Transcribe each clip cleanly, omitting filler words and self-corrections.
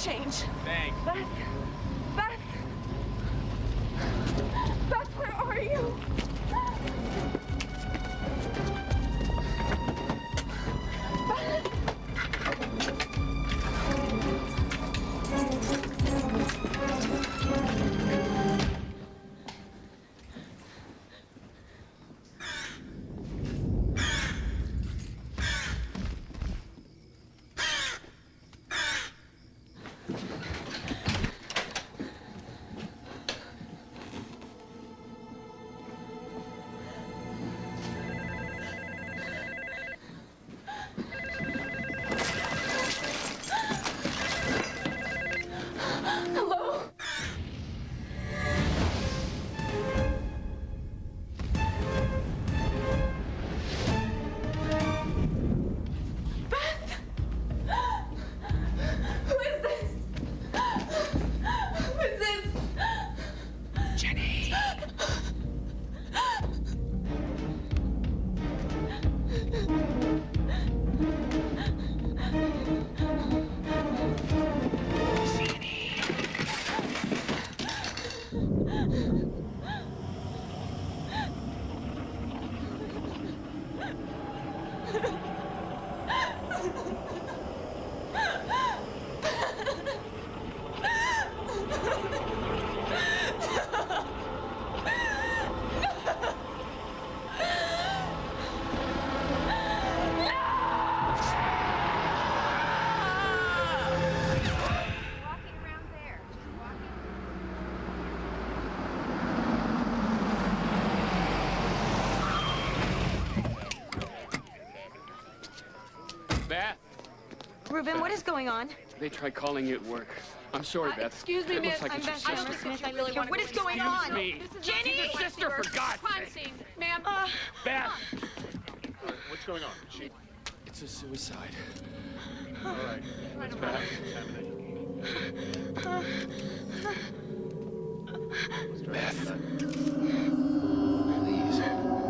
change. Thanks. Beth! Beth! Beth, where are you? Beth? Ruben, what is going on? They tried calling you at work. I'm sorry, Beth. Excuse me, It miss. looks like I'm it's Beth your sister. Smith. I really want to. What is going on? Me. Jenny! It's your sister, for God's Crime sake. scene, ma'am. Beth! What's going on? It's a suicide. All right. It's Beth. Beth. Please.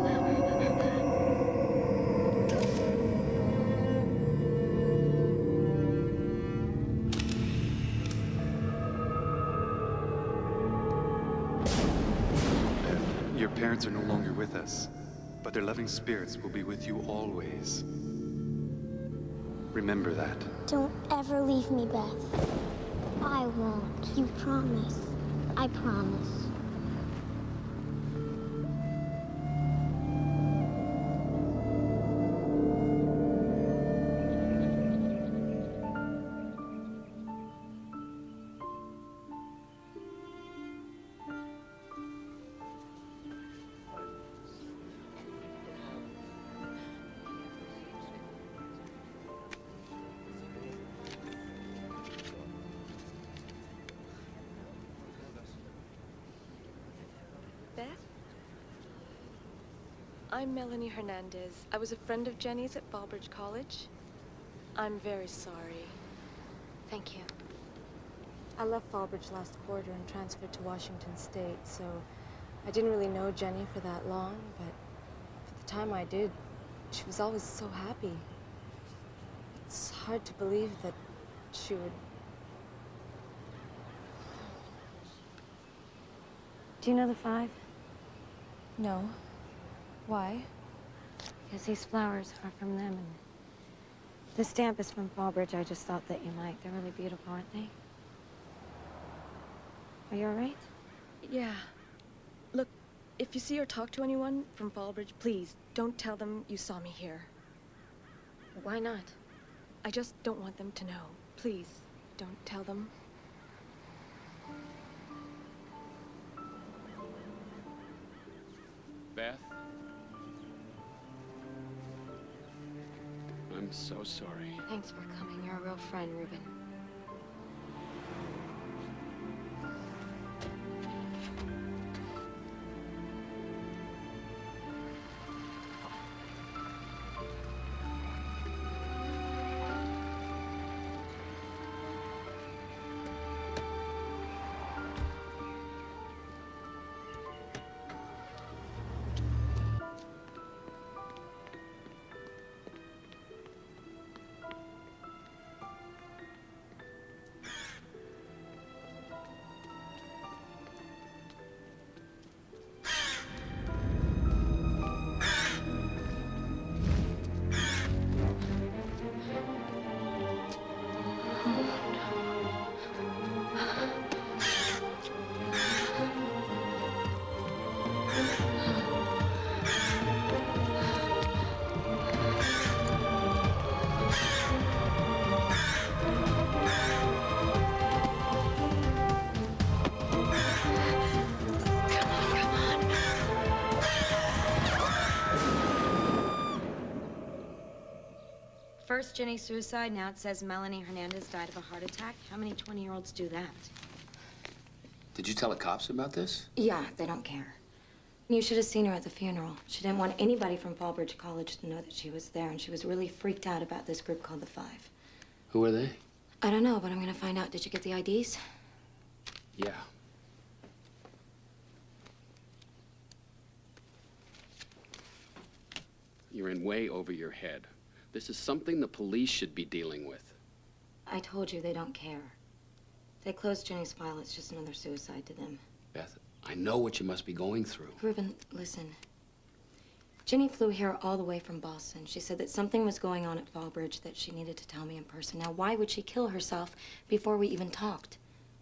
Your parents are no longer with us, but their loving spirits will be with you always. Remember that. Don't ever leave me, Beth. I won't. You promise. I promise. Beth? I'm Melanie Hernandez. I was a friend of Jenny's at Fallbridge College. I'm very sorry. Thank you. I left Fallbridge last quarter and transferred to Washington State, so I didn't really know Jenny for that long, but for the time I did, she was always so happy. It's hard to believe that she would... Do you know the Five? No. Why? Because these flowers are from them, and the stamp is from Fallbridge. I just thought that you might. They're really beautiful, aren't they? Are you all right? Yeah. Look, if you see or talk to anyone from Fallbridge, please don't tell them you saw me here. Why not? I just don't want them to know. Please, don't tell them. Beth? I'm so sorry. Thanks for coming. You're a real friend, Ruben. First, Jenny's suicide. Now it says Melanie Hernandez died of a heart attack. How many 20-year-olds do that? Did you tell the cops about this? Yeah, they don't care. You should have seen her at the funeral. She didn't want anybody from Fallbridge College to know that she was there, and she was really freaked out about this group called the Five. Who are they? I don't know, but I'm gonna find out. Did you get the IDs? Yeah. You're in way over your head. This is something the police should be dealing with. I told you they don't care. They closed Jenny's file. It's just another suicide to them. Beth, I know what you must be going through. Reuben, listen. Jenny flew here all the way from Boston. She said that something was going on at Fallbridge that she needed to tell me in person. Now, why would she kill herself before we even talked?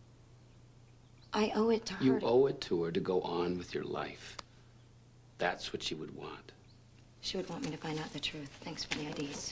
I owe it to her. You owe it to her to go on with your life. That's what she would want. She would want me to find out the truth. Thanks for the IDs.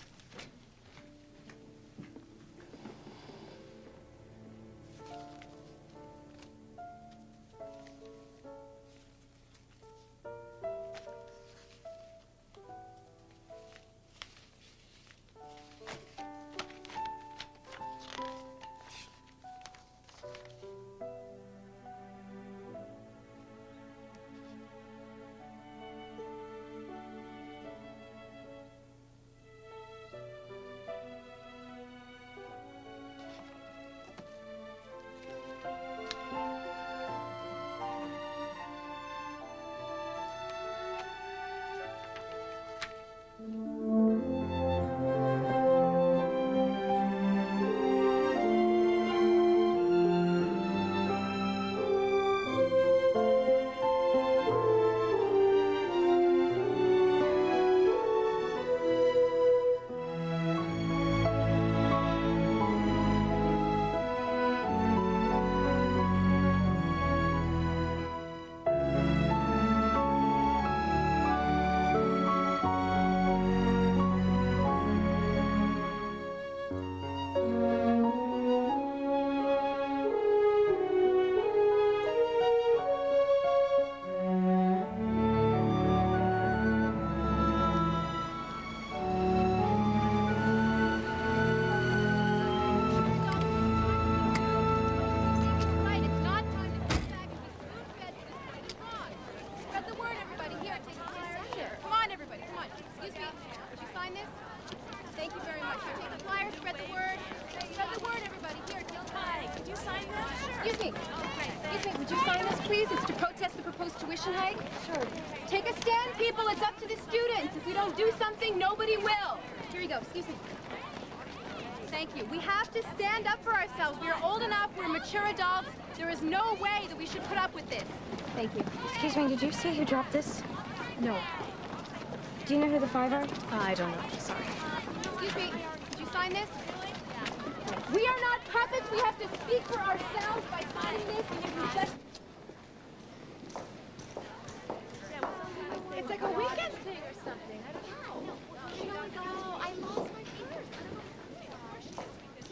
Excuse me, did you say who dropped this? No. Do you know who the Five are? I don't know. Sorry. Excuse me, did you sign this? We are not puppets. We have to speak for ourselves by signing this, and if we just... It's like a weekend thing or something. I don't know. Oh, I lost my purse.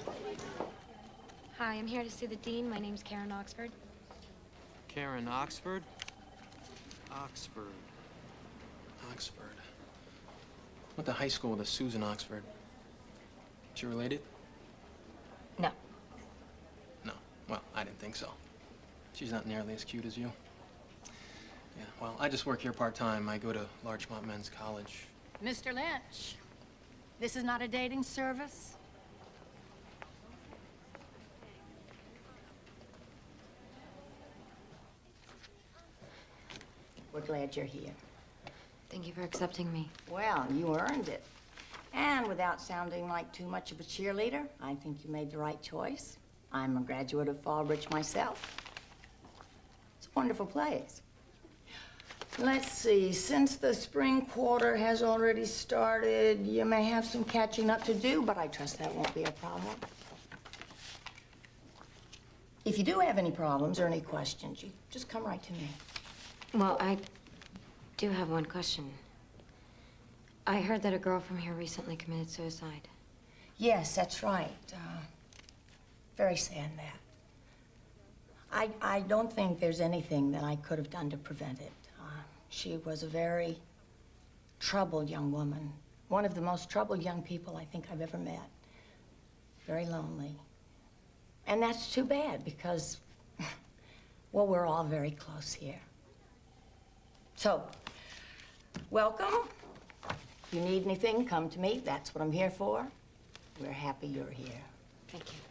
Hi, I'm here to see the dean. My name's Karen Oxford. Karen Oxford? Oxford. Went to high school with a Susan Oxford. She related? No. No. Well, I didn't think so. She's not nearly as cute as you. Yeah, well, I just work here part-time. I go to Larchmont Men's College. Mr. Lynch, this is not a dating service. We're glad you're here. Thank you for accepting me. Well, you earned it. And without sounding like too much of a cheerleader, I think you made the right choice. I'm a graduate of Fallbridge myself. It's a wonderful place. Let's see, since the spring quarter has already started, you may have some catching up to do, but I trust that won't be a problem. If you do have any problems or any questions, you just come right to me. Well, I do have one question. I heard that a girl from here recently committed suicide. Yes, that's right. Very sad, that. I don't think there's anything that I could have done to prevent it. She was a very troubled young woman One of the most troubled young people I think I've ever met. Very lonely. And that's too bad because, well, we're all very close here. So, welcome. If you need anything, come to me. That's what I'm here for. We're happy you're here. Thank you.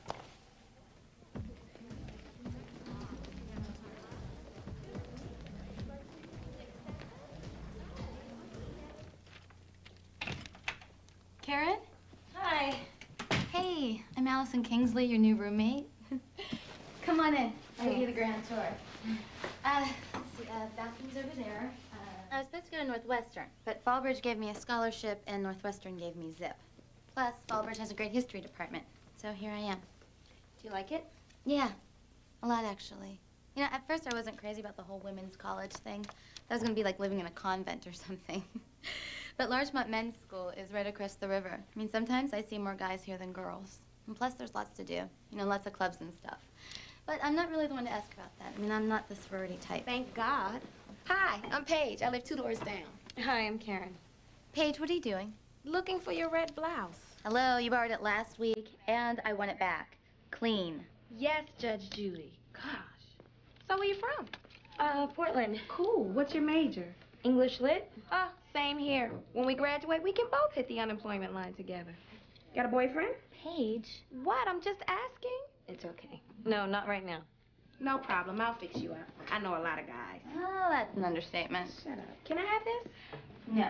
Karen? Hi. Hey, I'm Allison Kingsley, your new roommate. Come on in. I'll give you the grand tour. Let's see, bathroom's over there. I was supposed to go to Northwestern, but Fallbridge gave me a scholarship and Northwestern gave me Zip. Plus, Fallbridge has a great history department, so here I am. Do you like it? Yeah, a lot actually. You know, at first I wasn't crazy about the whole women's college thing. That was gonna be like living in a convent or something. But Larchmont Men's School is right across the river. I mean, sometimes I see more guys here than girls. And plus, there's lots to do. You know, lots of clubs and stuff. But I'm not really the one to ask about that. I mean, I'm not the sorority type. Thank God. Hi, I'm Paige. I live 2 doors down. Hi, I'm Karen. Paige, what are you doing? Looking for your red blouse. Hello, you borrowed it last week, and I want it back. Clean. Yes, Judge Judy. Gosh. So where you from? Portland. Cool. What's your major? English lit? Same here. When we graduate, we can both hit the unemployment line together. Got a boyfriend? Paige. What? I'm just asking. It's okay. No, not right now. No problem. I'll fix you up. I know a lot of guys. Oh, that's an understatement. Shut up. Can I have this? No.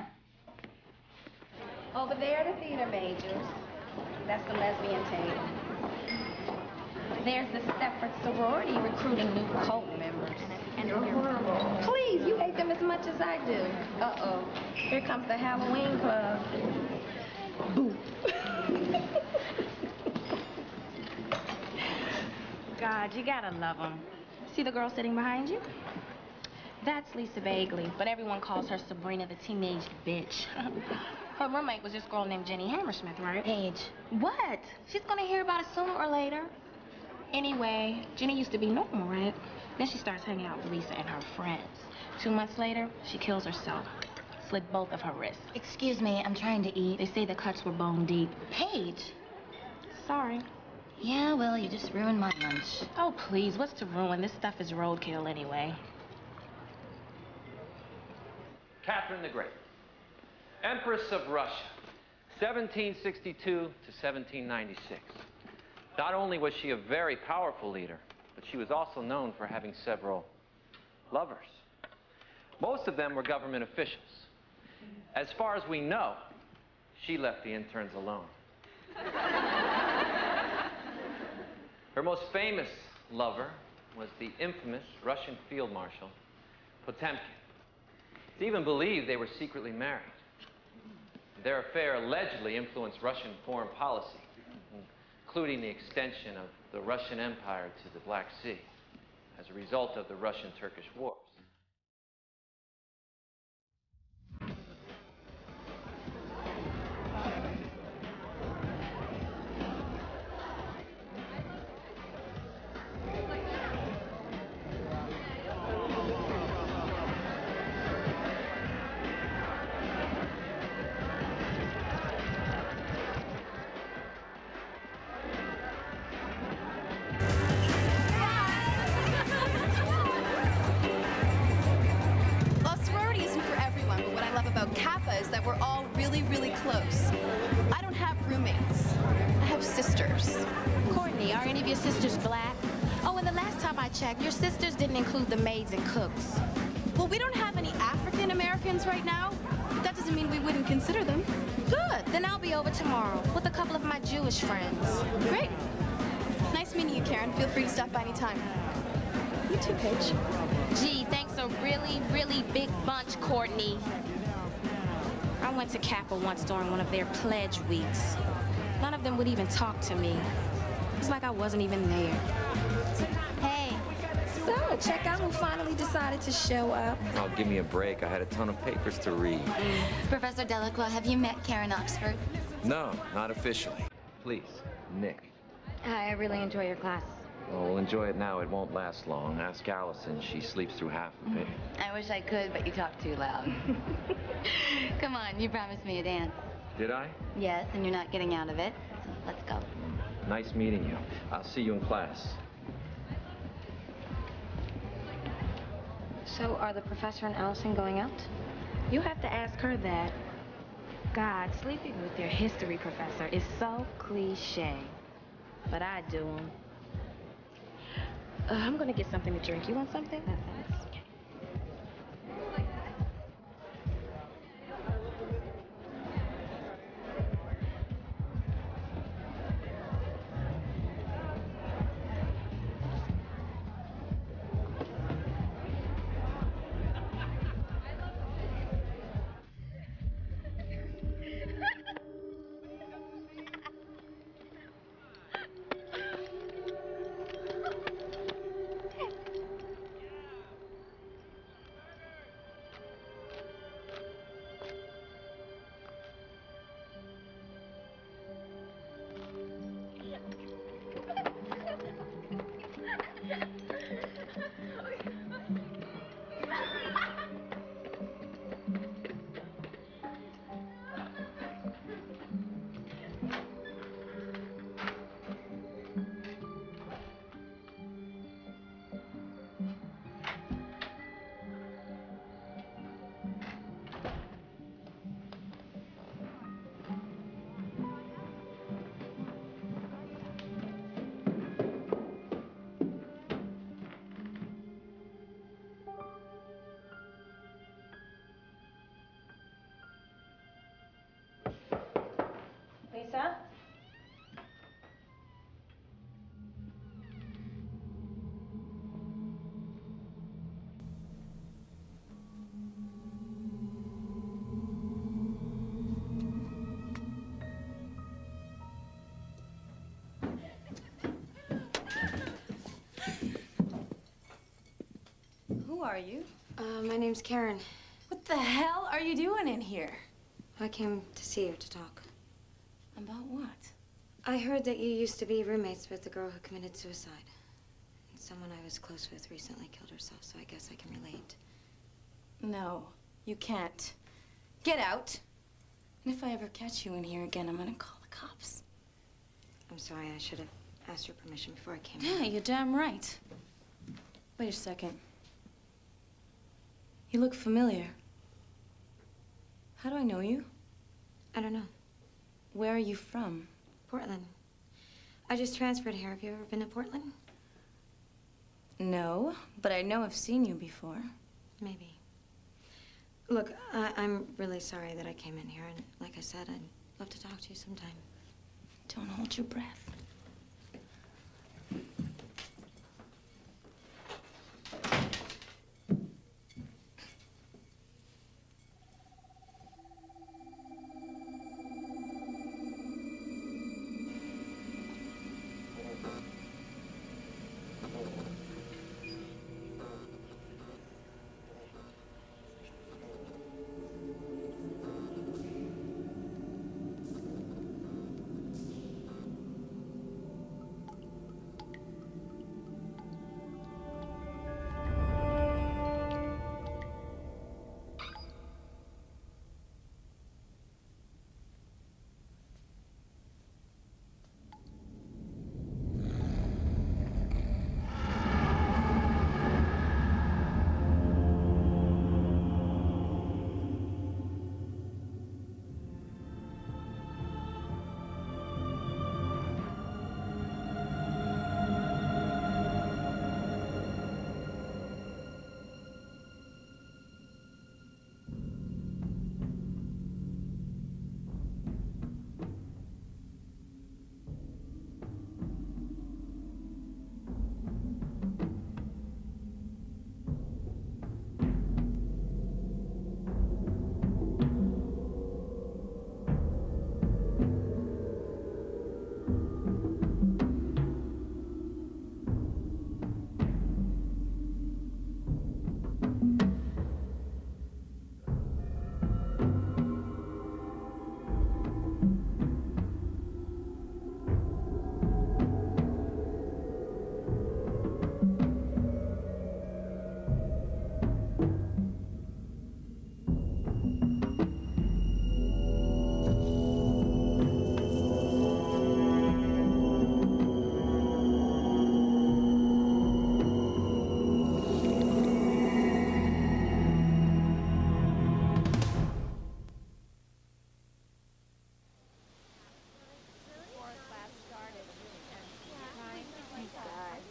Over there, the theater majors. That's the lesbian table. There's the Stepford sorority recruiting new cult members. And they're horrible. Please, you hate them as much as I do. Uh-oh. Here comes the Halloween club. Boo. God, you gotta love them. See the girl sitting behind you? That's Lisa Bagley, but everyone calls her Sabrina the Teenage Bitch. Her roommate was this girl named Jenny Hammersmith, right? Paige. What? She's gonna hear about it sooner or later. Anyway, Jenny used to be normal, right? Then she starts hanging out with Lisa and her friends. 2 months later, she kills herself. Slit both of her wrists. Excuse me, I'm trying to eat. They say the cuts were bone deep. Paige. Sorry. Yeah, well, you just ruined my lunch. Oh, please, what's to ruin? This stuff is roadkill anyway. Catherine the Great, Empress of Russia, 1762 to 1796. Not only was she a very powerful leader, but she was also known for having several lovers. Most of them were government officials. As far as we know, she left the interns alone. Her most famous lover was the infamous Russian Field Marshal, Potemkin. It's even believed they were secretly married. Their affair allegedly influenced Russian foreign policy, including the extension of the Russian Empire to the Black Sea as a result of the Russian-Turkish Wars. We're all really, really close. I don't have roommates. I have sisters. Courtney, are any of your sisters black? Oh, and the last time I checked, your sisters didn't include the maids and cooks. Well, we don't have any African Americans right now. But that doesn't mean we wouldn't consider them. Good. Then I'll be over tomorrow with a couple of my Jewish friends. Great. Nice meeting you, Karen. Feel free to stop by anytime. You too, Paige. Gee, thanks a really, really big bunch, Courtney. I went to Kappa once during one of their pledge weeks. None of them would even talk to me. It's like I wasn't even there. Hey. So, check out who finally decided to show up. Oh, give me a break. I had a ton of papers to read. Professor Delacroix, have you met Karen Oxford? No, not officially. Please, Nick. Hi, I really enjoy your class. Well, we'll enjoy it now. It won't last long. Ask Allison. She sleeps through half of it. I wish I could, but you talk too loud. Come on, you promised me a dance. Did I? Yes, and you're not getting out of it. So let's go. Nice meeting you. I'll see you in class. So are the professor and Allison going out? You have to ask her that. God, sleeping with your history professor is so cliche. But I do 'em. I'm gonna get something to drink. You want something? No, thanks. Lisa? Who are you? My name's Karen. What the hell are you doing in here? I came to see you to talk. About what? I heard that you used to be roommates with the girl who committed suicide. And someone I was close with recently killed herself, so I guess I can relate. No, you can't. Get out. And if I ever catch you in here again, I'm gonna call the cops. I'm sorry, I should have asked your permission before I came Yeah, in. you're damn right. Wait a second. You look familiar. How do I know you? I don't know. Where are you from? Portland. I just transferred here. Have you ever been to Portland? No, but I know I've seen you before. Maybe. Look, I'm really sorry that I came in here, and like I said, I'd love to talk to you sometime. Don't hold your breath.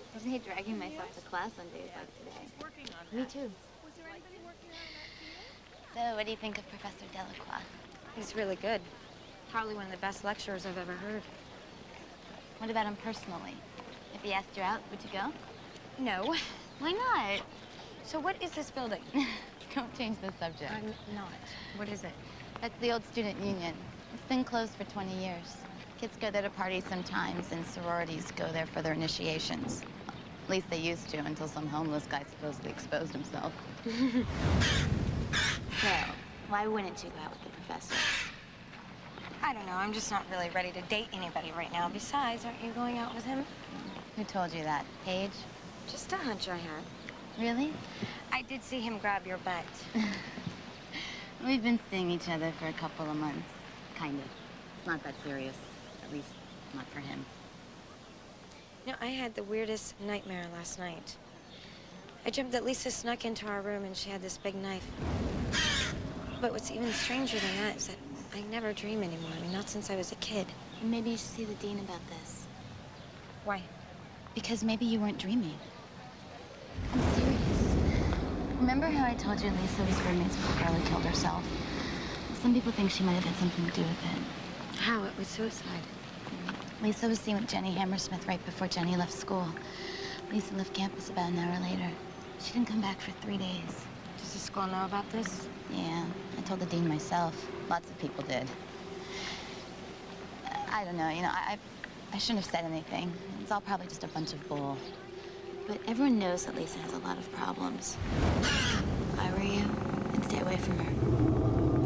I hate dragging myself to class on days like today. Me too. So, what do you think of Professor Delacroix? He's really good. Probably one of the best lecturers I've ever heard. What about him personally? If he asked you out, would you go? No. Why not? So what is this building? Don't change the subject. I'm not. What is it? That's the old student union. It's been closed for 20 years. Kids go there to party sometimes, and sororities go there for their initiations. At least they used to, until some homeless guy supposedly exposed himself. So, why wouldn't you go out with the professor? I don't know. I'm just not really ready to date anybody right now. Besides, aren't you going out with him? Who told you that? Paige? Just a hunch I had. Really? I did see him grab your butt. We've been seeing each other for a couple of months. Kind of. It's not that serious. At least, not for him. You know, I had the weirdest nightmare last night. I dreamt that Lisa snuck into our room and she had this big knife. But what's even stranger than that is that I never dream anymore. I mean, not since I was a kid. Maybe you should see the dean about this. Why? Because maybe you weren't dreaming. I'm serious. Remember how I told you Lisa was roommates with the girl who killed herself? Some people think she might have had something to do with it. How? It was suicide. Lisa was seen with Jenny Hammersmith right before Jenny left school. Lisa left campus about an hour later. She didn't come back for 3 days. Does the school know about this? Yeah, I told the dean myself. Lots of people did. I don't know, you know, I shouldn't have said anything. It's all probably just a bunch of bull. But everyone knows that Lisa has a lot of problems. If I were you, I'd stay away from her.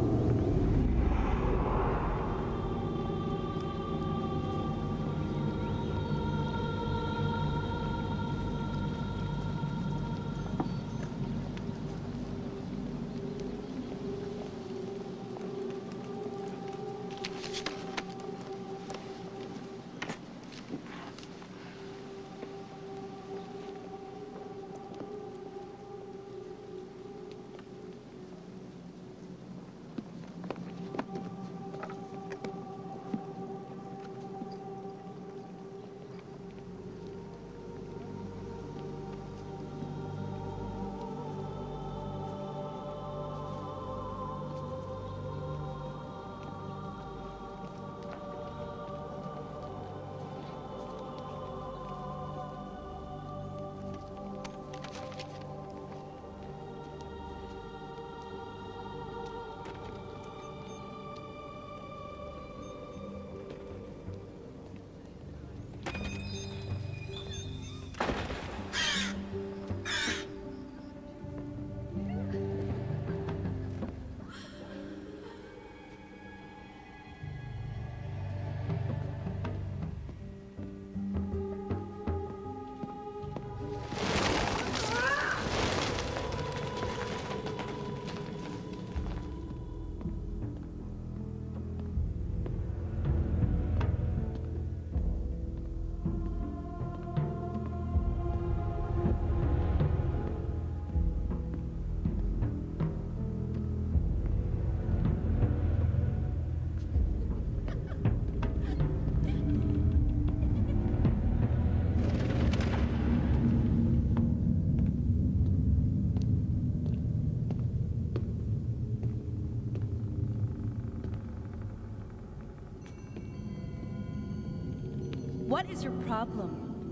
What is your problem?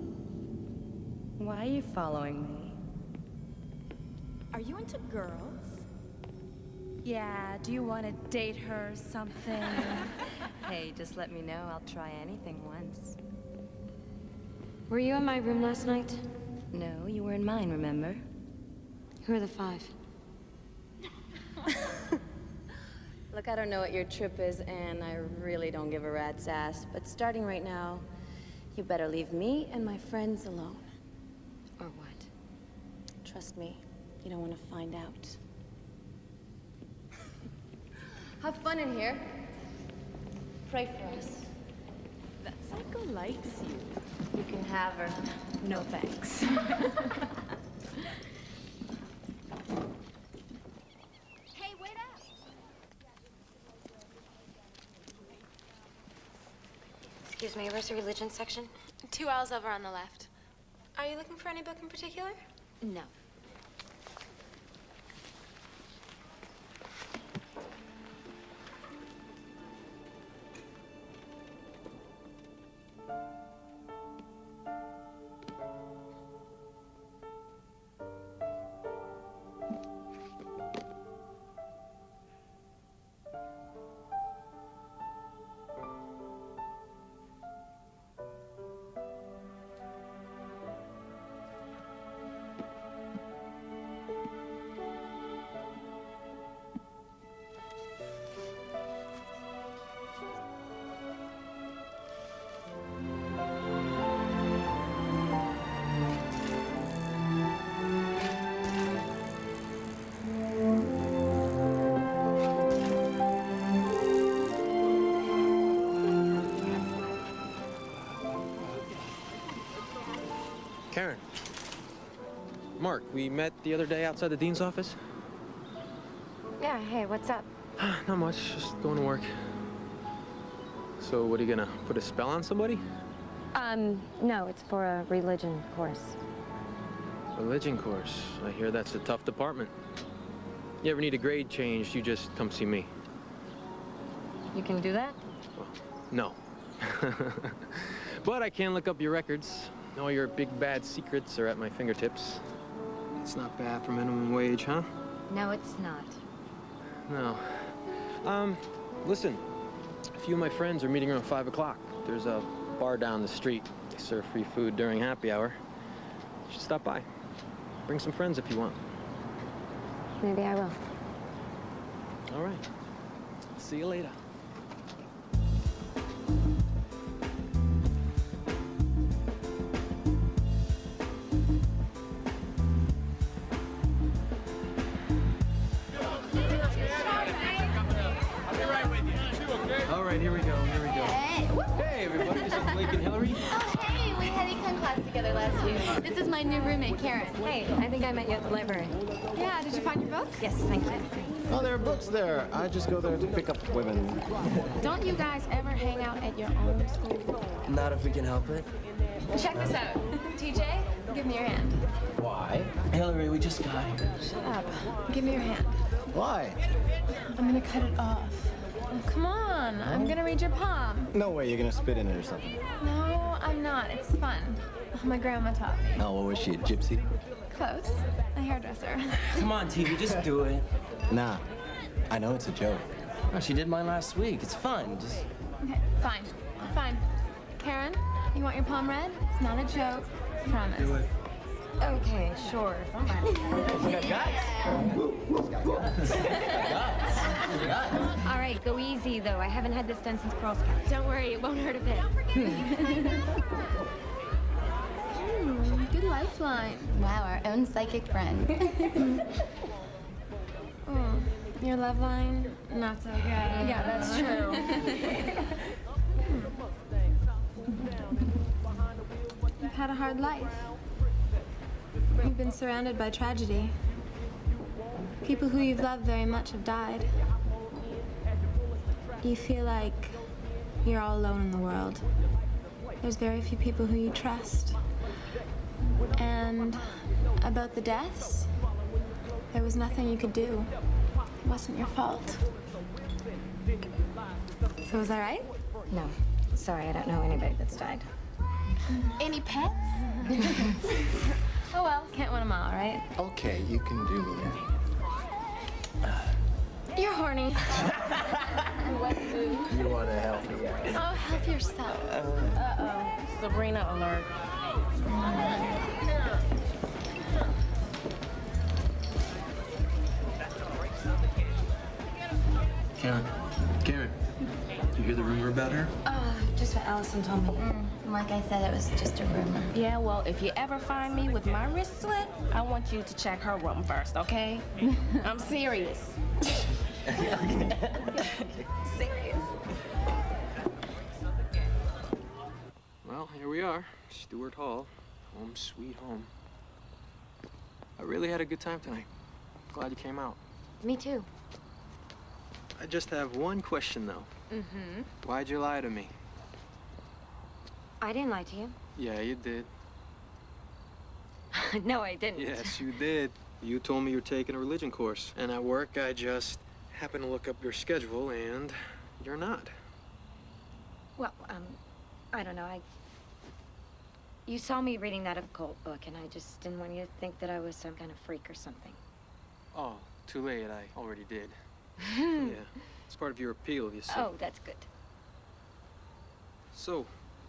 Why are you following me? Are you into girls? Yeah, do you want to date her or something? Hey, just let me know. I'll try anything once. Were you in my room last night? No, you were in mine, remember? Who are the 5? Look, I don't know what your trip is, and I really don't give a rat's ass. But starting right now, you better leave me and my friends alone. Or what? Trust me, you don't want to find out. Have fun in here. Pray for us. That psycho likes you. You can have her. No thanks. Hey, wait up! Excuse me, where's the religion section? 2 aisles over on the left. Are you looking for any book in particular? No. Karen. Mark, we met the other day outside the dean's office. Yeah, hey, what's up? Not much, just going to work. So what, are you gonna put a spell on somebody? No, it's for a religion course. Religion course. I hear that's a tough department. You ever need a grade changed, you just come see me. You can do that? Well, no. But I can look up your records. All your big bad secrets are at my fingertips. It's not bad for minimum wage, huh? No, it's not. No. Listen, a few of my friends are meeting around 5 o'clock. There's a bar down the street. They serve free food during happy hour. You should stop by. Bring some friends if you want. Maybe I will. All right. See you later. All right, here we go, here we go. Hey, everybody, this is Blake and Hillary. Oh, hey, we had econ class together last year. This is my new roommate, Karen. Hey, I think I met you at the library. Yeah, did you find your book? Yes, thank you. Oh, there are books there. I just go there to pick up women. Don't you guys ever hang out at your own school? Not if we can help it. Check this out. TJ, give me your hand. Why? Hillary, we just got here. Shut up. Give me your hand. Why? I'm gonna cut it off. Oh, come on. I'm gonna read your palm. No way, you're gonna spit in it or something. No, I'm not. It's fun. My grandma taught me. Oh, what was she, a gypsy? Close. A hairdresser. Come on, TV, just do it. Nah, I know it's a joke. Oh, she did mine last week. It's fun. Just... Okay, fine. Fine. Karen, you want your palm read? It's not a joke. Promise. Do it. Okay, sure. Somebody. All right, go easy, though. I haven't had this done since Girl Scouts. Don't worry, it won't hurt a bit. Good lifeline. Wow, our own psychic friend. Your love line, not so good. Yeah, that's true. You've had a hard life. You've been surrounded by tragedy. People who you've loved very much have died. You feel like you're all alone in the world. There's very few people who you trust. And about the deaths, there was nothing you could do. It wasn't your fault. So was I right? No. Sorry, I don't know anybody that's died. Any pets? Oh well, can't win them all, right? Okay, you can do me that. You're horny. You want to help me out? Oh, help yourself. Uh-oh. Sabrina alert. Karen, you hear the rumor about her? Just what Allison told me. Like I said, it was just a rumor. Yeah, well, if you ever find me with my wrist slit, I want you to check her room first, okay? I'm serious. Serious. Well, here we are, Stewart Hall, home sweet home. I really had a good time tonight. Glad you came out. Me too. I just have one question, though. Mm-hmm. Why'd you lie to me? I didn't lie to you. Yeah, you did. No, I didn't. Yes, you did. You told me you're taking a religion course. And at work, I just happened to look up your schedule, and you're not. Well, I don't know. You saw me reading that occult book, and I just didn't want you to think that I was some kind of freak or something. Oh, too late. I already did. Yeah, it's part of your appeal, you see. Oh, that's good. So,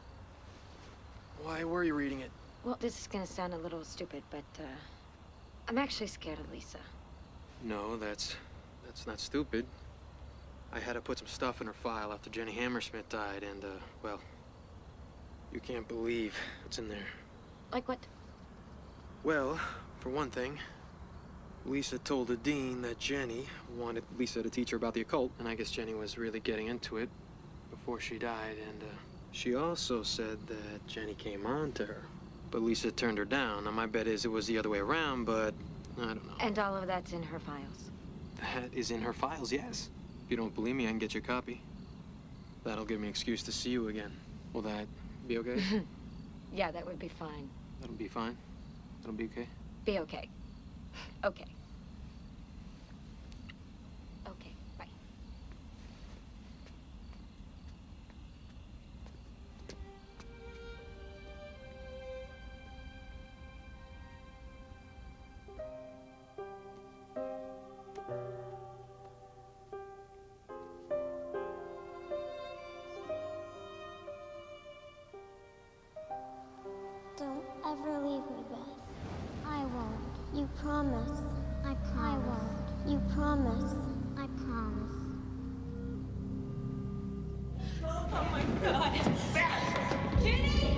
why were you reading it? Well, this is gonna sound a little stupid, but, I'm actually scared of Lisa. No, that's not stupid. I had to put some stuff in her file after Jenny Hammersmith died, and, well, you can't believe what's in there. Like what? Well, for one thing, Lisa told the dean that Jenny wanted Lisa to teach her about the occult, and I guess Jenny was really getting into it before she died, and, she also said that Jenny came on to her, but Lisa turned her down. Now, my bet is it was the other way around, but I don't know. And all of that's in her files? That is in her files, yes. If you don't believe me, I can get you a copy. That'll give me an excuse to see you again. Will that be okay? Yeah, that would be fine. That'll be fine? That'll be okay? Be okay. Okay. Okay, bye. Don't ever leave me, Beth. I won't. You promise. I promise. I won't. You promise. I promise. Oh my God. Beth! Jenny!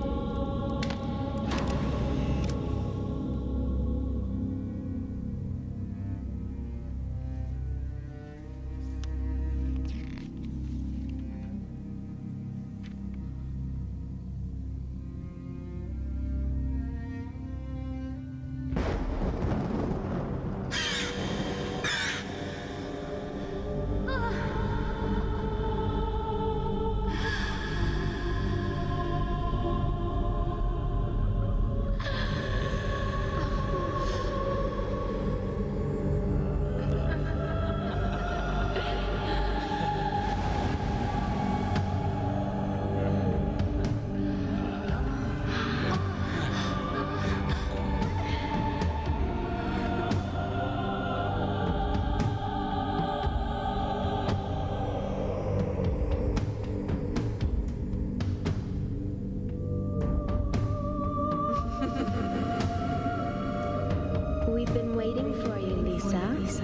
We've been waiting for you, Lisa.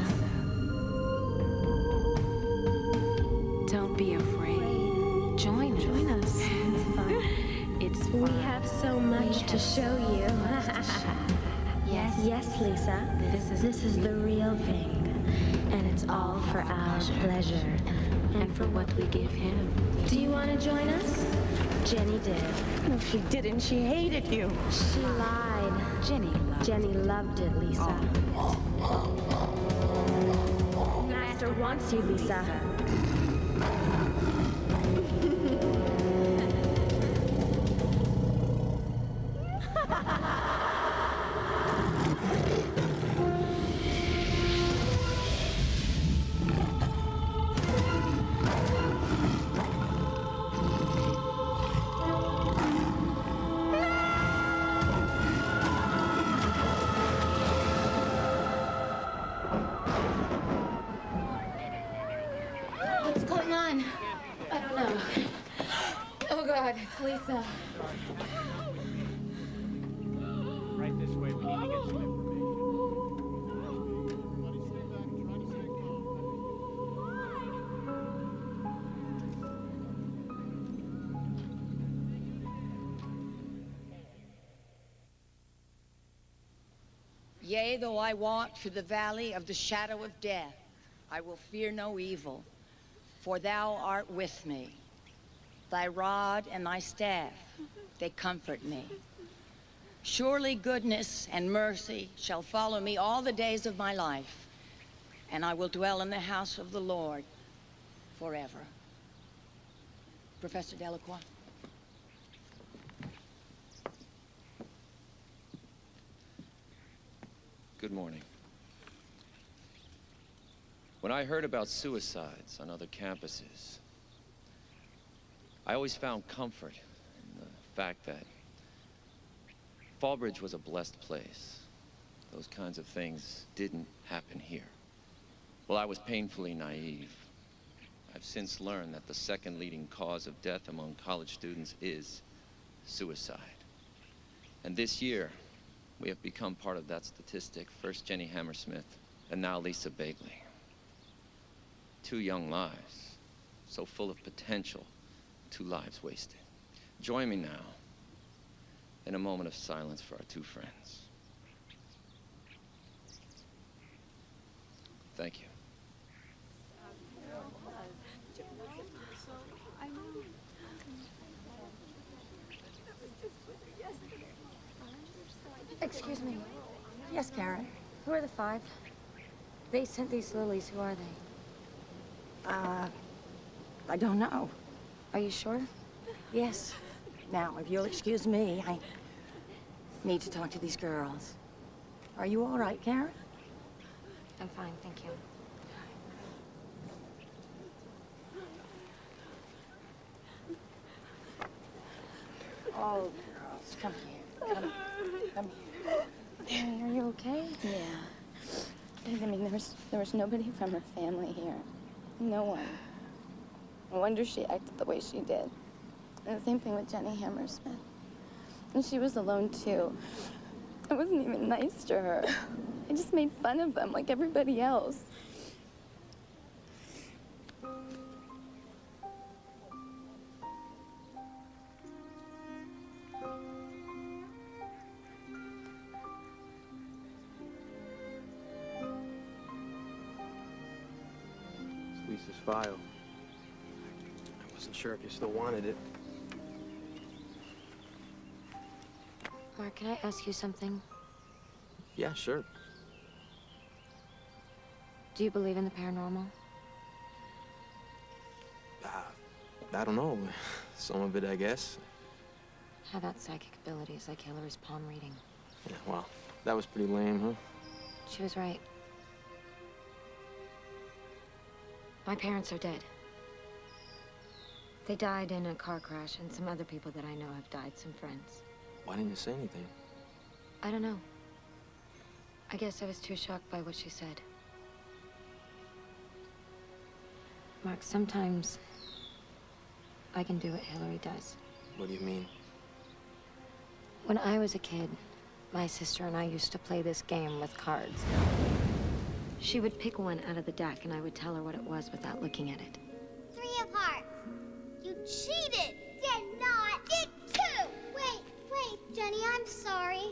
Don't be afraid. Join us. It's fun. We have so much to show you. Yes. Yes, Lisa. This is the real thing. And it's all for our pleasure. And for what we give him. Do you want to join us? Jenny did. No, she didn't. She hated you. She lied. Jenny loved it, Lisa. The Master wants you, Lisa. What's going on? I don't know. Oh, God, it's Lisa. Right this way. We need to get some information. Yea, though I walk through the valley of the shadow of death, I will fear no evil, for thou art with me. Thy rod and thy staff, they comfort me. Surely goodness and mercy shall follow me all the days of my life, and I will dwell in the house of the Lord forever. Professor Delacroix. Good morning. When I heard about suicides on other campuses, I always found comfort in the fact that Fallbridge was a blessed place. Those kinds of things didn't happen here. Well, I was painfully naive. I've since learned that the second leading cause of death among college students is suicide. And this year, we have become part of that statistic. First Jenny Hammersmith, and now Lisa Bagley. 2 young lives, so full of potential, 2 lives wasted. Join me now in a moment of silence for our 2 friends. Thank you. Excuse me. Yes, Karen. Who are the 5? They sent these lilies. Who are they? I don't know. Are you sure? Yes. Now, if you'll excuse me, I need to talk to these girls. Are you all right, Karen? I'm fine, thank you. Oh, girls, come here. Come here. Hey, are you okay? Yeah. I mean, there was nobody from her family here. No one. No wonder she acted the way she did. And the same thing with Jenny Hammersmith. And she was alone, too. I wasn't even nice to her. I just made fun of them like everybody else. It's Lisa's file. I wasn't sure if you still wanted it. Mark, can I ask you something? Yeah, sure. Do you believe in the paranormal? I don't know. Some of it, I guess. How about psychic abilities like Hillary's palm reading? Yeah, well, that was pretty lame, huh? She was right. My parents are dead. They died in a car crash, and some other people that I know have died, some friends. Why didn't you say anything? I don't know. I guess I was too shocked by what she said. Mark, sometimes I can do what Hillary does. What do you mean? When I was a kid, my sister and I used to play this game with cards. She would pick one out of the deck, and I would tell her what it was without looking at it. 3 of hearts. You cheated. Did not. Did 2. Wait, Jenny, I'm sorry.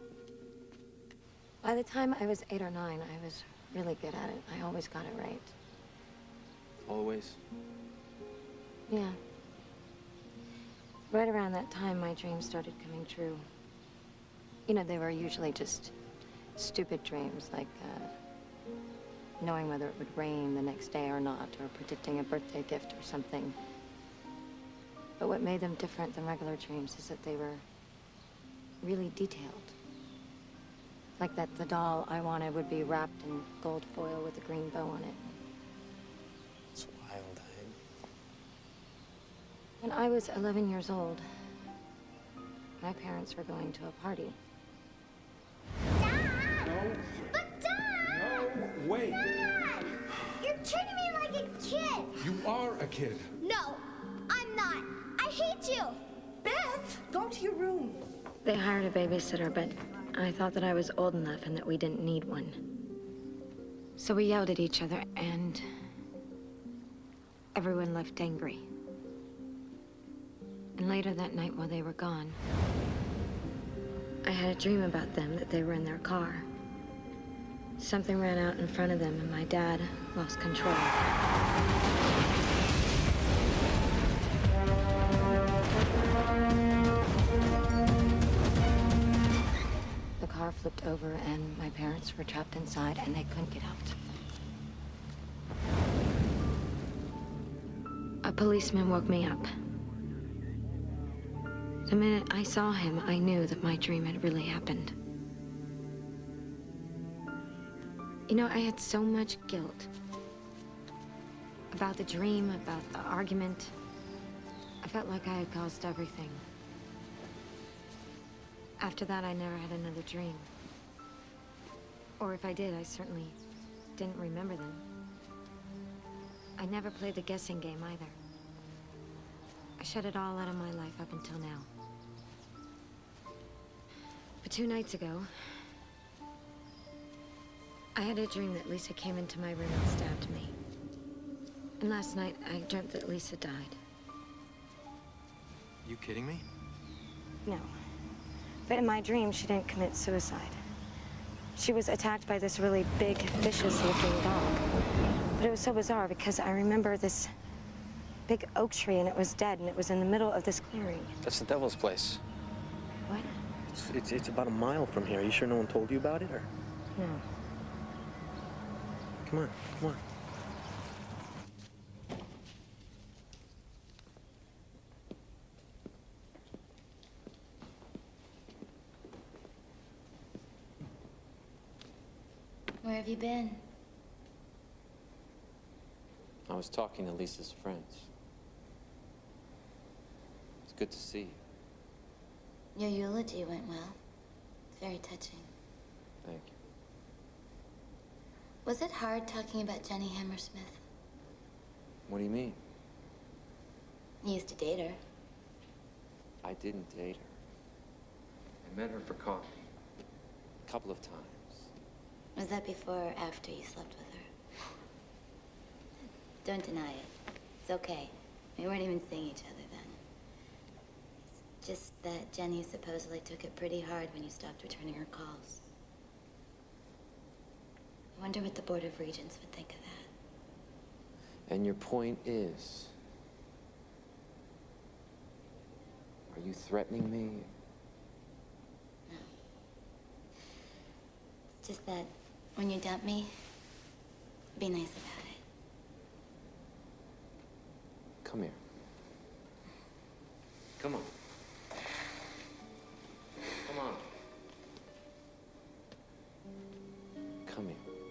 By the time I was 8 or 9, I was really good at it. I always got it right. Always? Yeah. Right around that time, my dreams started coming true. You know, they were usually just stupid dreams, like knowing whether it would rain the next day or not, or predicting a birthday gift or something. But what made them different than regular dreams is that they were really detailed. Like that the doll I wanted would be wrapped in gold foil with a green bow on it. It's wild, When I was 11 years old, my parents were going to a party. But Dad! No, wait. Dad! You're treating me like a kid. You are a kid. No, I'm not. I hate you. Beth, go to your room. They hired a babysitter, but I thought that I was old enough and that we didn't need one. So we yelled at each other, and everyone left angry. And later that night, while they were gone, I had a dream about them, that they were in their car. Something ran out in front of them, and my dad lost control. The car flipped over, and my parents were trapped inside, and they couldn't get out. A policeman woke me up. The minute I saw him, I knew that my dream had really happened. You know, I had so much guilt. About the dream, about the argument. I felt like I had caused everything. After that, I never had another dream. Or if I did, I certainly didn't remember them. I never played the guessing game either. I shut it all out of my life up until now. But 2 nights ago, I had a dream that Lisa came into my room and stabbed me. And last night, I dreamt that Lisa died. You kidding me? No. But in my dream, she didn't commit suicide. She was attacked by this really big, vicious-looking dog. But it was so bizarre because I remember this big oak tree and it was dead and it was in the middle of this clearing. That's the Devil's Place. What? It's about a mile from here. Are you sure no one told you about it, or? No. Come on, come on. Where have you been? I was talking to Lisa's friends. It's good to see you. Your eulogy went well. It's very touching. Thank you. Was it hard talking about Jenny Hammersmith? What do you mean? You used to date her. I didn't date her. I met her for coffee. A couple of times. Was that before or after you slept with her? Don't deny it. It's okay. We weren't even seeing each other then. It's just that Jenny supposedly took it pretty hard when you stopped returning her calls. I wonder what the Board of Regents would think of that. And your point is? Are you threatening me? No. It's just that when you dump me, be nice about it. Come here. Come on. Come on. Come here.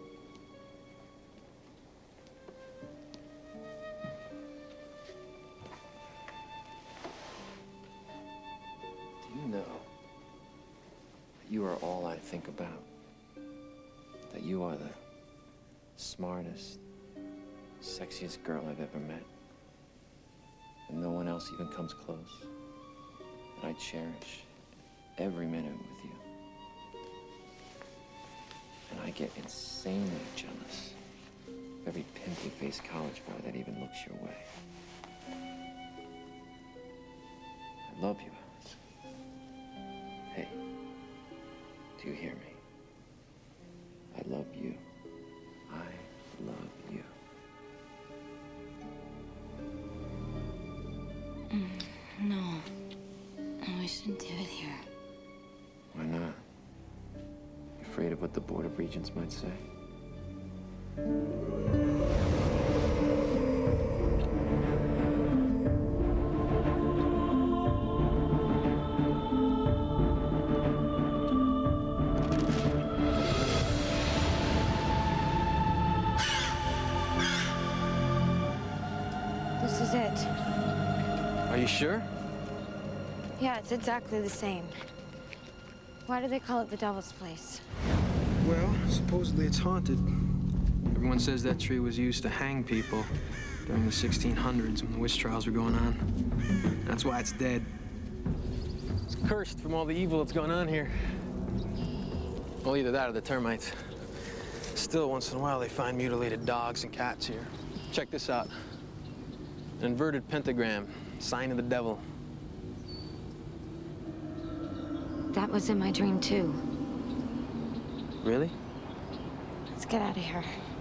Do you know that you are all I think about? That you are the smartest, sexiest girl I've ever met. And no one else even comes close. And I cherish every minute with you. And I get insanely jealous of every pimply-faced college boy that even looks your way. I love you, Alice. Hey, do you hear me? I love you. I love you. No. No, we shouldn't do it here. Why not? You afraid of what the Board of Regents might say? This is it. Are you sure? Yeah, it's exactly the same. Why do they call it the Devil's Place? Well, supposedly it's haunted. Everyone says that tree was used to hang people during the 1600s when the witch trials were going on. That's why it's dead. It's cursed from all the evil that's going on here. Well, either that or the termites. Still, once in a while, they find mutilated dogs and cats here. Check this out. An inverted pentagram, sign of the devil. That was in my dream, too. Really? Let's get out of here.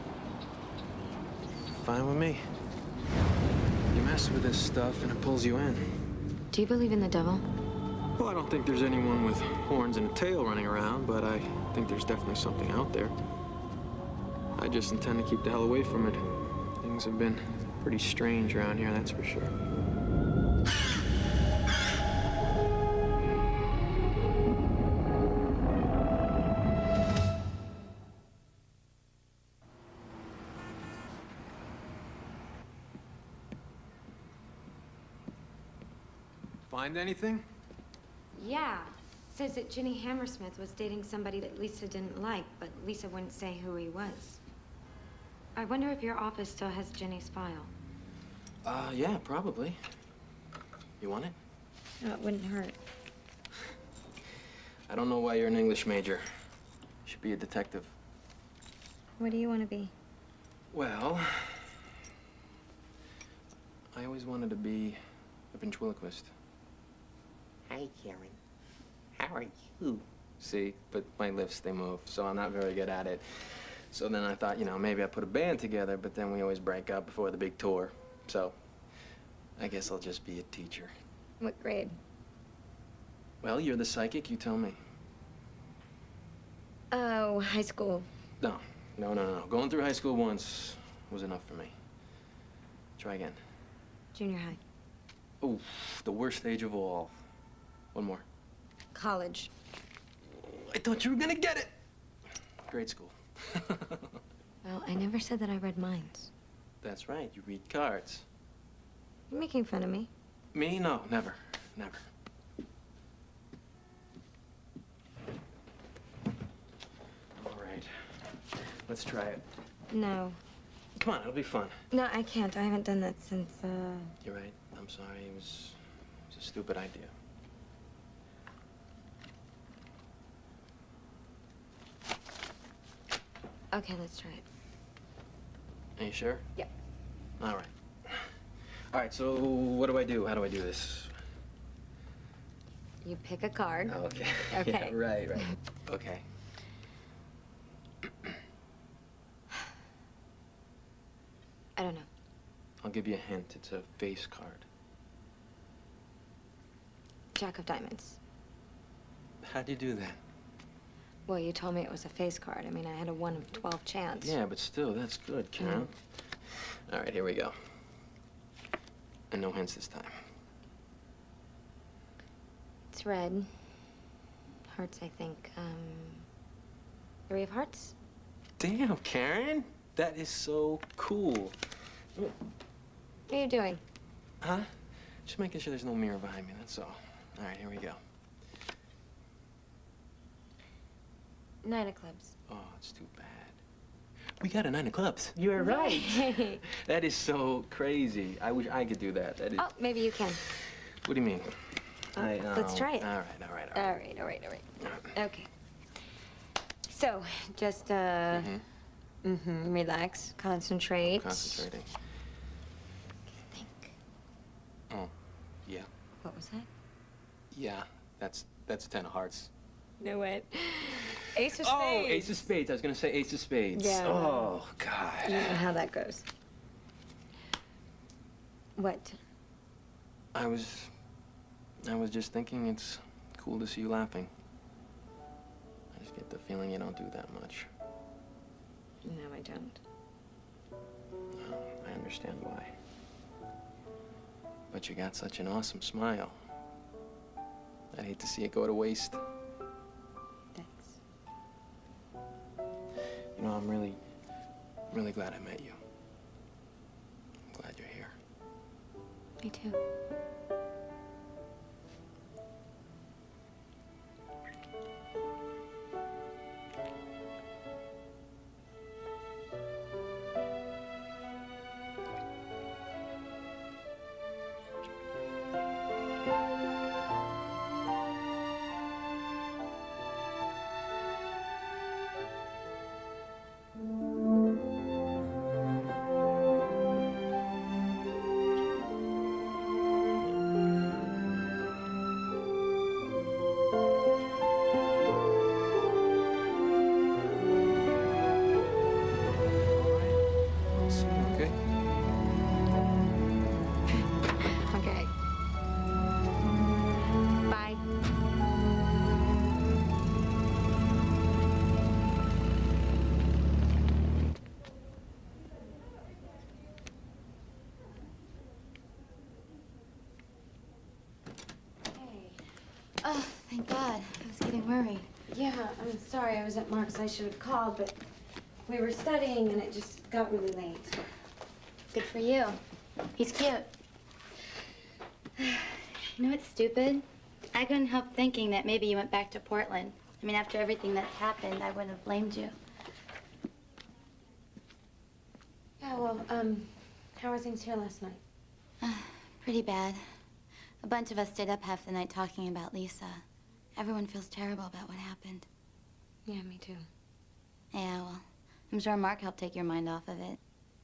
Fine with me. You mess with this stuff and it pulls you in. Do you believe in the devil? Well, I don't think there's anyone with horns and a tail running around, but I think there's definitely something out there. I just intend to keep the hell away from it. Things have been pretty strange around here, that's for sure. find anything? Yeah. Says that Ginny Hammersmith was dating somebody that Lisa didn't like, but Lisa wouldn't say who he was. I wonder if your office still has Ginny's file. Yeah, probably. You want it? No, it wouldn't hurt. I don't know why you're an English major. You should be a detective. What do you want to be? Well, I always wanted to be a ventriloquist. Hi, Karen. How are you? See, but my lips, they move, so I'm not very good at it. So then I thought, you know, maybe I put a band together, but then we always break up before the big tour. So I guess I'll just be a teacher. What grade? Well, you're the psychic, you tell me. Oh, high school. No. Going through high school once was enough for me. Try again. Junior high. Oh, the worst stage of all. One more. College. I thought you were gonna get it. Grade school. Well, I never said that I read minds. That's right, you read cards. You're making fun of me. Me? No, never. Never. All right. Let's try it. No. Come on, it'll be fun. No, I can't. I haven't done that since, You're right. I'm sorry. It was a stupid idea. Okay, let's try it. Are you sure? Yep. All right. All right, so what do I do? How do I do this? You pick a card. Okay. Okay. Yeah, right. Okay. I don't know. I'll give you a hint. It's a face card. Jack of diamonds. How'd you do that? Well, you told me it was a face card. I mean, I had a 1 of 12 chance. Yeah, but still, that's good, Karen. All right, here we go. And no hints this time. It's red. Hearts, I think. 3 of hearts? Damn, Karen. That is so cool. What are you doing? Huh? Just making sure there's no mirror behind me, that's all. All right, here we go. 9 of clubs. Oh, it's too bad. We got a 9 of clubs. You're right. That is so crazy. I wish I could do that. That is... Oh, maybe you can. What do you mean? Let's try it. All right. Okay. So, just, relax, concentrate. Concentrating. Think. Oh, yeah. What was that? Yeah, that's a 10 of hearts. No, what? Ace of spades. Oh, ace of spades. I was gonna say ace of spades. Yeah. Oh, God. You know how that goes. What? I was just thinking it's cool to see you laughing. I just get the feeling you don't do that much. No, I don't. I understand why. But you got such an awesome smile. I'd hate to see it go to waste. Thanks. You know, I'm really glad I met you. I'm glad you're here. Me too. Okay. Okay. Bye. Oh, thank God. I was getting worried. Yeah, I'm sorry I was at Mark's. I should have called, but we were studying and it just got really late. Good for you. He's cute. You know what's stupid? I couldn't help thinking that maybe you went back to Portland. I mean, after everything that's happened, I wouldn't have blamed you. Yeah, well, how were things here last night? Pretty bad. A bunch of us stayed up half the night talking about Lisa. Everyone feels terrible about what happened. Yeah, me too. Yeah, well, I'm sure Mark helped take your mind off of it.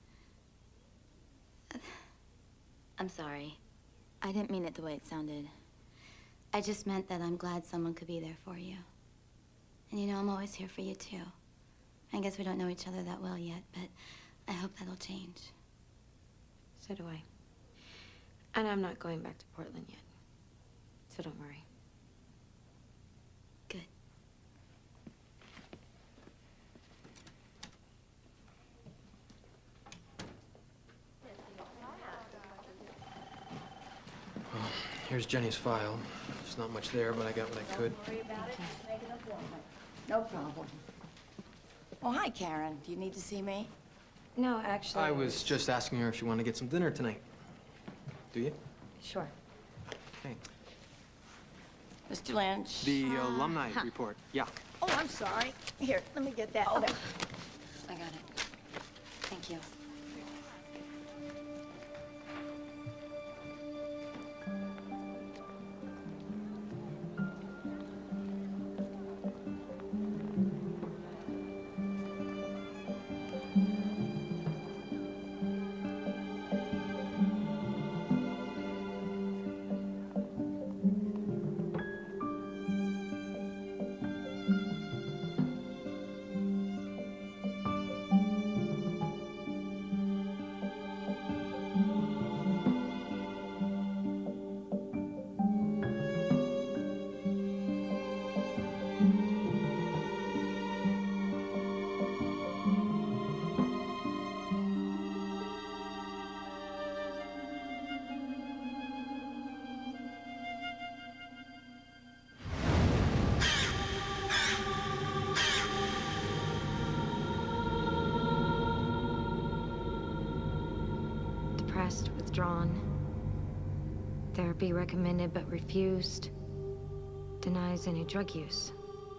I'm sorry. I didn't mean it the way it sounded. I just meant that I'm glad someone could be there for you. And you know, I'm always here for you, too. I guess we don't know each other that well yet, but I hope that'll change. So do I. And I'm not going back to Portland yet. So don't worry. Good. Well, here's Jenny's file. There's not much there, but I got what I could. Don't worry about it. Just make an appointment. No problem. Oh, hi, Karen. Do you need to see me? No, actually. I was just asking her if she wanted to get some dinner tonight. Do you? Sure. Hey. Mr. Lynch. The alumni report. Yeah. Oh, I'm sorry. Here, let me get that. Oh, there. I got it. Thank you. Depressed, withdrawn. Therapy recommended but refused. Denies any drug use.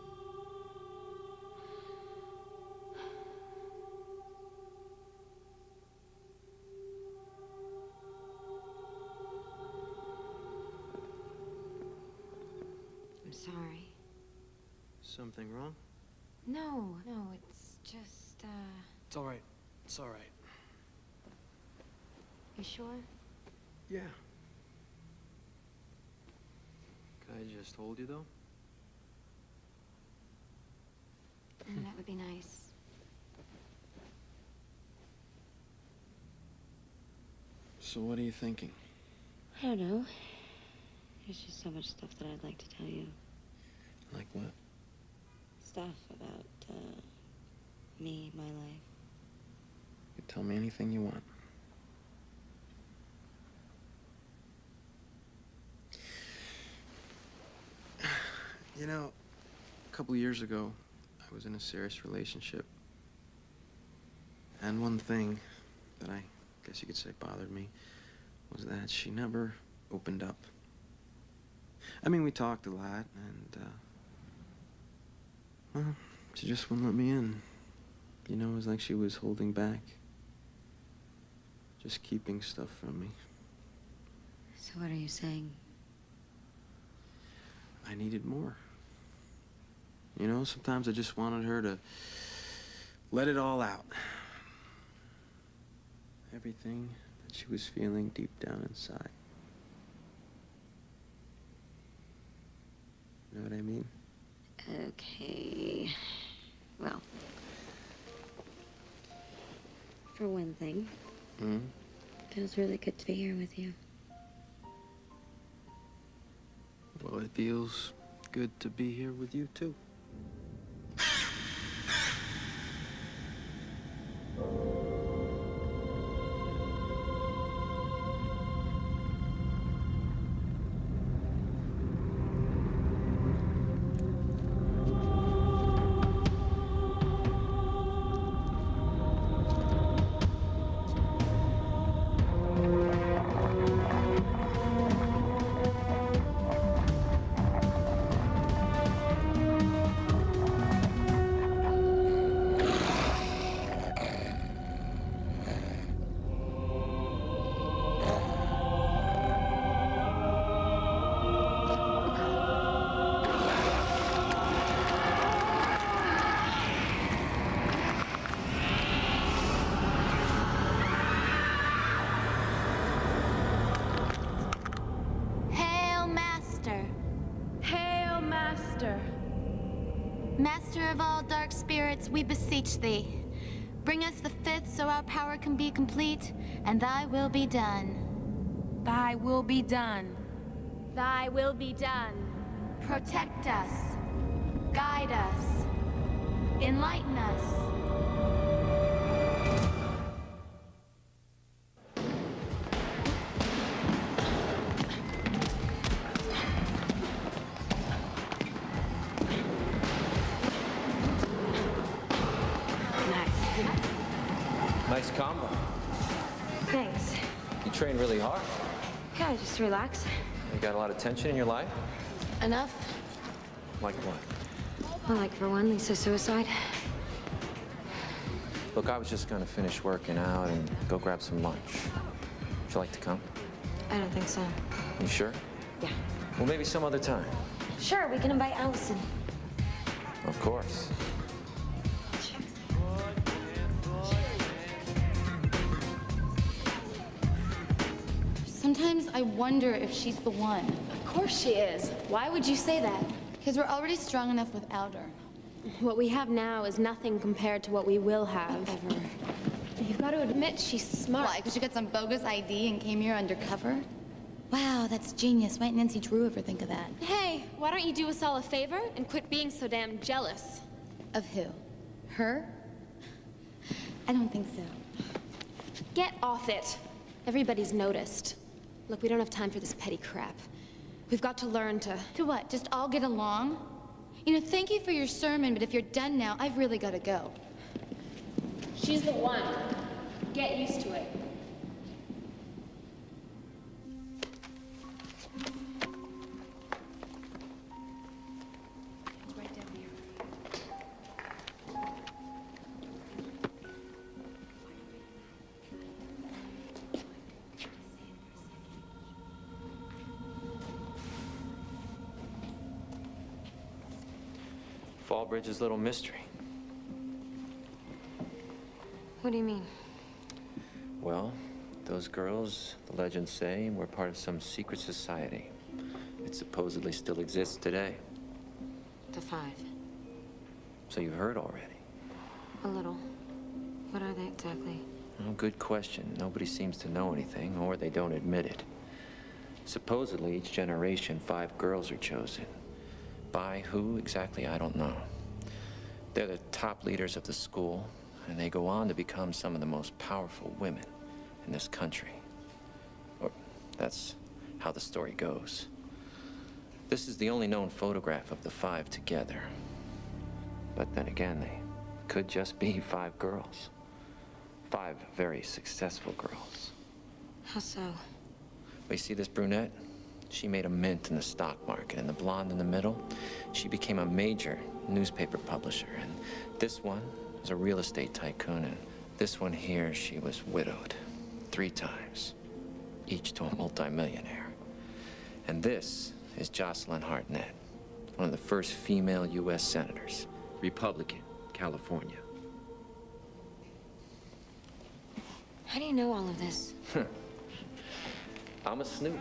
I'm sorry. Something wrong? No, it's just, It's all right. It's all right. You sure? Yeah. Could I just hold you, though? That would be nice. So what are you thinking? I don't know. There's just so much stuff that I'd like to tell you. Like what? Stuff about, me, my life. You tell me anything you want. You know, a couple years ago, I was in a serious relationship. And one thing that I guess you could say bothered me was that she never opened up. I mean, we talked a lot, and, well, she just wouldn't let me in. You know, it was like she was holding back. Just keeping stuff from me. So what are you saying? I needed more. You know, sometimes I just wanted her to let it all out. Everything that she was feeling deep down inside. You know what I mean? Okay. Well, for one thing, it feels really good to be here with you. Well, it feels good to be here with you, too. Master of all dark spirits, we beseech thee. Bring us the fifth so our power can be complete, and thy will be done. Thy will be done. Thy will be done. Protect us. Guide us. Enlighten us. Nice combo. Thanks. You train really hard. Yeah, just relax. You got a lot of tension in your life? Enough? Like what? Well, like for one, Lisa's suicide. Look, I was just gonna finish working out and go grab some lunch. Would you like to come? I don't think so. You sure? Yeah. Well, maybe some other time. Sure, we can invite Allison. Of course. Sometimes I wonder if she's the one. Of course she is. Why would you say that? Because we're already strong enough without her. What we have now is nothing compared to what we will have. Ever. You've got to admit she's smart. Why? Because she got some bogus ID and came here undercover? Wow, that's genius. Why didn't Nancy Drew ever think of that? Hey, why don't you do us all a favor and quit being so damn jealous? Of who? Her? I don't think so. Get off it. Everybody's noticed. Look, we don't have time for this petty crap. We've got to learn to... To what? Just all get along? You know, thank you for your sermon, but if you're done now, I've really got to go. She's the one. Get used to it. Fallbridge's little mystery. What do you mean? Well, those girls, the legends say, were part of some secret society. It supposedly still exists today. The Five. So you've heard already. A little. What are they exactly? Oh, good question. Nobody seems to know anything, or they don't admit it. Supposedly, each generation, 5 girls are chosen. By who exactly, I don't know. They're the top leaders of the school, and they go on to become some of the most powerful women in this country. Or that's how the story goes. This is the only known photograph of the 5 together. But then again, they could just be 5 girls. 5 very successful girls. How so? Well, you see this brunette? She made a mint in the stock market, and the blonde in the middle, she became a major newspaper publisher. And this one was a real estate tycoon, and this one here, she was widowed 3 times, each to a multimillionaire. And this is Jocelyn Hartnett, one of the first female U.S. senators, Republican, California. How do you know all of this? I'm a snoop.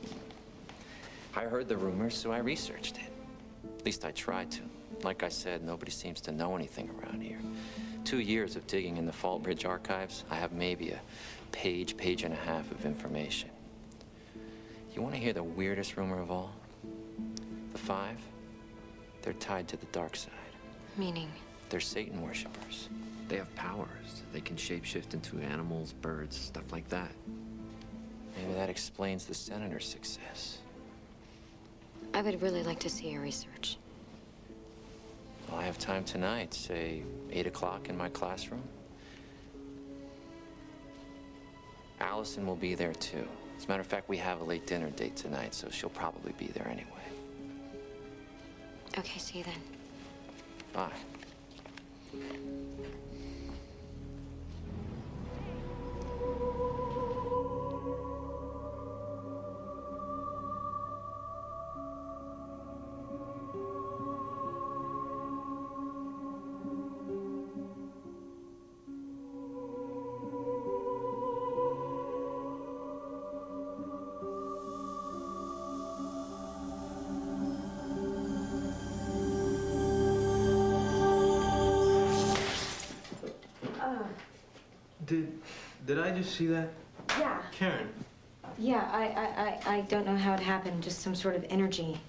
I heard the rumors, so I researched it. At least I tried to. Like I said, nobody seems to know anything around here. 2 years of digging in the Fallbridge archives, I have maybe a page and a half of information. You want to hear the weirdest rumor of all? The 5, they're tied to the dark side. Meaning? They're Satan worshippers. They have powers. They can shapeshift into animals, birds, stuff like that. Maybe that explains the senator's success. I would really like to see your research. Well, I have time tonight, say 8 o'clock in my classroom. Allison will be there too. As a matter of fact, we have a late dinner date tonight, so she'll probably be there anyway. Okay, see you then. Bye. Did I just see that? Yeah. Karen. Yeah, I don't know how it happened, just some sort of energy.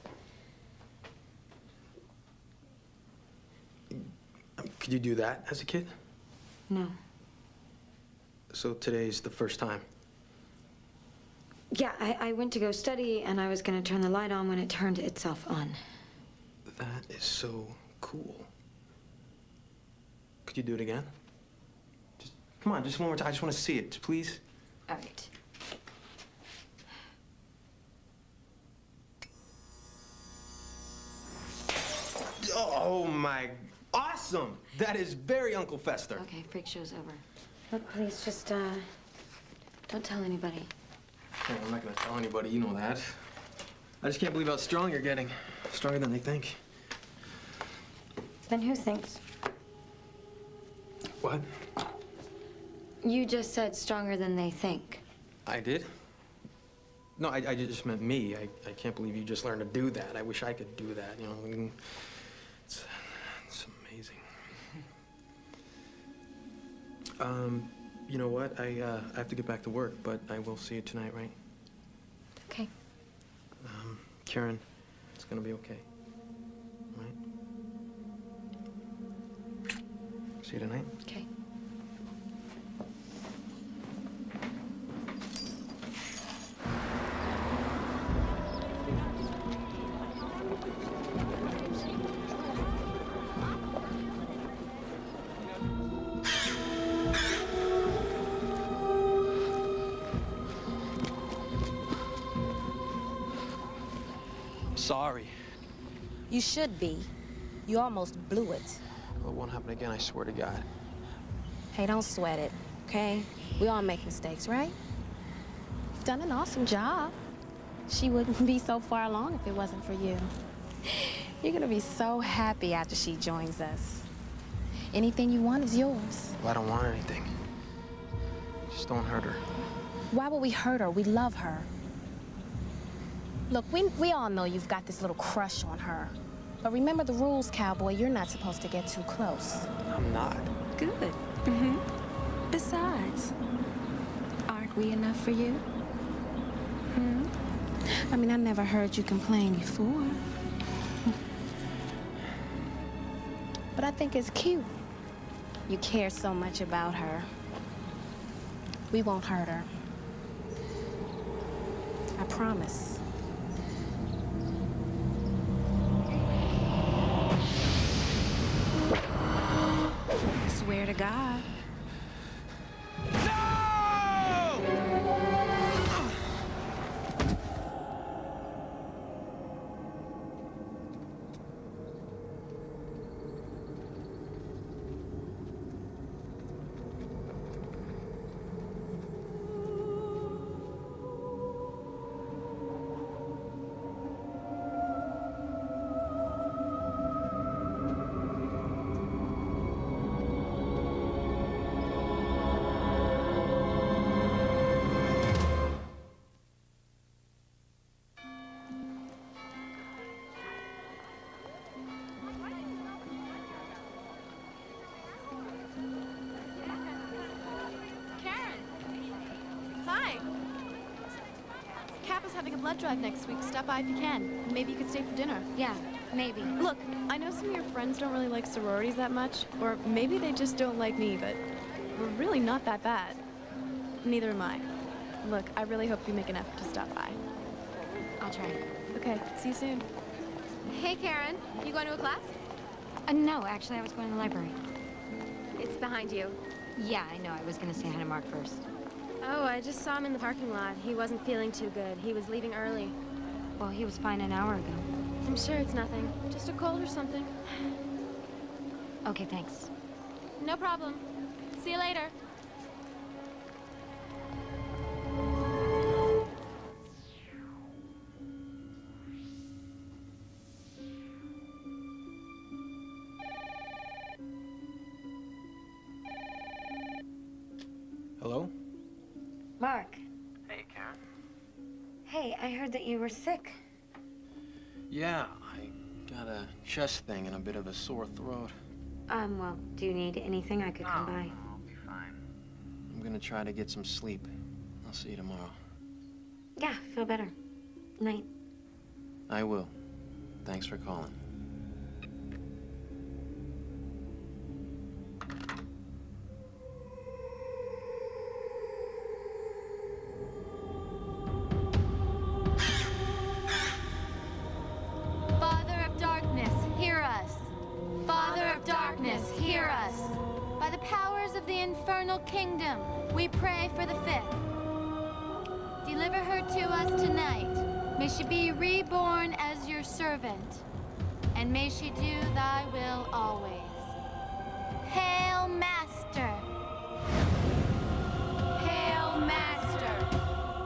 Could you do that as a kid? No. So today's the first time. Yeah, I went to go study, and I was going to turn the light on when it turned itself on. That is so cool. Could you do it again? Just, come on, just one more time. I just want to see it, please. All right. Oh, my... Awesome! That is very Uncle Fester. Okay, freak show's over. Look, please, just, don't tell anybody. Hey, I'm not gonna tell anybody, you know that. I just can't believe how strong you're getting. Stronger than they think. Then who thinks? What? You just said stronger than they think. I did? No, I just meant me. I can't believe you just learned to do that. I wish I could do that, you know. I mean, it's amazing. You know what? I have to get back to work, but I will see you tonight, right? Okay. Karen, it's gonna be okay. Right? See you tonight? Okay. Sorry. You should be. You almost blew it. Well, it won't happen again, I swear to God. Hey, don't sweat it, okay? We all make mistakes, right? You've done an awesome job. She wouldn't be so far along if it wasn't for you. You're gonna be so happy after she joins us. Anything you want is yours. Well, I don't want anything. Just don't hurt her. Why would we hurt her? We love her. Look, we all know you've got this little crush on her. But remember the rules, cowboy. You're not supposed to get too close. I'm not. Good. Mm-hmm. Besides, aren't we enough for you? Hmm? I mean, I never heard you complain before. But I think it's cute. You care so much about her. We won't hurt her. I promise. Swear to God. Having a blood drive next week. Stop by if you can. Maybe you could stay for dinner. Yeah, maybe. Look, I know some of your friends don't really like sororities that much, or maybe they just don't like me, but we're really not that bad. Neither am I. Look, I really hope you make an effort to stop by. I'll try. Okay, see you soon. Hey, Karen. You going to a class? No, actually, I was going to the library. It's behind you. Yeah, I know. I was going to say hi to Mark first. Oh, I just saw him in the parking lot. He wasn't feeling too good. He was leaving early. Well, he was fine an hour ago. I'm sure it's nothing. Just a cold or something. Okay, thanks. No problem. See you later. Hello? Mark. Hey, Karen. Hey, I heard that you were sick. Yeah, I got a chest thing and a bit of a sore throat. Well, do you need anything? I could come by. I'll be fine. I'm gonna try to get some sleep. I'll see you tomorrow. Yeah, feel better. Night. I will. Thanks for calling. Father of darkness, hear us. Father of darkness, hear us. By the powers of the infernal kingdom, we pray for the fifth. Deliver her to us tonight. May she be reborn as your servant, and may she do thy will always. Hail, Master! Hail, Master!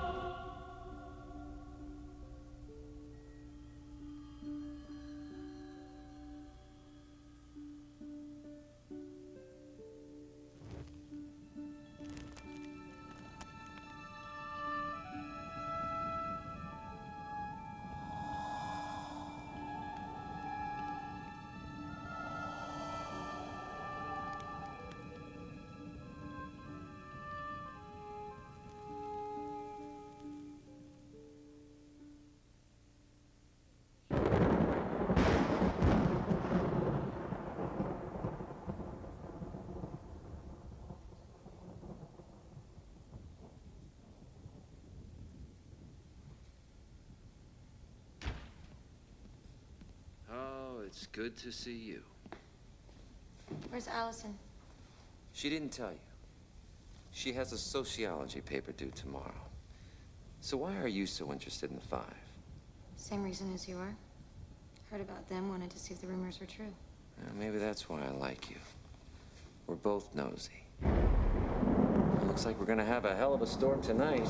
It's good to see you. Where's Allison? She didn't tell you. She has a sociology paper due tomorrow. So why are you so interested in the Five? Same reason as you are. Heard about them, wanted to see if the rumors were true. Maybe that's why I like you. We're both nosy. It looks like we're gonna have a hell of a storm tonight.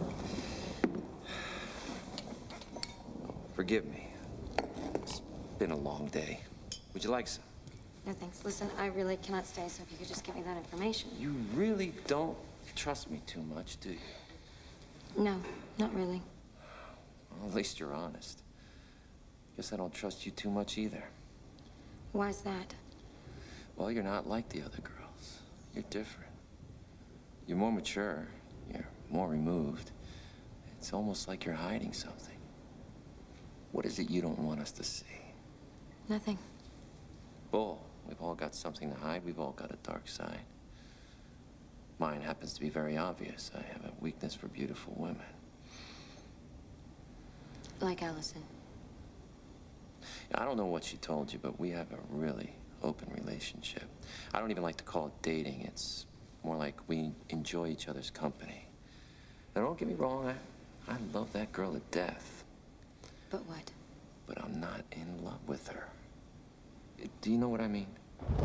Forgive me. It's been a long day. Would you like some? No, thanks. Listen, I really cannot stay, so if you could just give me that information. You really don't trust me too much, do you? No, not really. Well, at least you're honest. Guess I don't trust you too much either. Why's that? Well, you're not like the other girls. You're different. You're more mature. You're more removed. It's almost like you're hiding something. What is it you don't want us to see? Nothing. Bull. We've all got something to hide. We've all got a dark side. Mine happens to be very obvious. I have a weakness for beautiful women. Like Allison. I don't know what she told you, but we have a really open relationship. I don't even like to call it dating. It's more like we enjoy each other's company. Now, don't get me wrong. I love that girl to death. But what? But I'm not in love with her. Do you know what I mean?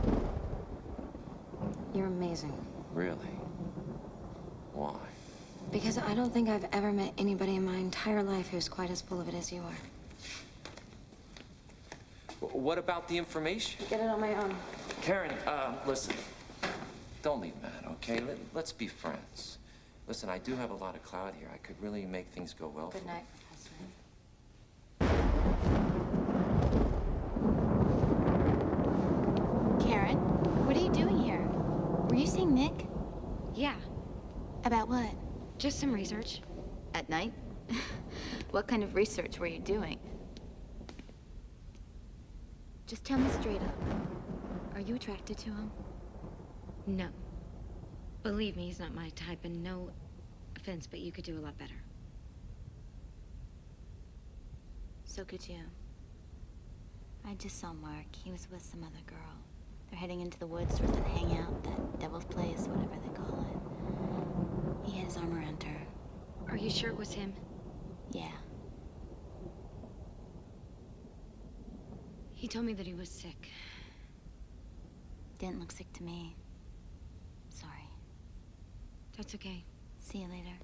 You're amazing. Really? Why? Because I don't think I've ever met anybody in my entire life who's quite as full of it as you are. What about the information? Get it on my own. Karen, listen. Don't leave Matt, okay? Let's be friends. Listen, I do have a lot of clout here. I could really make things go well for Good night, Professor. Karen, what are you doing here? Were you seeing Nick? Yeah. About what? Just some research. At night? What kind of research were you doing? Just tell me straight up. Are you attracted to him? No. Believe me, he's not my type, and no offense, but you could do a lot better. So could you. I just saw Mark. He was with some other girl. They're heading into the woods towards that hangout, that Devil's Place, whatever they call it. He had his arm around her. Are you sure it was him? Yeah. He told me that he was sick. Didn't look sick to me. Sorry. That's okay. See you later.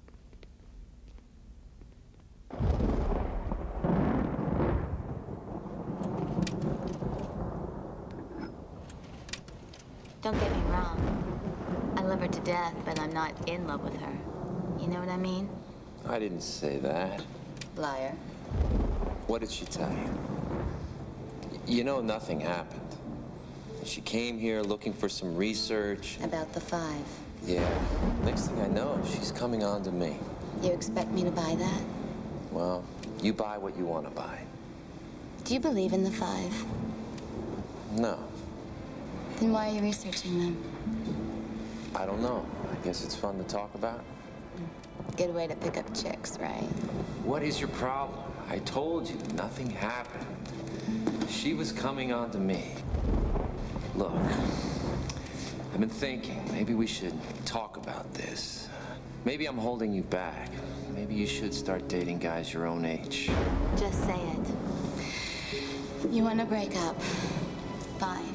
Don't get me wrong. I love her to death, but I'm not in love with her. You know what I mean? I didn't say that. Liar. What did she tell you? You know nothing happened. She came here looking for some research. About the Five. Yeah. Next thing I know, she's coming on to me. You expect me to buy that? Well, you buy what you want to buy. Do you believe in the 5? No, Then why are you researching them? I don't know. I guess it's fun to talk about. Good way to pick up chicks, right? What is your problem? I told you, nothing happened. She was coming on to me. Look, I've been thinking, maybe we should talk about this. Maybe I'm holding you back. Maybe you should start dating guys your own age. Just say it. You want to break up? Fine.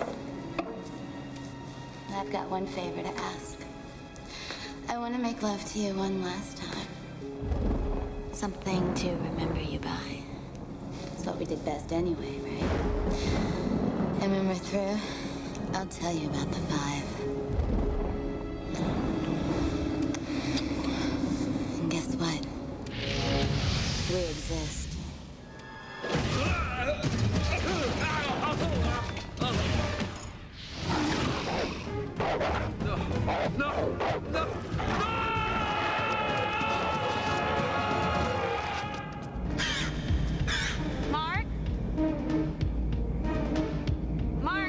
I've got one favor to ask. I want to make love to you one last time. Something to remember you by. It's what we did best anyway, right? And when we're through, I'll tell you about the 5. And guess what? We exist. No! Mark? Mark?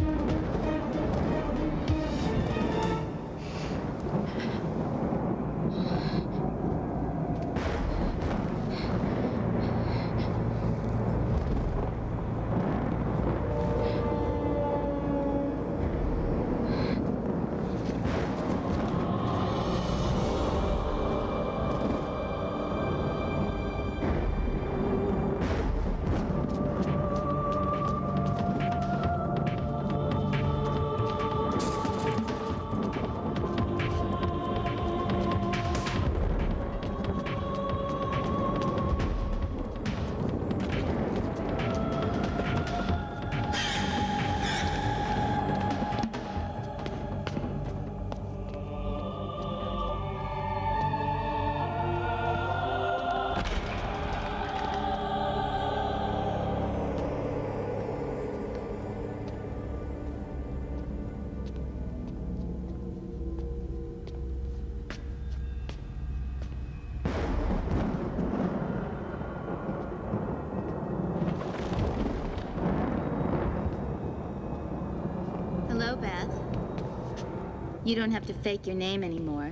Hello, Beth. You don't have to fake your name anymore.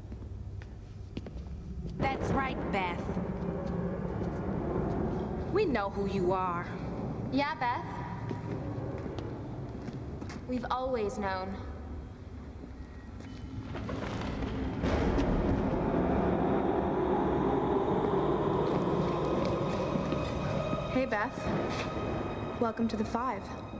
That's right, Beth. We know who you are. Yeah, Beth? We've always known. Hey, Beth. Welcome to the 5.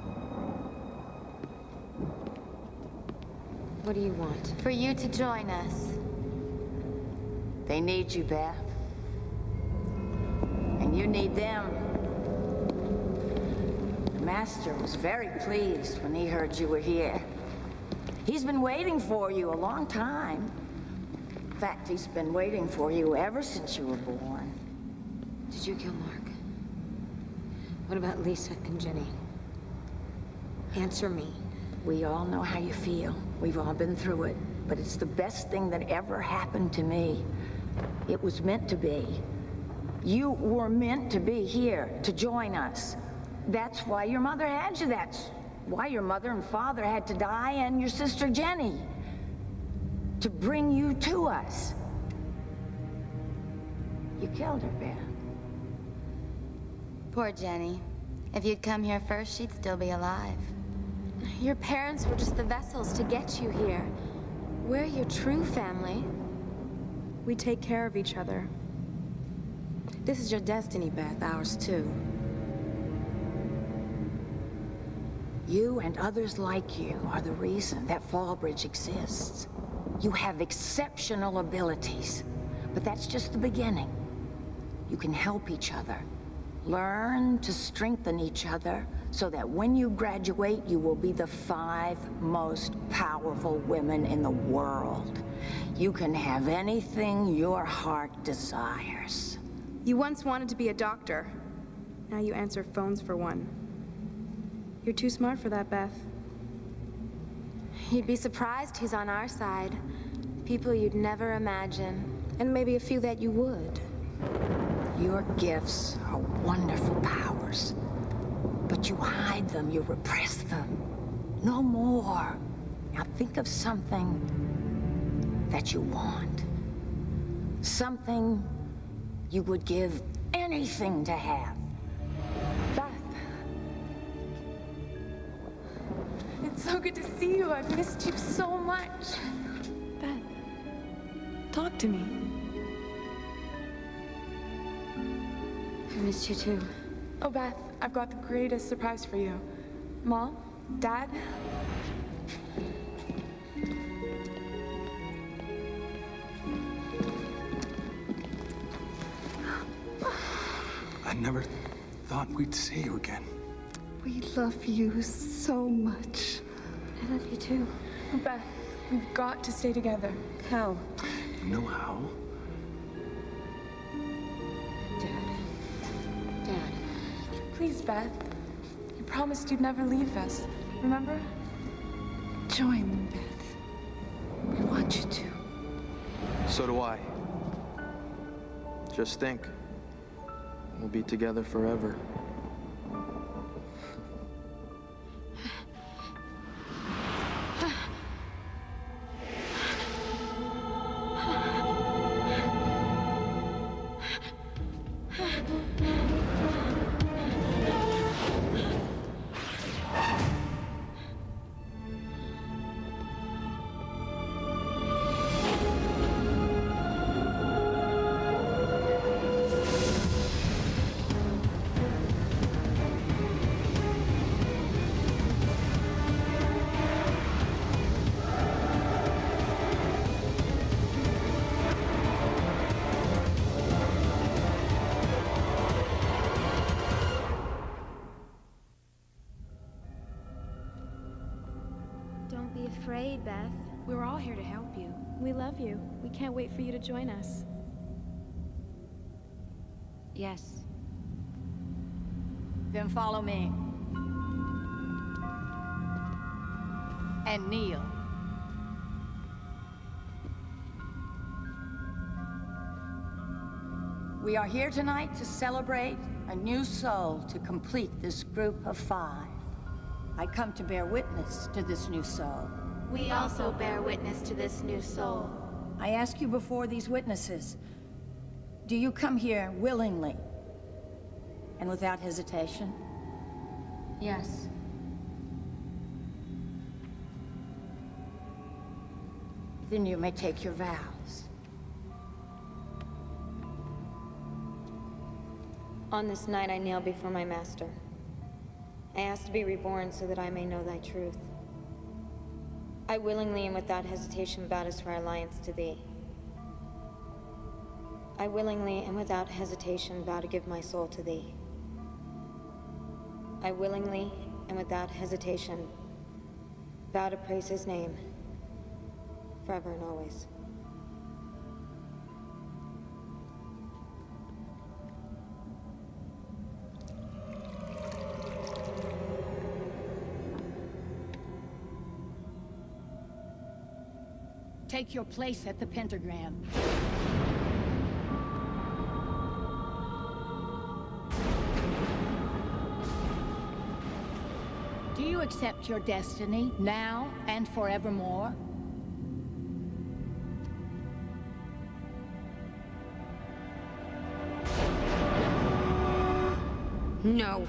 What do you want? For you to join us. They need you, Beth. And you need them. The Master was very pleased when he heard you were here. He's been waiting for you a long time. In fact, he's been waiting for you ever since you were born. Did you kill Mark? What about Lisa and Jenny? Answer me. We all know how you feel. We've all been through it. But it's the best thing that ever happened to me. It was meant to be. You were meant to be here, to join us. That's why your mother had you. That's why your mother and father had to die, and your sister Jenny. To bring you to us. You killed her, Beth. Poor Jenny. If you'd come here first, she'd still be alive. Your parents were just the vessels to get you here. We're your true family. We take care of each other. This is your destiny, Beth, ours too. You and others like you are the reason that Fallbridge exists. You have exceptional abilities, but that's just the beginning. You can help each other. Learn to strengthen each other so that when you graduate, you will be the 5 most powerful women in the world. You can have anything your heart desires. You once wanted to be a doctor. Now you answer phones for one. You're too smart for that, Beth. You'd be surprised he's on our side. People you'd never imagine, and maybe a few that you would. Your gifts are wonderful powers, but you hide them, you repress them. No more. Now think of something that you want. Something you would give anything to have. Beth. It's so good to see you. I've missed you so much. Beth, talk to me. I missed you too. Oh, Beth, I've got the greatest surprise for you. Mom? Dad? I never thought we'd see you again. We love you so much. I love you too. Oh, Beth, we've got to stay together. How? You know how? Dad. Please, Beth. You promised you'd never leave us. Remember? Join them, Beth. We want you to. So do I. Just think. We'll be together forever. Don't be afraid, Beth. We're all here to help you. We love you. We can't wait for you to join us. Yes. Then follow me. And kneel. We are here tonight to celebrate a new soul to complete this group of 5. I come to bear witness to this new soul. We also bear witness to this new soul. I ask you before these witnesses, do you come here willingly and without hesitation? Yes. Then you may take your vows. On this night I kneel before my master. I ask to be reborn so that I may know thy truth. I willingly and without hesitation vow to swear alliance to thee. I willingly and without hesitation vow to give my soul to thee. I willingly and without hesitation vow to praise his name forever and always. Take your place at the pentagram. Do you accept your destiny now and forevermore? No.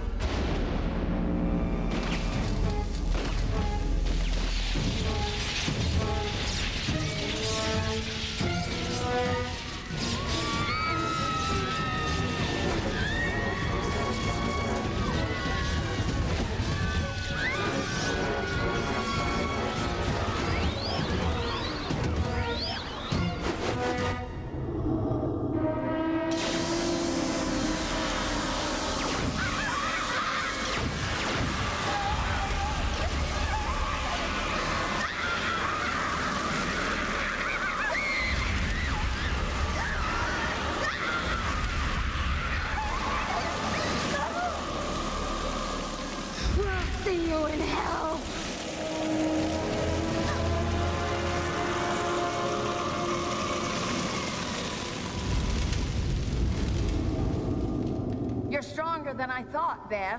stronger than I thought, Beth.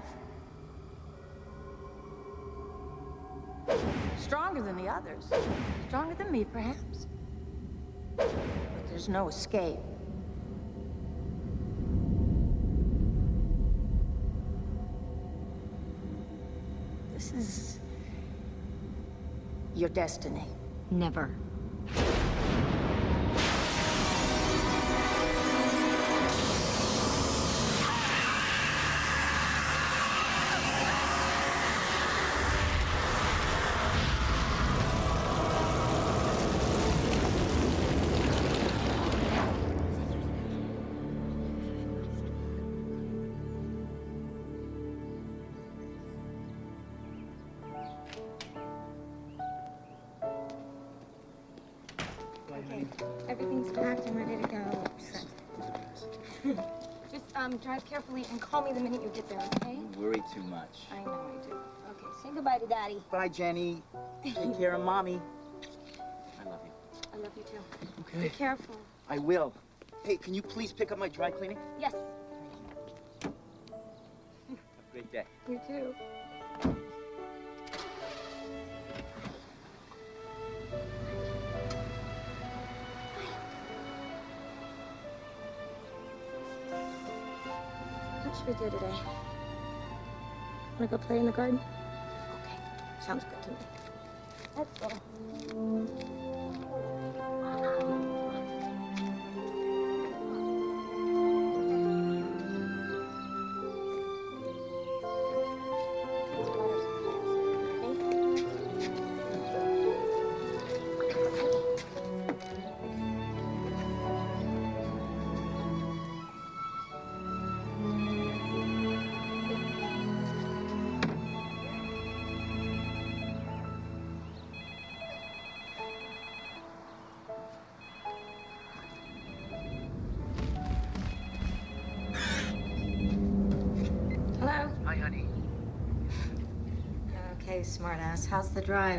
Stronger than the others. Stronger than me, perhaps. But there's no escape. This is your destiny. Never. Everything's packed and ready to go. Just drive carefully and call me the minute you get there, okay? You worry too much. I know I do. Okay, say goodbye to Daddy. Bye, Jenny. Take care of Mommy. I love you. I love you too. Okay. Be careful. I will. Hey, can you please pick up my dry cleaning? Yes. Have a great day. You too. What should we do today? Wanna go play in the garden? Okay, sounds good to me. Let's go. Hello? Hi, honey. Okay, smartass. How's the drive?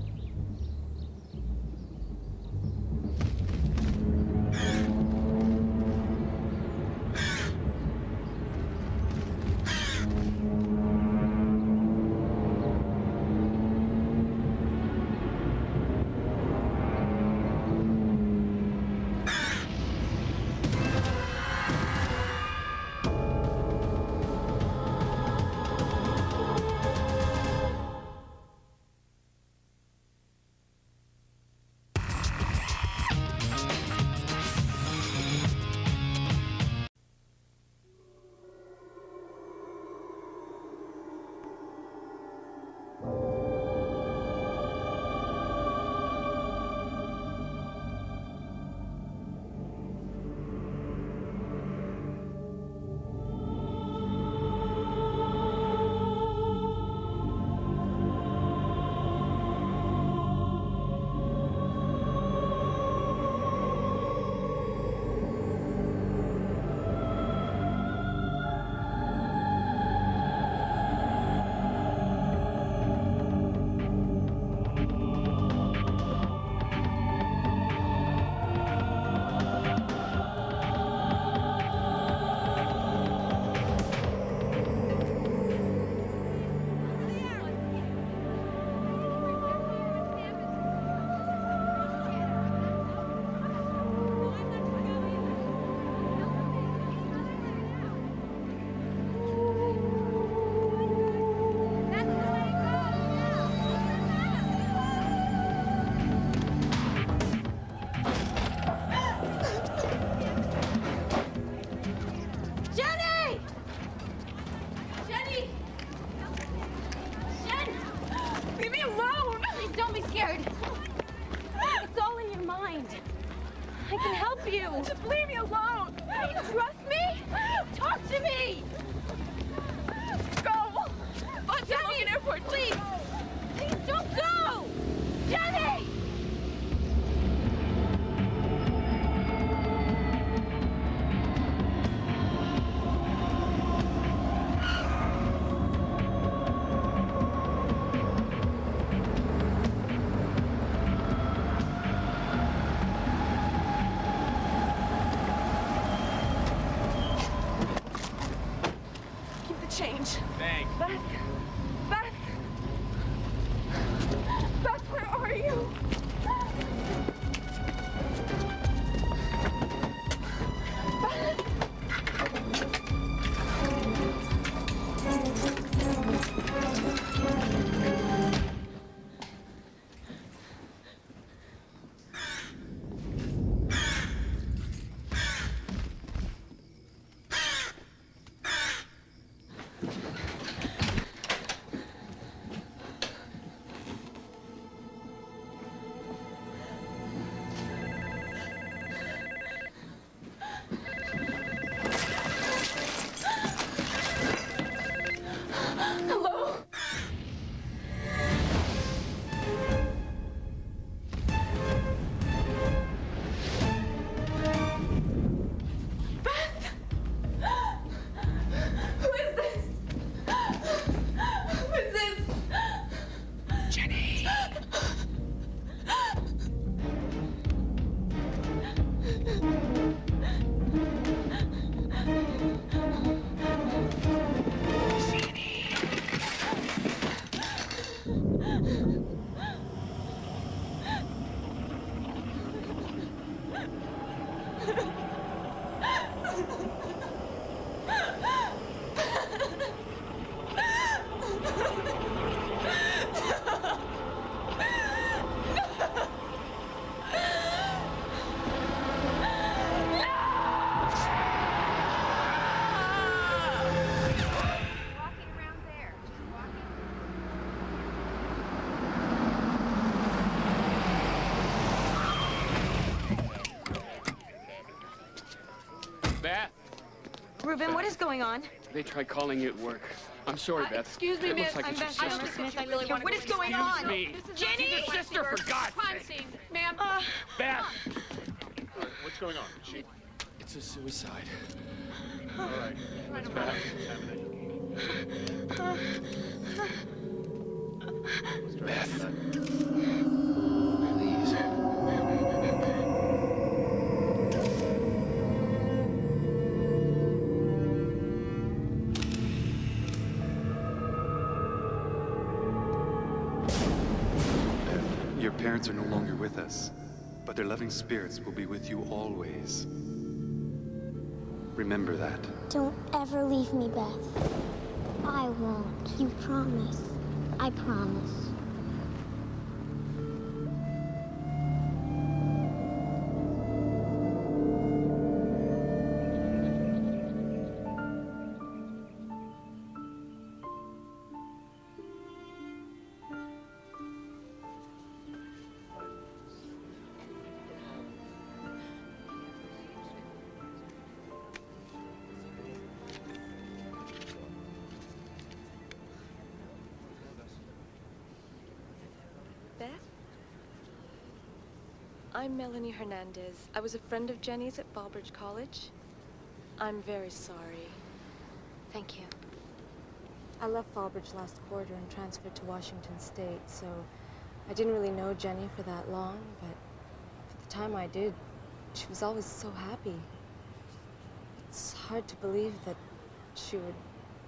Jenny! Jenny! Jen! Leave me alone! Please don't be scared. It's all in your mind. I can help you. Just leave me alone. Do you trust me? Talk to me. Go. Jenny, airport, please. Please don't go. Jenny! Ruben, what is going on? They tried calling you at work. I'm sorry, Beth. Excuse me, It miss. looks like I'm it's Beth your sister. Smith. I really want to. What is going on? Excuse me. Jenny! Your sister, for God's Crime sake. scene, ma'am. Beth! What's going on? She... It's a suicide. All right. Let's back. Beth. Your parents are no longer with us, but their loving spirits will be with you always. Remember that. Don't ever leave me, Beth. I won't. You promise. I promise. Beth? I'm Melanie Hernandez. I was a friend of Jenny's at Fallbridge College. I'm very sorry. Thank you. I left Fallbridge last quarter and transferred to Washington State, so I didn't really know Jenny for that long, but for the time I did, she was always so happy. It's hard to believe that she would...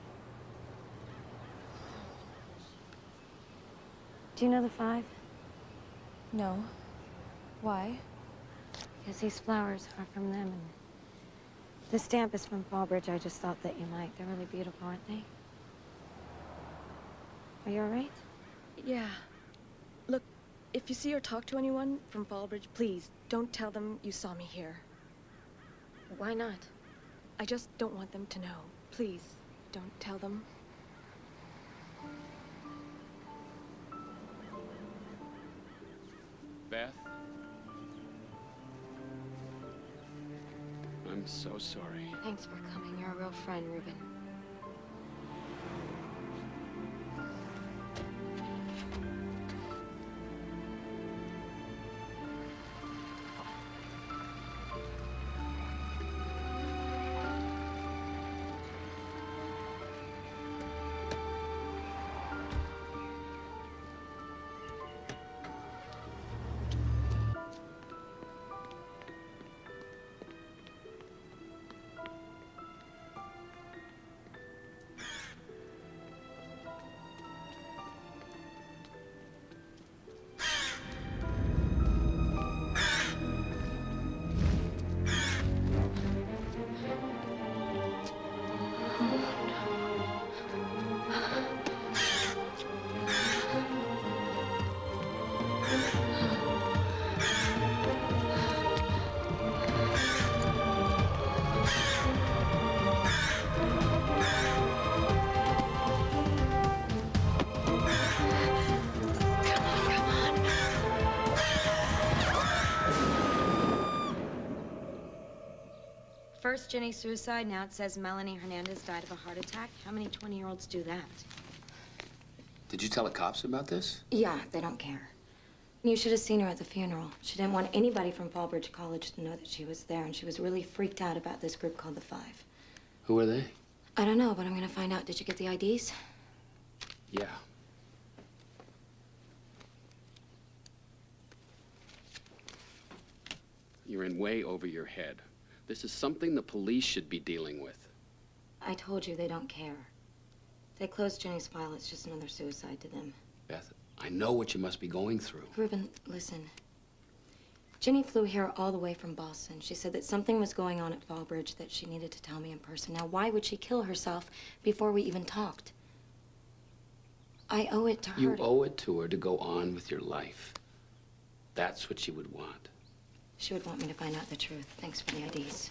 Do you know the 5? No. Why? Because these flowers are from them, and the stamp is from Fallbridge. I just thought that you might. They're really beautiful, aren't they? Are you all right? Yeah. Look, if you see or talk to anyone from Fallbridge, please, don't tell them you saw me here. Why not? I just don't want them to know. Please, don't tell them. Beth? I'm so sorry. Thanks for coming. You're a real friend, Ruben. First, Jenny's suicide. Now it says Melanie Hernandez died of a heart attack. How many 20-year-olds do that? Did you tell the cops about this? Yeah, they don't care. You should have seen her at the funeral. She didn't want anybody from Fallbridge College to know that she was there, and she was really freaked out about this group called the 5. Who are they? I don't know, but I'm gonna find out. Did you get the IDs? Yeah. You're in way over your head. This is something the police should be dealing with. I told you they don't care. They closed Jenny's file. It's just another suicide to them. Beth, I know what you must be going through. Ruben, listen. Jenny flew here all the way from Boston. She said that something was going on at Fallbridge that she needed to tell me in person. Now, why would she kill herself before we even talked? I owe it to her. You owe it to her to go on with your life. That's what she would want. She would want me to find out the truth. Thanks for the IDs.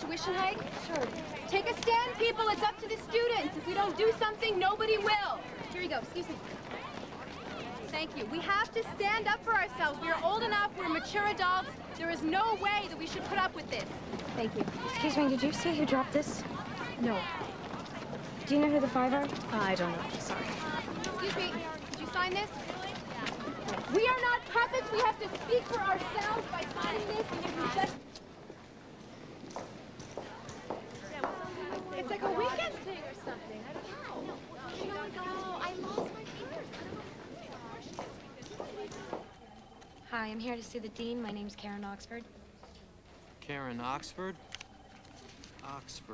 tuition hike? Sure. Take a stand, people. It's up to the students. If we don't do something, nobody will. Here you go. Excuse me. Thank you. We have to stand up for ourselves. We are old enough. We're mature adults. There is no way that we should put up with this. Thank you. Excuse me, did you say who dropped this? No. Do you know who the five are? I don't know. Sorry. Excuse me. Did you sign this? We are not puppets. We have to speak for ourselves by signing this. And if we just... It's like a weekend thing or something. I don't know. I lost my fingers. Hi, I'm here to see the dean. My name's Karen Oxford. Karen Oxford? Oxford.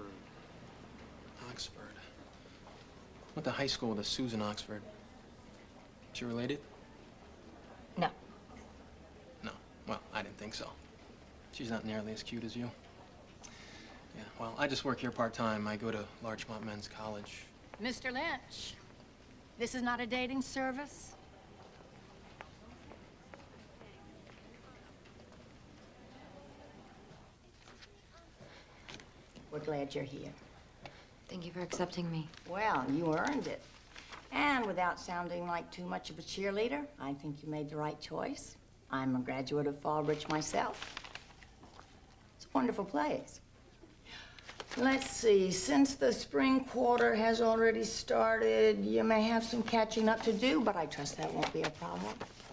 Went to high school with a Susan Oxford. She related? No. No. Well, I didn't think so. She's not nearly as cute as you. Yeah, well, I just work here part-time. I go to Larchmont Men's College. Mr. Lynch, this is not a dating service. We're glad you're here. Thank you for accepting me. Well, you earned it. And without sounding like too much of a cheerleader, I think you made the right choice. I'm a graduate of Fallbridge myself. It's a wonderful place. Let's see, since the spring quarter has already started, you may have some catching up to do, but I trust that won't be a problem.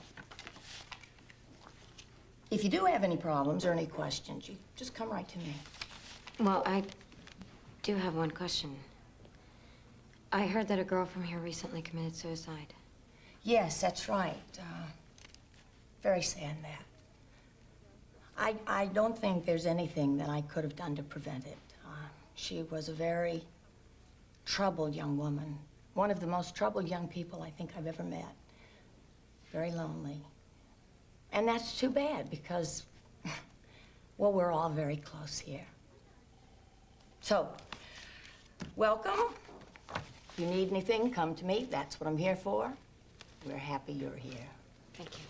If you do have any problems or any questions, you just come right to me. Well, I do have one question. I heard that a girl from here recently committed suicide. Yes, that's right. Very sad, that. I don't think there's anything that I could have done to prevent it. She was a very troubled young woman. One of the most troubled young people I think I've ever met. Very lonely. And that's too bad because, well, we're all very close here. So, welcome. If you need anything, come to me. That's what I'm here for. We're happy you're here. Thank you.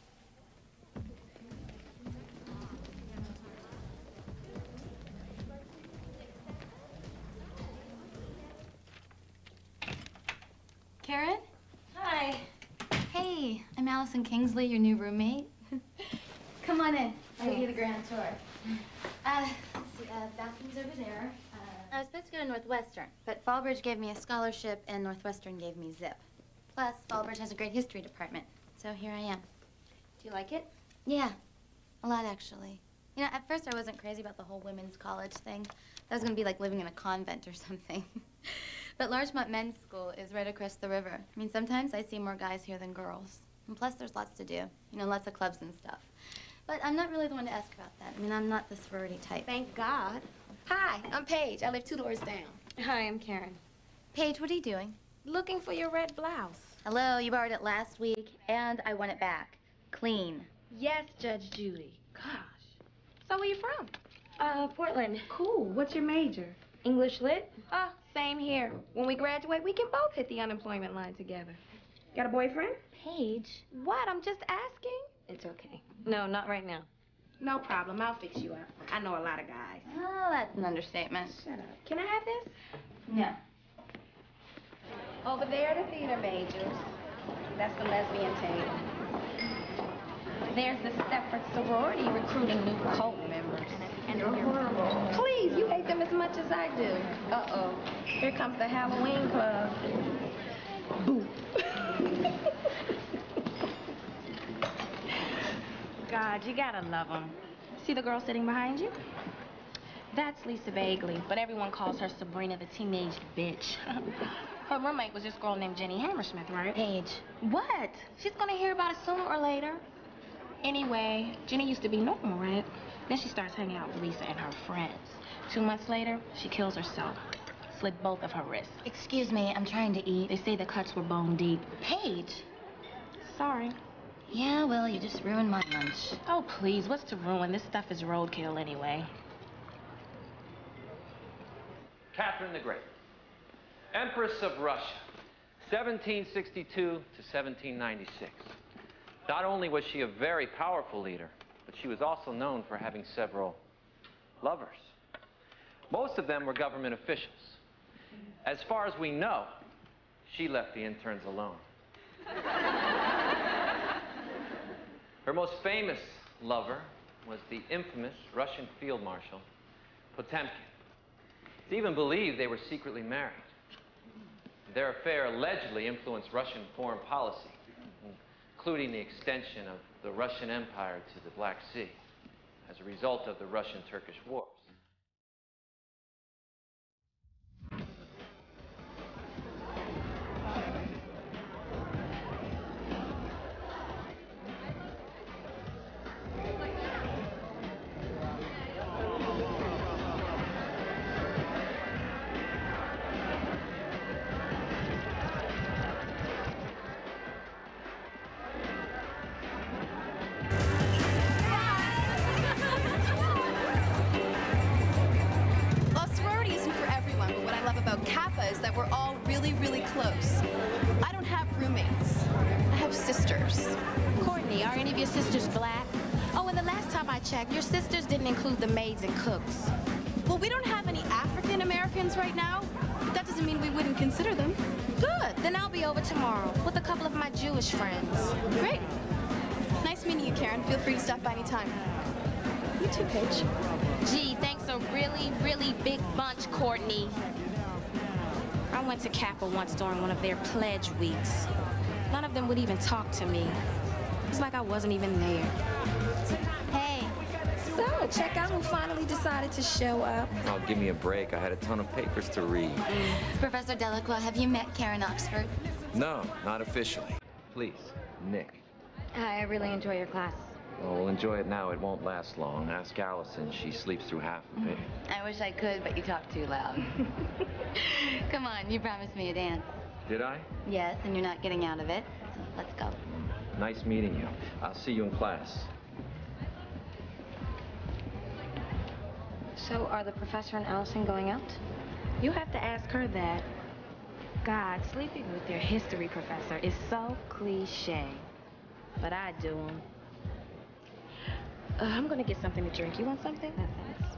Karen? Hi. Hey, I'm Allison Kingsley, your new roommate. Come on in. I'll give you the grand tour. Let's see, bathroom's over there. I was supposed to go to Northwestern, but Fallbridge gave me a scholarship and Northwestern gave me Zip. Plus, Fallbridge has a great history department, so here I am. Do you like it? Yeah, a lot actually. You know, at first I wasn't crazy about the whole women's college thing. That was gonna be like living in a convent or something. But Larchmont Men's School is right across the river. I mean, sometimes I see more guys here than girls. And plus, there's lots to do. You know, lots of clubs and stuff. But I'm not really the one to ask about that. I mean, I'm not the sorority type. Thank God. Hi, I'm Paige. I live 2 doors down. Hi, I'm Karen. Paige, what are you doing? Looking for your red blouse. Hello, you borrowed it last week, and I want it back. Clean. Yes, Judge Judy. Gosh. So where you from? Portland. Cool. What's your major? English lit? Same here. When we graduate, we can both hit the unemployment line together. Got a boyfriend? Paige. What? I'm just asking. It's okay. No, not right now. No problem. I'll fix you up. I know a lot of guys. Oh, that's an understatement. Shut up. Can I have this? No. Over there, the theater majors. That's the lesbian table. There's the Stepford sorority recruiting new cult members. And they're horrible. Please, you hate them as much as I do. Uh-oh. Here comes the Halloween club. Boo. God, you gotta love them. See the girl sitting behind you? That's Lisa Bagley, but everyone calls her Sabrina the Teenage Bitch. Her roommate was this girl named Jenny Hammersmith, right? Paige. What? She's gonna hear about it sooner or later. Anyway, Jenny used to be normal, right? Then she starts hanging out with Lisa and her friends. 2 months later, she kills herself. Slit both of her wrists. Excuse me, I'm trying to eat. They say the cuts were bone deep. Paige! Sorry. Yeah, well, you just ruined my lunch. Oh, please, what's to ruin? This stuff is roadkill anyway. Catherine the Great, Empress of Russia, 1762 to 1796. Not only was she a very powerful leader, but she was also known for having several lovers. Most of them were government officials. As far as we know, she left the interns alone. Her most famous lover was the infamous Russian Field Marshal, Potemkin. It's even believed they were secretly married. Their affair allegedly influenced Russian foreign policy, including the extension of the Russian Empire to the Black Sea as a result of the Russian-Turkish Wars. Well, sorority isn't for everyone, but what I love about Kappa is that we're all really, really close. I don't have roommates. I have sisters. Courtney, are any of your sisters black? Oh, and the last time I checked, your sisters didn't include the maids and cooks. Well, we don't have any African Americans right now. But that doesn't mean we wouldn't consider them. Good, then I'll be over tomorrow with a couple of my Jewish friends. Great. Nice meeting you, Karen. Feel free to stop by anytime. You too, Paige. Gee, thanks a really, really big bunch, Courtney. I went to Kappa once during one of their pledge weeks. None of them would even talk to me. It's like I wasn't even there. Hey. So, check out who finally decided to show up. Oh, give me a break. I had a ton of papers to read. Professor Delacroix, have you met Karen Oxford? No, not officially. Please, Nick. Hi, I really enjoy your class. Well, we'll enjoy it now. It won't last long. Ask Allison. She sleeps through half of it. I wish I could, but you talk too loud. Come on, you promised me a dance. Did I? Yes, and you're not getting out of it, so let's go. Nice meeting you. I'll see you in class. So, are the professor and Allison going out? You have to ask her that. God, sleeping with your history professor is so cliche. But I do 'em. I'm gonna get something to drink. You want something? No, thanks.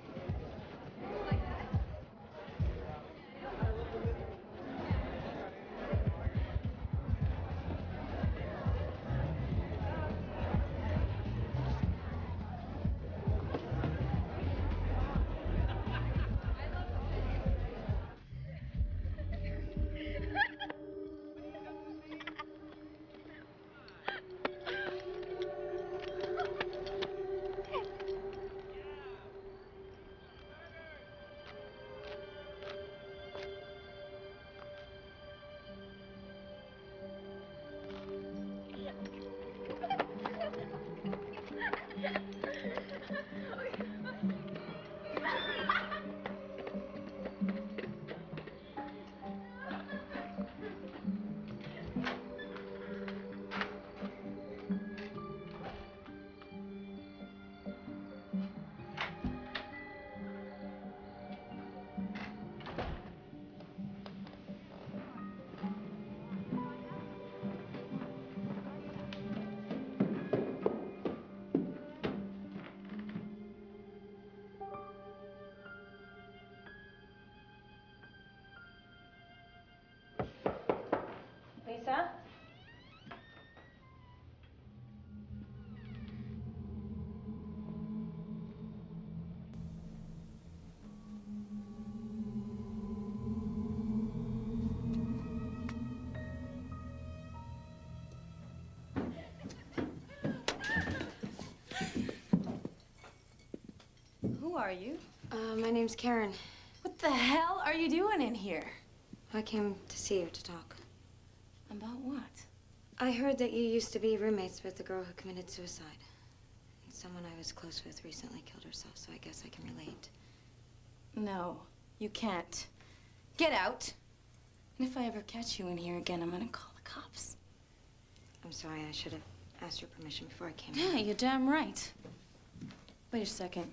Lisa? Who are you? My name's Karen. What the hell are you doing in here? I came to see you to talk. About what? I heard that you used to be roommates with the girl who committed suicide. And someone I was close with recently killed herself, so I guess I can relate. No, you can't. Get out. And if I ever catch you in here again, I'm gonna call the cops. I'm sorry, I should have asked your permission before I came Yeah, in. you're damn right. Wait a second.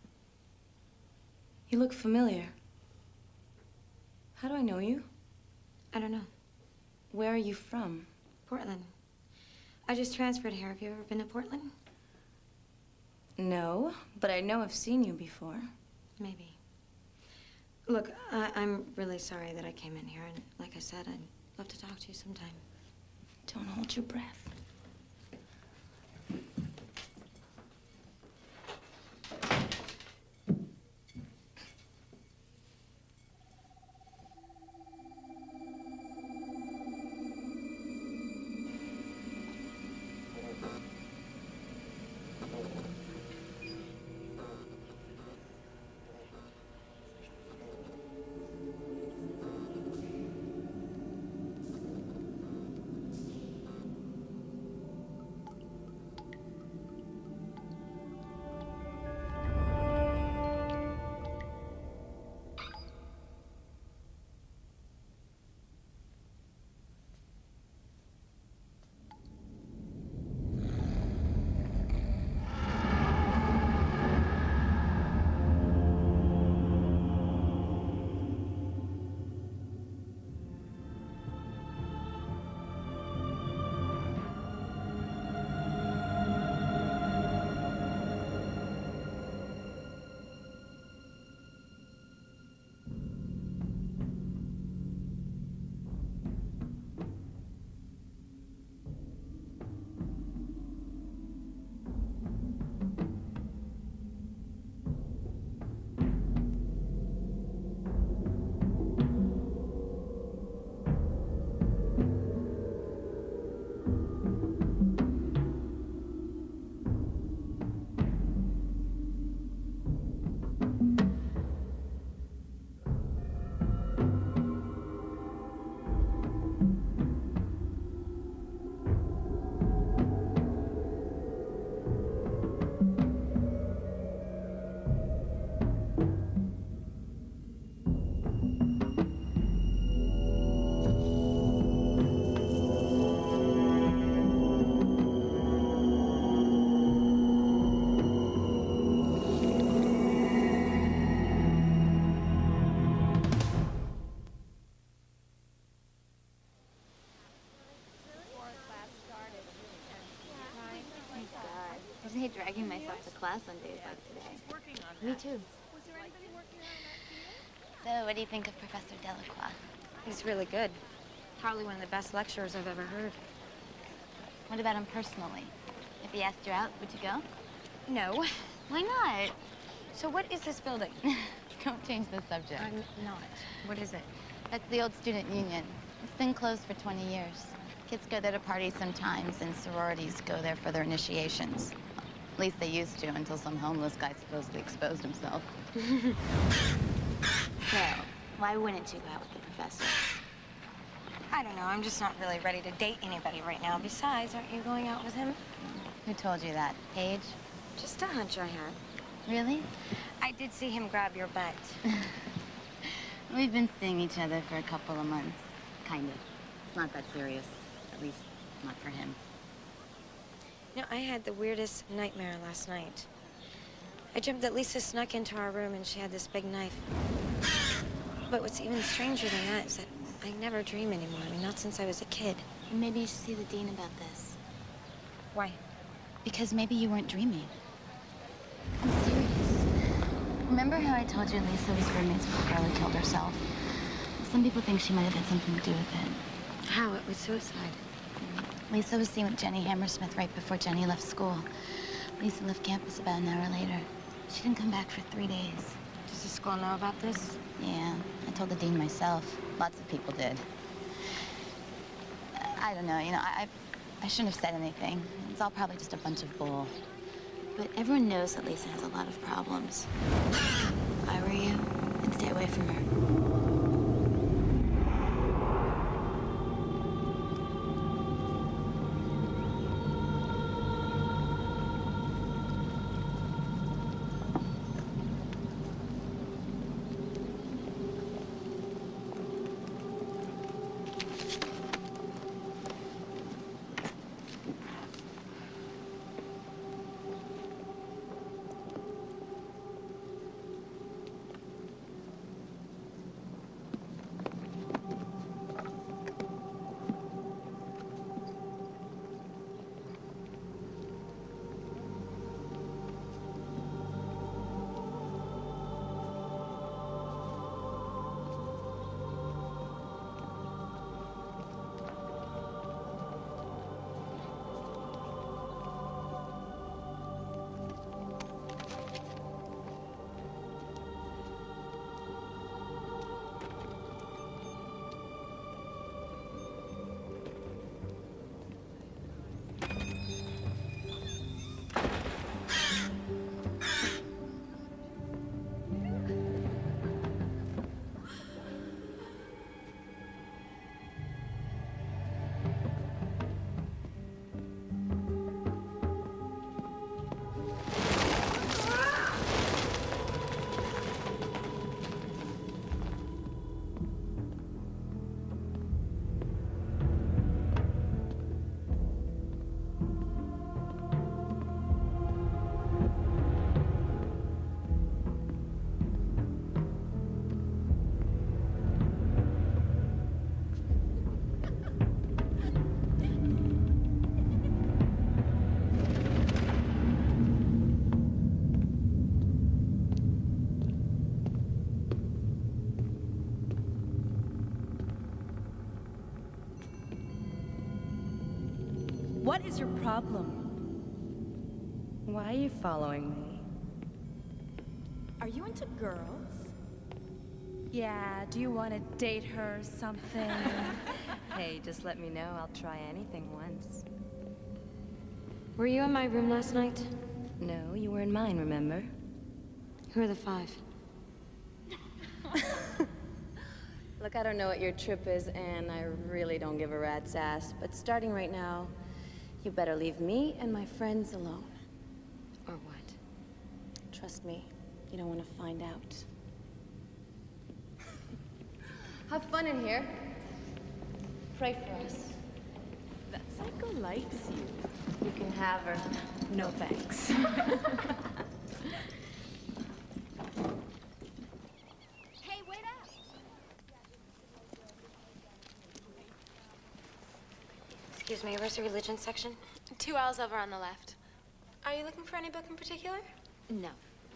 You look familiar. How do I know you? I don't know. Where are you from? Portland. I just transferred here. Have you ever been to Portland? No, but I know I've seen you before. Maybe. Look, I'm really sorry that I came in here, and like I said, I'd love to talk to you sometime. Don't hold your breath. I hate dragging myself to class on days like today. Me too. So, what do you think of Professor Delacroix? He's really good. Probably one of the best lecturers I've ever heard. What about him personally? If he asked you out, would you go? No. Why not? So what is this building? Don't change the subject. I'm not. What is it? That's the old student union. It's been closed for 20 years. Kids go there to party sometimes, and sororities go there for their initiations. At least they used to, until some homeless guy supposedly exposed himself. So, why wouldn't you go out with the professor? I don't know. I'm just not really ready to date anybody right now. Besides, aren't you going out with him? Who told you that? Paige? Just a hunch I had. Really? I did see him grab your butt. We've been seeing each other for a couple of months. Kind of. It's not that serious. At least, not for him. You know, I had the weirdest nightmare last night. I dreamt that Lisa snuck into our room and she had this big knife. But what's even stranger than that is that I never dream anymore. I mean, not since I was a kid. And maybe you should see the dean about this. Why? Because maybe you weren't dreaming. I'm serious. Remember how I told you Lisa was roommates with the girl who killed herself? Some people think she might have had something to do with it. How? It was suicide. Lisa was seen with Jenny Hammersmith right before Jenny left school. Lisa left campus about an hour later. She didn't come back for 3 days. Does the school know about this? Yeah, I told the dean myself. Lots of people did. I don't know, you know, I shouldn't have said anything. It's all probably just a bunch of bull. But everyone knows that Lisa has a lot of problems. If I were you, I'd stay away from her. What is your problem? Why are you following me? Are you into girls? Yeah, do you want to date her or something? Hey, just let me know. I'll try anything once. Were you in my room last night? No, you were in mine, remember? Who are the 5? Look, I don't know what your trip is, and I really don't give a rat's ass, but starting right now, you better leave me and my friends alone. Or what? Trust me, you don't want to find out. Have fun in here. Pray for us. That psycho likes you. You can have her. No thanks. Hey, wait up! Excuse me, where's the religion section? 2 aisles over on the left. Are you looking for any book in particular? No.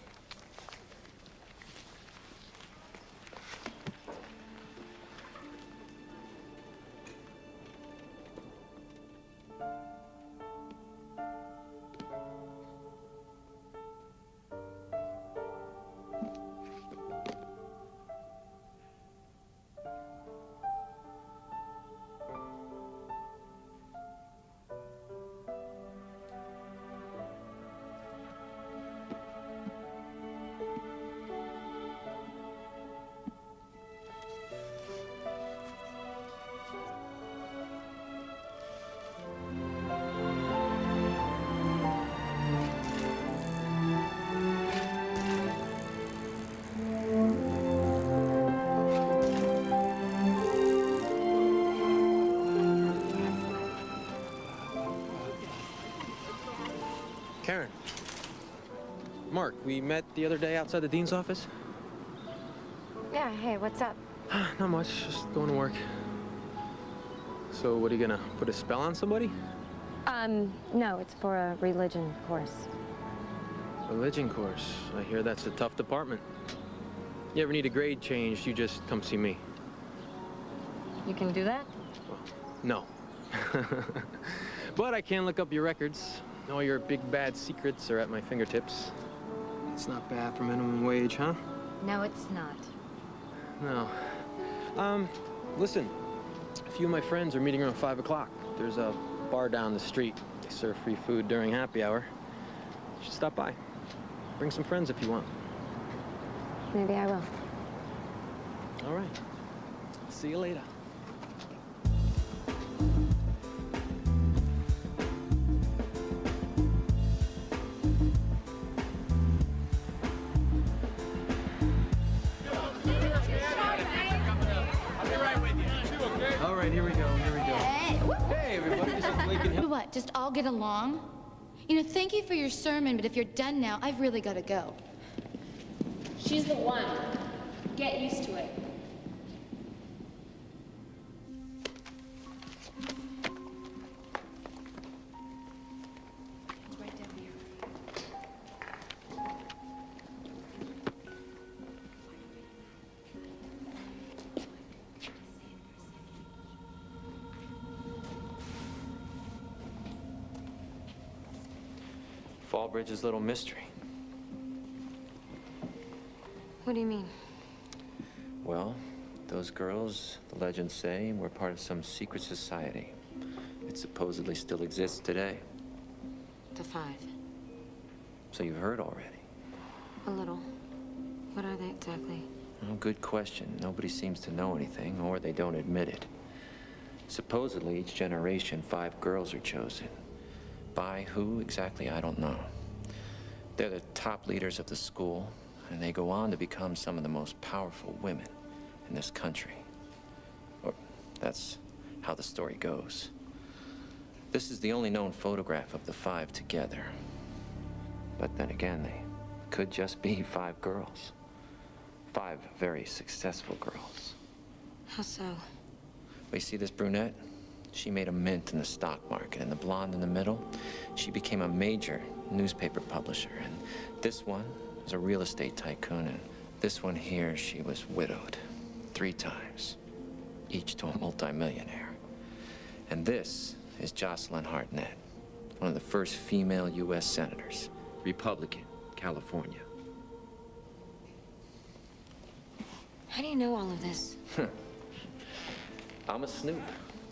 Karen. Mark, we met the other day outside the dean's office. Yeah, hey, what's up? Not much, just going to work. So what, are you gonna put a spell on somebody? No, it's for a religion course. Religion course. I hear that's a tough department. You ever need a grade changed, you just come see me. You can do that? No. But I can look up your records. All your big bad secrets are at my fingertips. It's not bad for minimum wage, huh? No, it's not. No. Listen. A few of my friends are meeting around 5 o'clock. There's a bar down the street. They serve free food during happy hour. You should stop by. Bring some friends if you want. Maybe I will. All right. See you later. All right, here we go, here we go. Hey, everybody, this is Blake and Hill. What, just all get along? You know, thank you for your sermon, but if you're done now, I've really got to go. She's the one. Get used to it. It's right down here. Fallbridge's little mystery. What do you mean? Well, those girls, the legends say, were part of some secret society. It supposedly still exists today. The 5. So you've heard already. A little. What are they exactly? Well, good question. Nobody seems to know anything, or they don't admit it. Supposedly, each generation, 5 girls are chosen. By who exactly, I don't know. They're the top leaders of the school, and they go on to become some of the most powerful women in this country. Or that's how the story goes. This is the only known photograph of the 5 together. But then again, they could just be 5 girls. 5 very successful girls. How so? We see this brunette? She made a mint in the stock market, and the blonde in the middle, she became a major newspaper publisher. And this one is a real estate tycoon, and this one here, she was widowed 3 times, each to a multimillionaire. And this is Jocelyn Hartnett. One of the first female U.S. senators. Republican, California. How do you know all of this? I'm a snoop.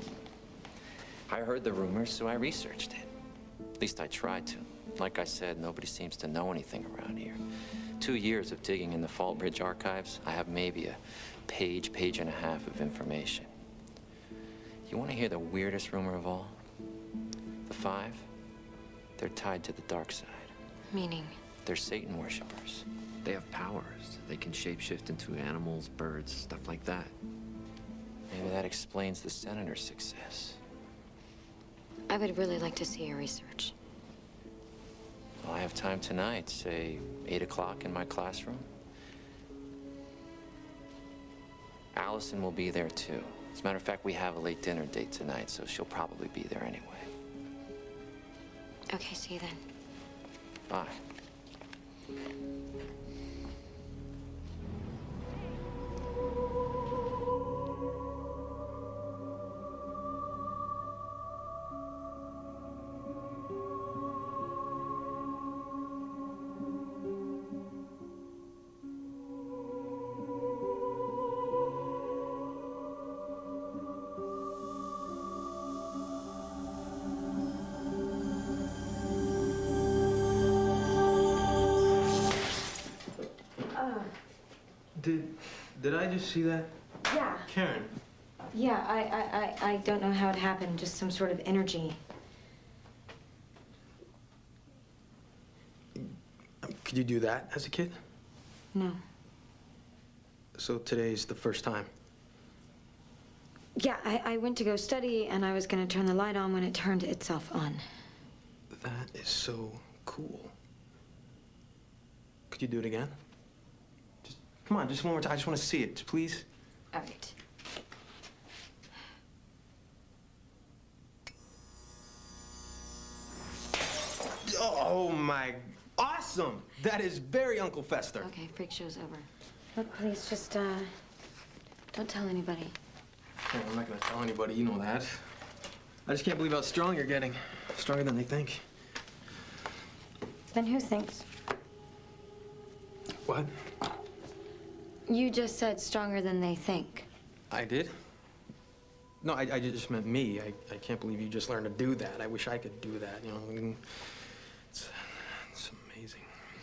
I heard the rumors, so I researched it. At least I tried to. Like I said, nobody seems to know anything around here. 2 years of digging in the Fallbridge archives, I have maybe a page and a half of information. You want to hear the weirdest rumor of all? The 5, they're tied to the dark side. Meaning? They're Satan worshippers. They have powers. They can shapeshift into animals, birds, stuff like that. Maybe that explains the senator's success. I would really like to see your research. Well, I have time tonight, say 8 o'clock in my classroom. Allison will be there too. As a matter of fact, we have a late dinner date tonight, so she'll probably be there anyway. Okay, see you then. Bye. Did I just see that? Yeah. Karen. Yeah, I don't know how it happened, just some sort of energy. Could you do that as a kid? No. So today's the first time. Yeah, I went to go study, and I was going to turn the light on when it turned itself on. That is so cool. Could you do it again? Come on, just one more time. I just want to see it, please. All right. Oh my, awesome! That is very Uncle Fester. Okay, freak show's over. Look, please, just, don't tell anybody. Oh, I'm not gonna tell anybody, you know that. I just can't believe how strong you're getting. Stronger than they think. Then who thinks? What? You just said stronger than they think. I did? No, I just meant me. I can't believe you just learned to do that. I wish I could do that, you know. I mean, it's amazing.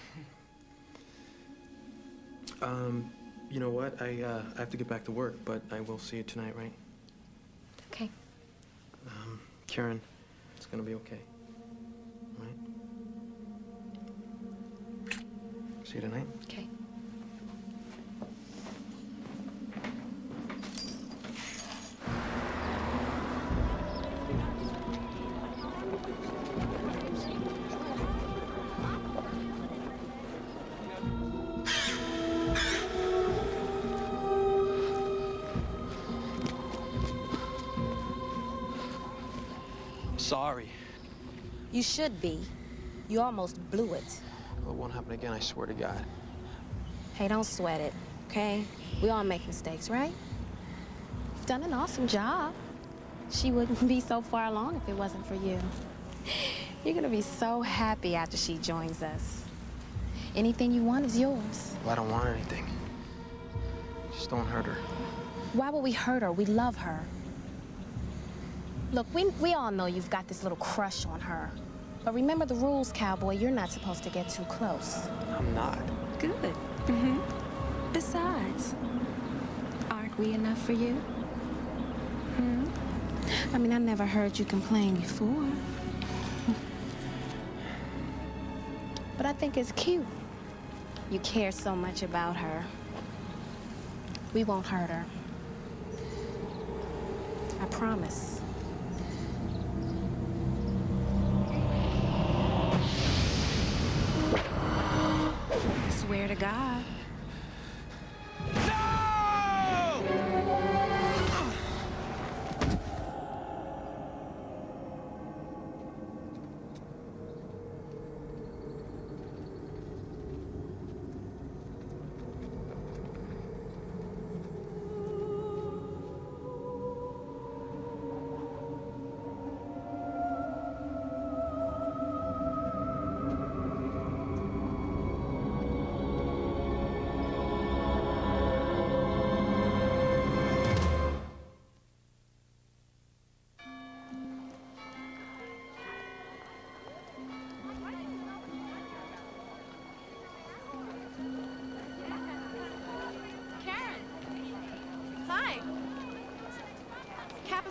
You know what? I have to get back to work, but I will see you tonight, right? Okay. Karen, it's gonna be okay. All right? See you tonight? Okay. Sorry. You should be. You almost blew it. Well, it won't happen again, I swear to God. Hey, don't sweat it, okay? We all make mistakes, right? You've done an awesome job. She wouldn't be so far along if it wasn't for you. You're gonna be so happy after she joins us. Anything you want is yours. Well, I don't want anything. Just don't hurt her. Why would we hurt her? We love her. Look, we all know you've got this little crush on her. But remember the rules, cowboy. You're not supposed to get too close. I'm not. Good. Mm-hmm. Besides, aren't we enough for you? Hmm? I mean, I never heard you complain before. But I think it's cute. You care so much about her. We won't hurt her. I promise. Swear to God.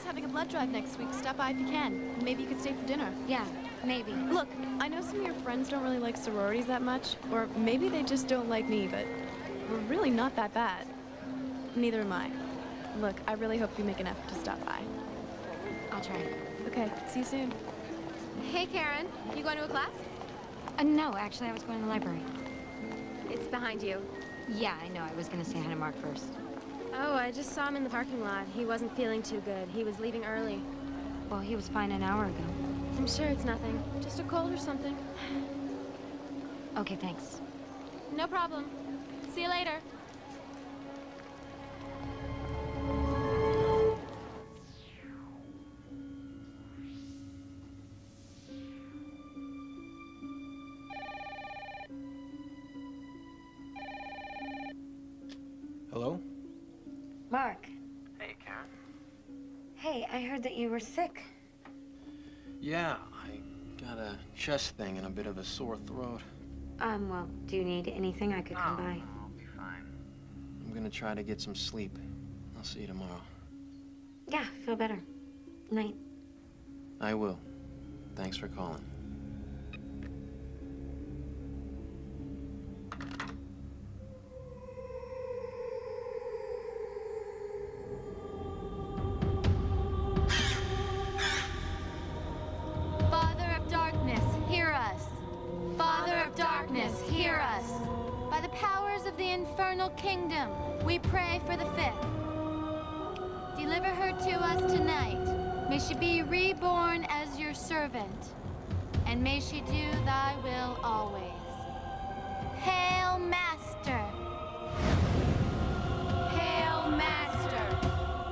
is having a blood drive next week. Stop by if you can. Maybe you could stay for dinner. Yeah, maybe. Look, I know some of your friends don't really like sororities that much, or maybe they just don't like me, but we're really not that bad. Neither am I. Look, I really hope you make an effort to stop by. I'll try. Okay, see you soon. Hey, Karen. You going to a class? No, actually, I was going to the library. It's behind you. Yeah, I know. I was going to say hi to Mark first. Oh, I just saw him in the parking lot. He wasn't feeling too good. He was leaving early. Well, he was fine an hour ago. I'm sure it's nothing. Just a cold or something. Okay, thanks. No problem. See you later. Hello? Mark. Hey, Karen. Hey, I heard that you were sick. Yeah, I got a chest thing and a bit of a sore throat. Well, do you need anything? I could come by. I'll be fine. I'm gonna try to get some sleep. I'll see you tomorrow. Yeah, feel better. Night. I will. Thanks for calling. Father of darkness, hear us. Father of darkness, hear us. By the powers of the infernal kingdom, we pray for the fifth. Deliver her to us tonight. May she be reborn as your servant, and may she do thy will always. Hail, Master! Hail, Master!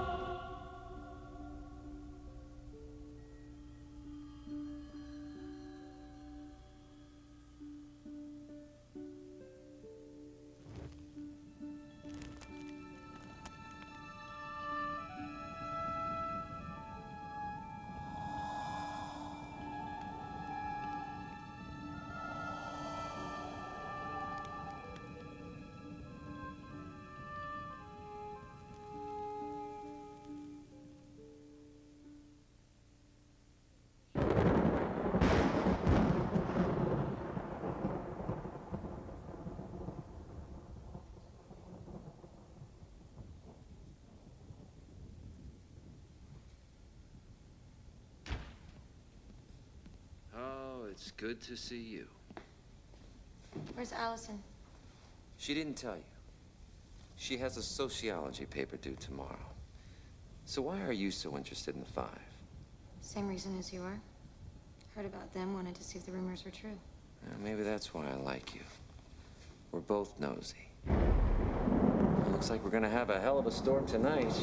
Oh, it's good to see you. Where's Allison? She didn't tell you. She has a sociology paper due tomorrow. So why are you so interested in the Five? Same reason as you are. Heard about them, wanted to see if the rumors were true. Maybe that's why I like you. We're both nosy. It looks like we're gonna have a hell of a storm tonight.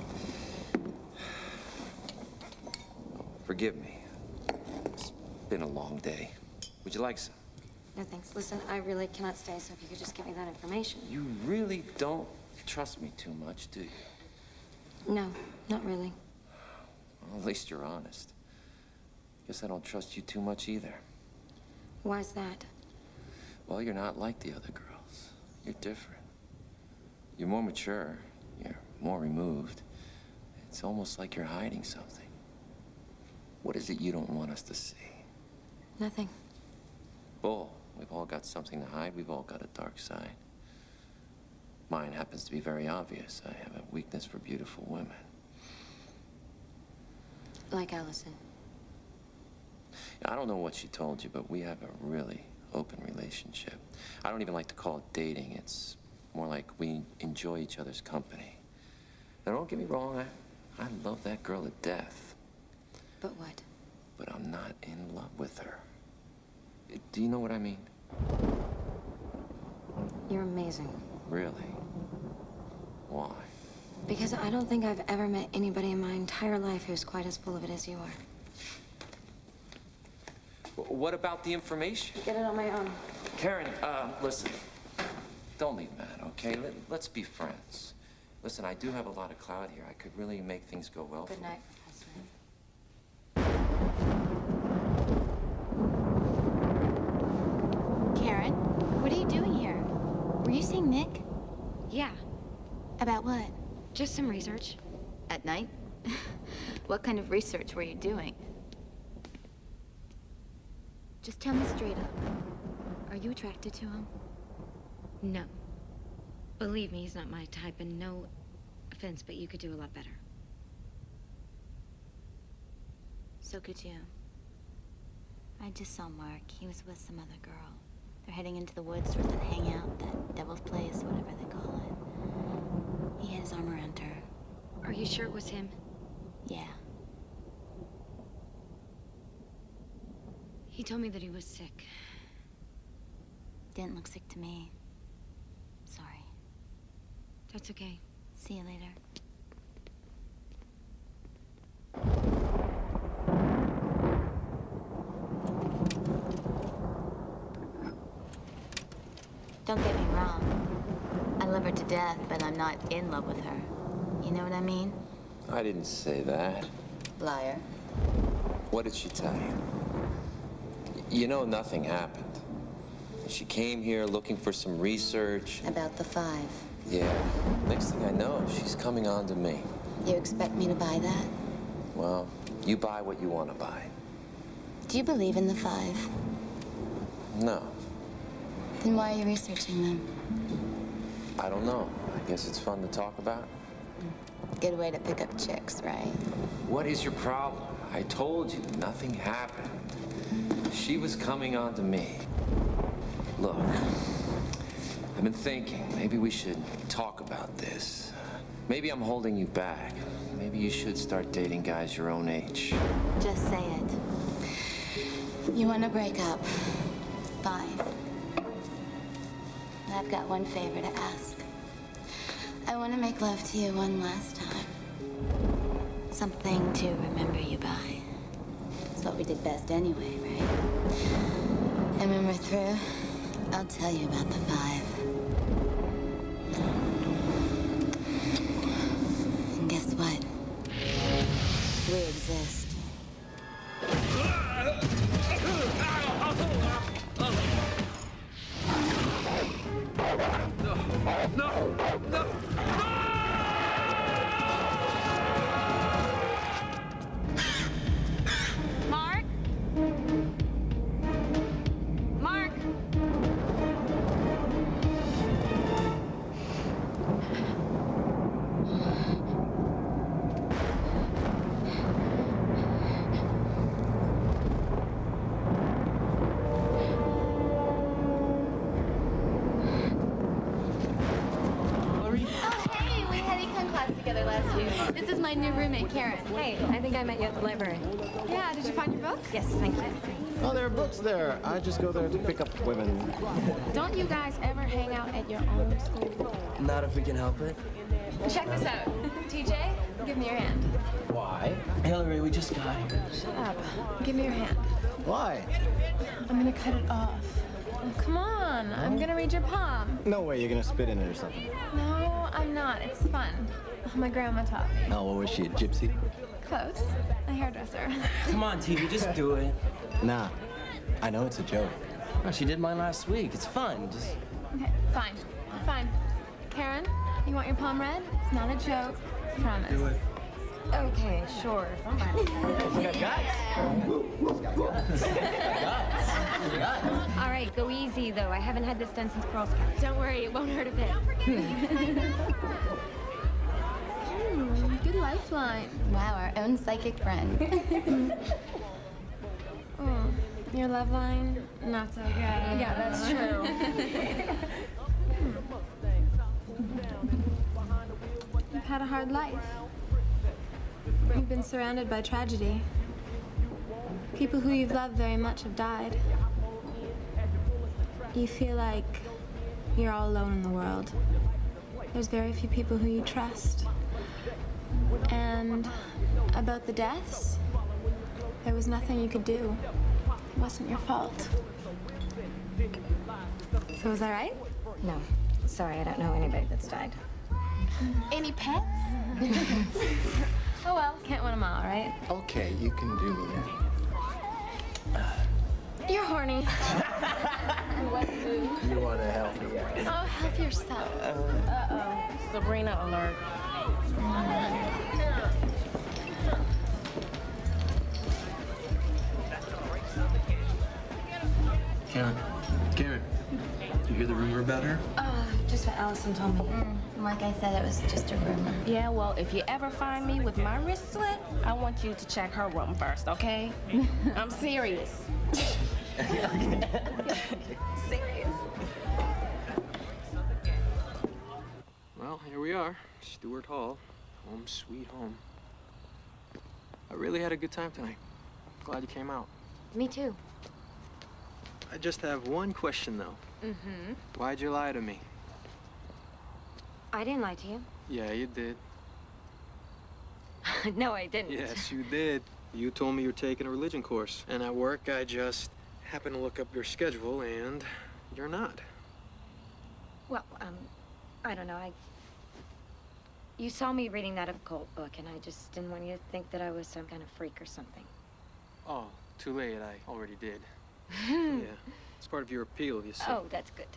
Forgive me. It's been a long day. Would you like some? No, thanks. Listen, I really cannot stay, so if you could just give me that information. You really don't trust me too much, do you? No, not really. Well, at least you're honest. Guess I don't trust you too much either. Why's that? Well, you're not like the other girls. You're different. You're more mature. You're more removed. It's almost like you're hiding something. What is it you don't want us to see? Nothing. Bull. We've all got something to hide. We've all got a dark side. Mine happens to be very obvious. I have a weakness for beautiful women. Like Allison. I don't know what she told you, but we have a really open relationship. I don't even like to call it dating. It's more like we enjoy each other's company. Now, don't get me wrong. I love that girl to death. But what? But I'm not in love with her. Do you know what I mean? You're amazing. Really? Why? Because I don't think I've ever met anybody in my entire life who's quite as full of it as you are. What about the information? Get it on my own. Karen, listen. Don't leave Matt, okay? Let's be friends. Listen, I do have a lot of clout here. I could really make things go well. Good night, Professor. Karen, what are you doing here? Were you seeing Nick? Yeah. About what? Just some research. At night? What kind of research were you doing? Just tell me straight up. Are you attracted to him? No. Believe me, he's not my type, and no offense, but you could do a lot better. So could you. I just saw Mark. He was with some other girl. They're heading into the woods towards that hangout, that Devil's Place, whatever they call it. He had his arm around her. Are you sure it was him? Yeah. He told me that he was sick. Didn't look sick to me. Sorry. That's okay. See you later. Don't get me wrong. I love her to death, but I'm not in love with her. You know what I mean? I didn't say that. Liar. What did she tell you? You know nothing happened. She came here looking for some research. About the 5. Yeah. Next thing I know, she's coming on to me. You expect me to buy that? Well, you buy what you want to buy. Do you believe in the 5? No, Then why are you researching them? I don't know. I guess it's fun to talk about. Good way to pick up chicks, right? What is your problem? I told you, nothing happened. She was coming on to me. Look, I've been thinking, maybe we should talk about this. Maybe I'm holding you back. Maybe you should start dating guys your own age. Just say it. You want to break up? Fine. I've got one favor to ask. I want to make love to you one last time. Something to remember you by. It's what we did best anyway, right? And when we're through, I'll tell you about the 5. And guess what? We exist. No! Mark? Mark? Together last year. This is my new roommate, Karen. Hey, I think I met you at the library. Yeah, did you find your book? Yes, thank you. Oh, there are books there. I just go there to pick up women. Don't you guys ever hang out at your own school? Not if we can help it. Check this out. TJ, give me your hand. Why? Hillary, we just got here. Shut up. Give me your hand. Why? I'm gonna cut it off. Oh, come on. I'm gonna read your palm. No way you're gonna spit in it or something. No, I'm not. It's fun. My grandma taught me. Oh, what was she, a gypsy? Close. A hairdresser. Come on, TV, just do it. Nah, I know it's a joke. Oh, she did mine last week. It's fun. Just. Okay, fine. Fine. Karen, you want your palm read? It's not a joke. Promise. Do it. Okay, sure. Somebody. All right, go easy, though. I haven't had this done since Girl Scouts. Don't worry, it won't hurt a bit. Good lifeline. Wow, our own psychic friend. Your love line, not so good. Yeah, that's true. You've had a hard life. You've been surrounded by tragedy. People who you've loved very much have died. You feel like you're all alone in the world. There's very few people who you trust. And about the deaths, there was nothing you could do. It wasn't your fault. So was I right? No. Sorry, I don't know anybody that's died. Any pets? Oh well, can't win them all, right? Okay, you can do me now. You're horny. You want to help me out? Oh, help yourself. Uh-oh. Sabrina alert. Karen, you hear the rumor about her? Just what Allison told me. Like I said, it was just a rumor. Yeah, well, if you ever find me with my wrist slit, I want you to check her room first, okay? I'm serious. Serious. Well, here we are. Stewart Hall. Home sweet home. I really had a good time tonight. Glad you came out. Me too. I just have one question, though. Mm-hmm. Why'd you lie to me? I didn't lie to you. Yeah, you did. No, I didn't. Yes, you did. You told me you're taking a religion course. And at work, I just happened to look up your schedule, and you're not. Well, I don't know. You saw me reading that occult book, and I just didn't want you to think that I was some kind of freak or something. Oh, too late. I already did. Yeah, it's part of your appeal, you see. Oh, that's good.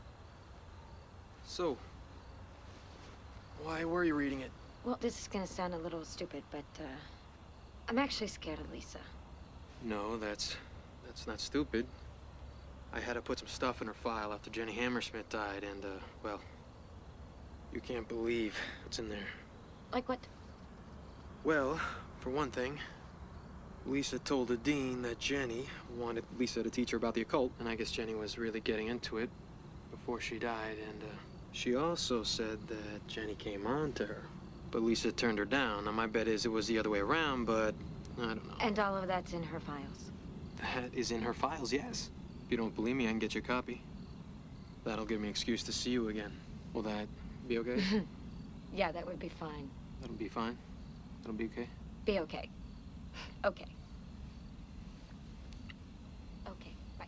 So, why were you reading it? Well, this is gonna sound a little stupid, but, I'm actually scared of Lisa. No, that's not stupid. I had to put some stuff in her file after Jenny Hammersmith died, and, well, you can't believe what's in there. Like what? Well, for one thing, Lisa told the dean that Jenny wanted Lisa to teach her about the occult, and I guess Jenny was really getting into it before she died, and, she also said that Jenny came on to her, but Lisa turned her down. Now, my bet is it was the other way around, but I don't know. And all of that's in her files. That is in her files, yes. If you don't believe me, I can get you a copy. That'll give me an excuse to see you again. Will that be okay? Yeah, that would be fine. That'll be fine? That'll be okay? Be okay. Okay. Okay, bye.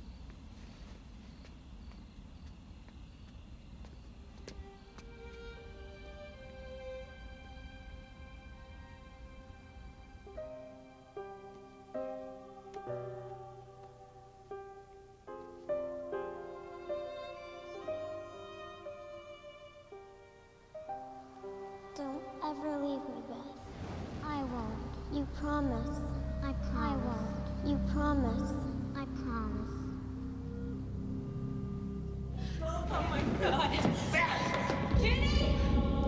Don't ever leave me, Beth. I won't. You promise. I promise. I won't. You promise. I promise. Oh my God. Jenny!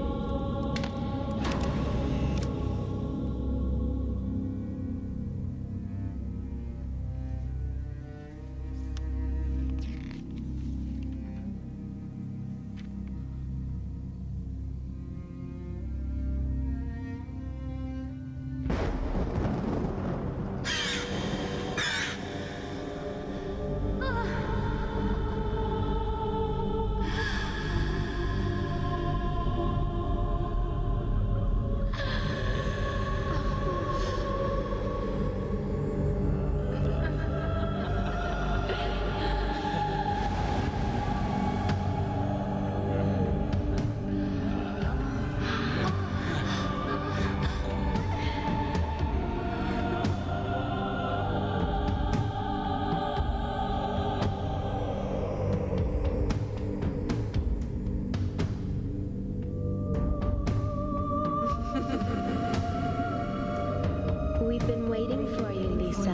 We've been waiting for you, Lisa.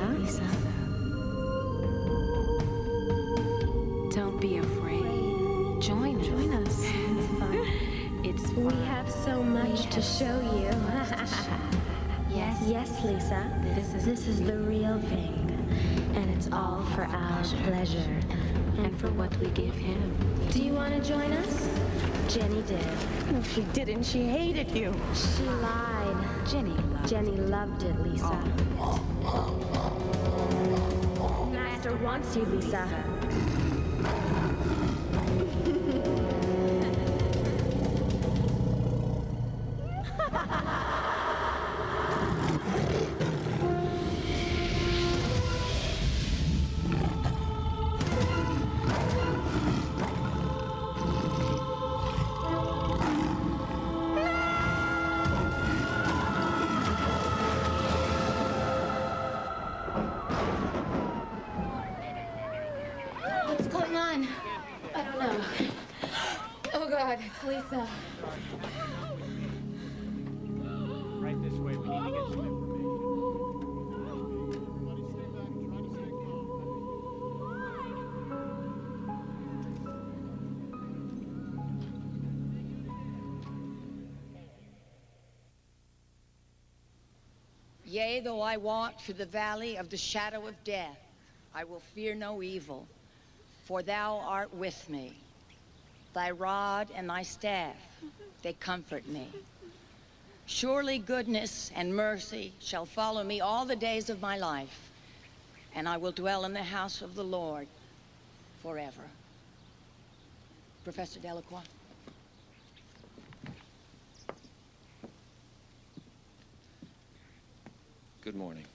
Don't be afraid. Join us. It's fun. We have so much to show you. Yes, Lisa. This is the real thing. And it's all for our pleasure. And for what we give him. Do you want to join us? Jenny did. No, she didn't. She hated you. She lied. Jenny loved it, Lisa. Master wants you, Lisa. What's going on? I don't know. Oh, God, it's Lisa. Right this way. We need to get some information. Yea, though I walk through the valley of the shadow of death, I will fear no evil, for thou art with me. Thy rod and thy staff, they comfort me. Surely goodness and mercy shall follow me all the days of my life, and I will dwell in the house of the Lord forever. Professor Delacroix. Good morning.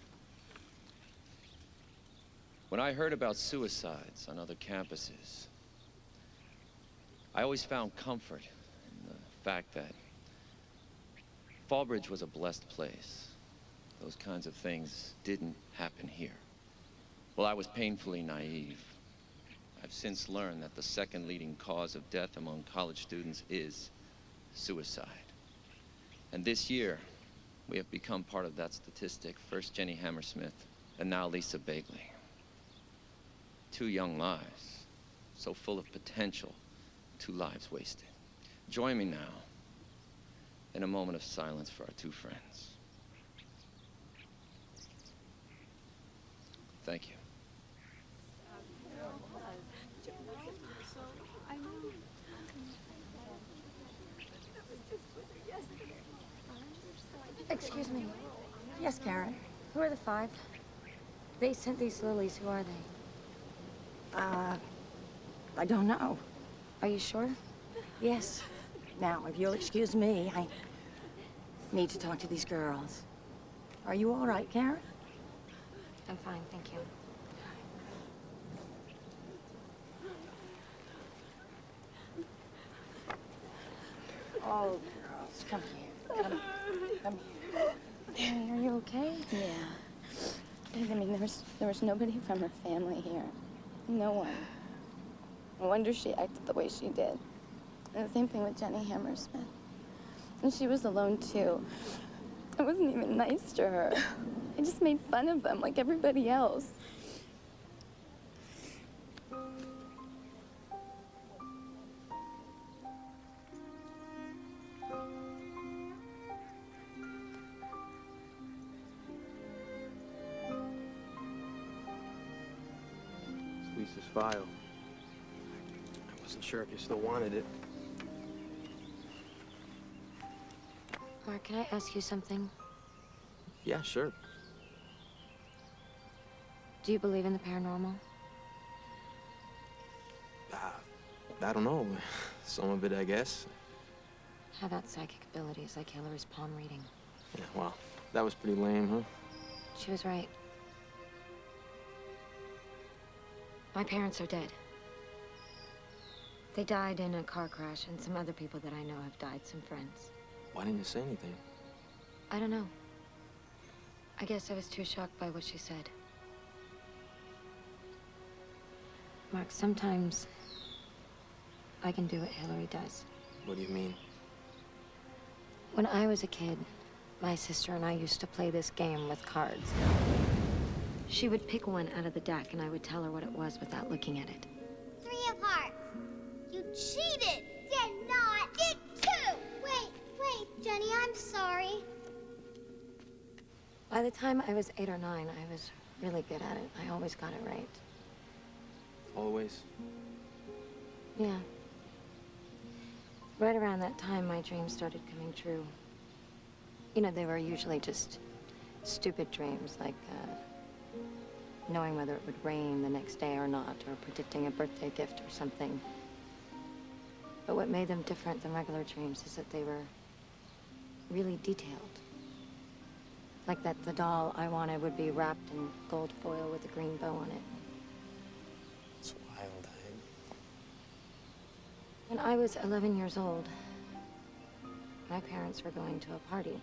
When I heard about suicides on other campuses, I always found comfort in the fact that Fallbridge was a blessed place. Those kinds of things didn't happen here. Well, I was painfully naive. I've since learned that the second leading cause of death among college students is suicide. And this year, we have become part of that statistic. First Jenny Hammersmith, and now Lisa Bagley. 2 young lives, so full of potential, 2 lives wasted. Join me now in a moment of silence for our 2 friends. Thank you. Excuse me. Yes, Karen. Who are the 5? They sent these lilies. Who are they? I don't know. Are you sure? Yes. Now, if you'll excuse me, I need to talk to these girls. Are you all right, Karen? I'm fine, thank you. Oh, girls, come here. Come here. Hey, are you okay? Yeah. I mean, there was nobody from her family here. No one. No wonder she acted the way she did. And the same thing with Jenny Hammersmith. And she was alone, too. I wasn't even nice to her. I just made fun of them like everybody else. It's Lisa's file. I wasn't sure if you still wanted it. Mark, can I ask you something? Yeah, sure. Do you believe in the paranormal? I don't know. Some of it, I guess. How about psychic abilities like Hillary's palm reading? Yeah, well, that was pretty lame, huh? She was right. My parents are dead. They died in a car crash, and some other people that I know have died, some friends. Why didn't you say anything? I don't know. I guess I was too shocked by what she said. Mark, sometimes I can do what Hillary does. What do you mean? When I was a kid, my sister and I used to play this game with cards. She would pick one out of the deck, and I would tell her what it was without looking at it. 3 of hearts. You cheated. Did not. Did 2. Wait, Jenny, I'm sorry. By the time I was 8 or 9, I was really good at it. I always got it right. Always? Yeah. Right around that time, my dreams started coming true. You know, they were usually just stupid dreams, like knowing whether it would rain the next day or not, or predicting a birthday gift or something. But what made them different than regular dreams is that they were really detailed. Like that the doll I wanted would be wrapped in gold foil with a green bow on it. It's wild, When I was 11 years old, my parents were going to a party.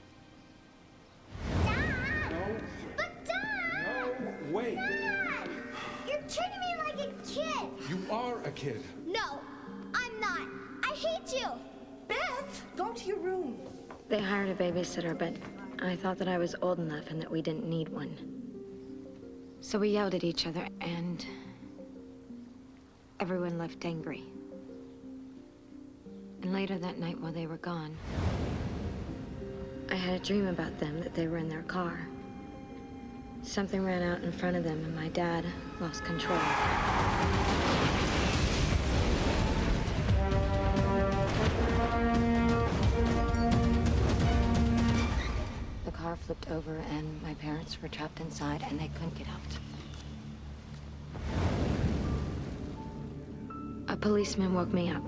But Dad! No, wait. Dad! You're treating me like a kid. You are a kid. No, I'm not. I hate you. Beth, go to your room. They hired a babysitter, but I thought that I was old enough and that we didn't need one. So we yelled at each other, and everyone left angry. And later that night, while they were gone, I had a dream about them, that they were in their car. Something ran out in front of them, and my dad lost control. The car flipped over, and my parents were trapped inside, and they couldn't get out. A policeman woke me up.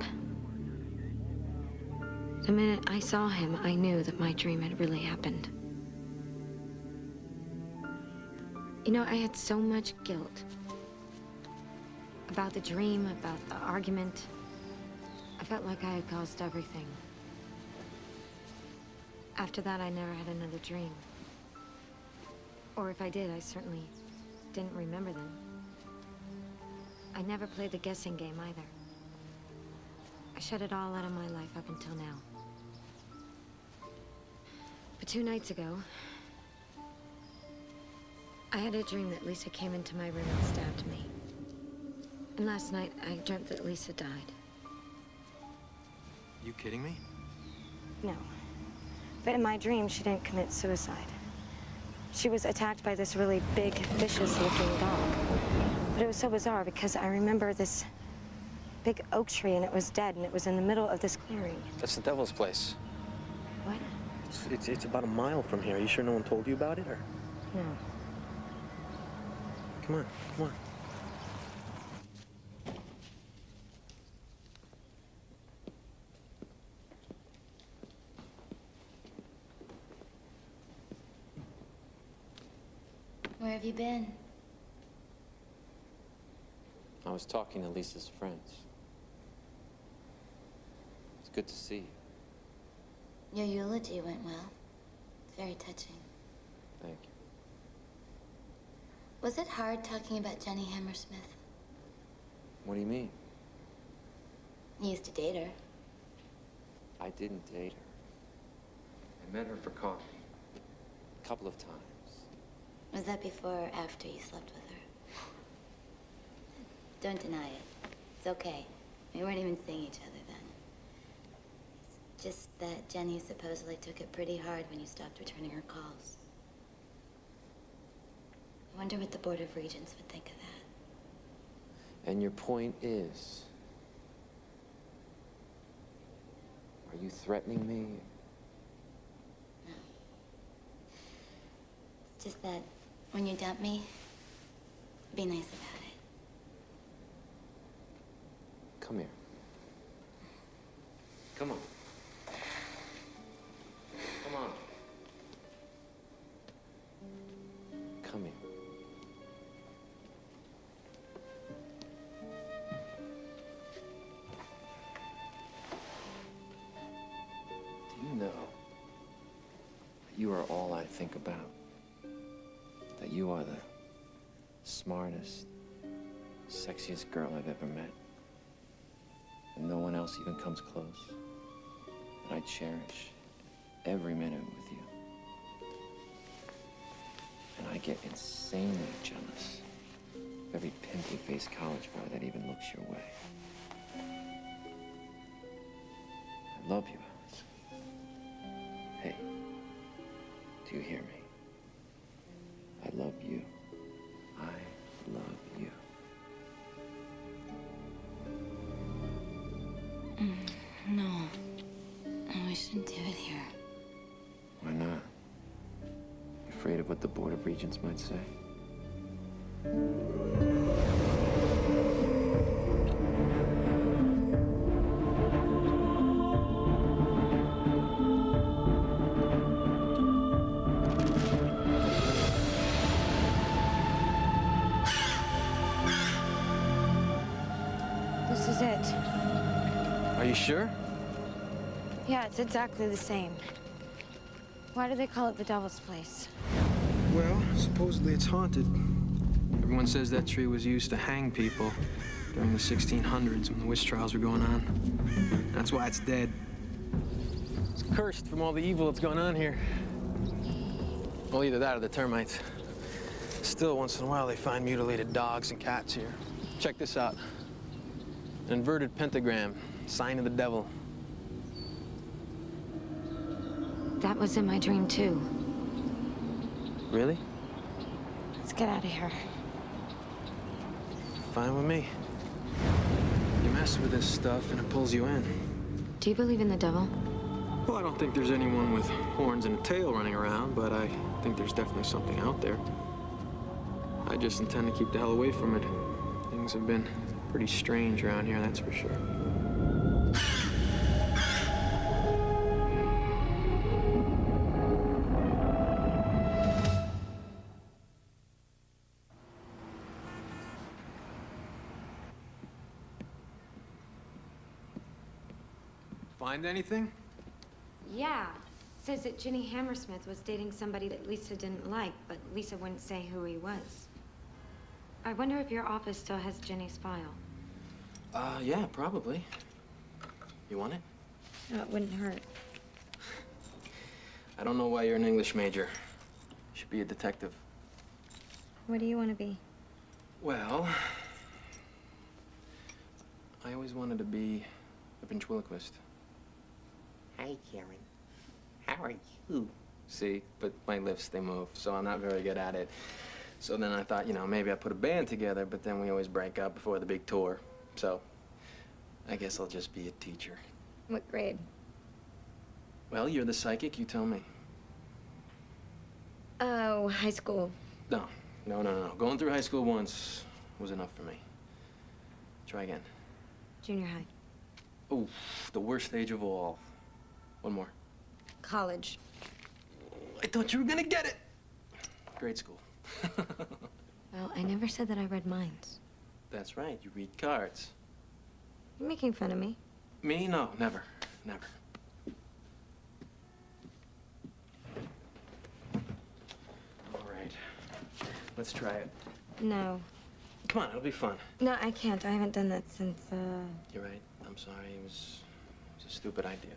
The minute I saw him, I knew that my dream had really happened. You know, I had so much guilt about the dream, about the argument. I felt like I had caused everything. After that, I never had another dream. Or if I did, I certainly didn't remember them. I never played the guessing game either. I shut it all out of my life up until now. But 2 nights ago, I had a dream that Lisa came into my room and stabbed me. And last night, I dreamt that Lisa died. You kidding me? No. But in my dream, she didn't commit suicide. She was attacked by this really big, vicious-looking dog. But it was so bizarre because I remember this big oak tree, and it was dead, and it was in the middle of this clearing. That's the Devil's Place. What? It's about a mile from here. Are you sure no one told you about it, or? No. Come on, come on. Where have you been? I was talking to Lisa's friends. It's good to see you. Your eulogy went well. It's very touching. Thank you. Was it hard talking about Jenny Hammersmith? What do you mean? You used to date her. I didn't date her. I met her for coffee. A couple of times. Was that before or after you slept with her? Don't deny it. It's okay. We weren't even seeing each other then. It's just that Jenny supposedly took it pretty hard when you stopped returning her calls. I wonder what the Board of Regents would think of that. And your point is? Are you threatening me? No. It's just that when you dump me, be nice about it. Come here. Come on. Come on. Come here. Do you know that you are all I think about? That you are the smartest, sexiest girl I've ever met. And no one else even comes close. And I cherish every minute with you. And I get insanely jealous of every pimply-faced college boy that even looks your way. I love you, Alice. Hey, do you hear me? I love you. I love you. No. We shouldn't do it here. Why not? You afraid of what the Board of Regents might say? This is it. Are you sure? Yeah, it's exactly the same. Why do they call it the Devil's Place? Well, supposedly it's haunted. Everyone says that tree was used to hang people during the 1600s when the witch trials were going on. That's why it's dead. It's cursed from all the evil that's going on here. Well, either that or the termites. Still, once in a while, they find mutilated dogs and cats here. Check this out. An inverted pentagram, sign of the devil. That was in my dream, too. Really? get out of here. Fine with me. You mess with this stuff and it pulls you in. Do you believe in the devil? Well, I don't think there's anyone with horns and a tail running around, but I think there's definitely something out there. I just intend to keep the hell away from it. Things have been pretty strange around here, that's for sure. Find anything? Yeah. Says that Ginny Hammersmith was dating somebody that Lisa didn't like, but Lisa wouldn't say who he was. I wonder if your office still has Ginny's file. Yeah, probably. You want it? No, it wouldn't hurt. I don't know why you're an English major. You should be a detective. What do you want to be? Well, I always wanted to be a ventriloquist. Hi, Karen. How are you? See, but my lips, they move, so I'm not very good at it. So then I thought, you know, maybe I put a band together, but then we always break up before the big tour. So I guess I'll just be a teacher. What grade? Well, you're the psychic, you tell me. Oh, high school. No. Going through high school once was enough for me. Try again. Junior high. Oh, the worst stage of all. One more. College. I thought you were gonna get it. Grade school. Well, I never said that I read minds. That's right, you read cards. You're making fun of me. Me? No, never. Never. All right. Let's try it. No. Come on, it'll be fun. No, I can't. I haven't done that since, You're right. I'm sorry. It was a stupid idea.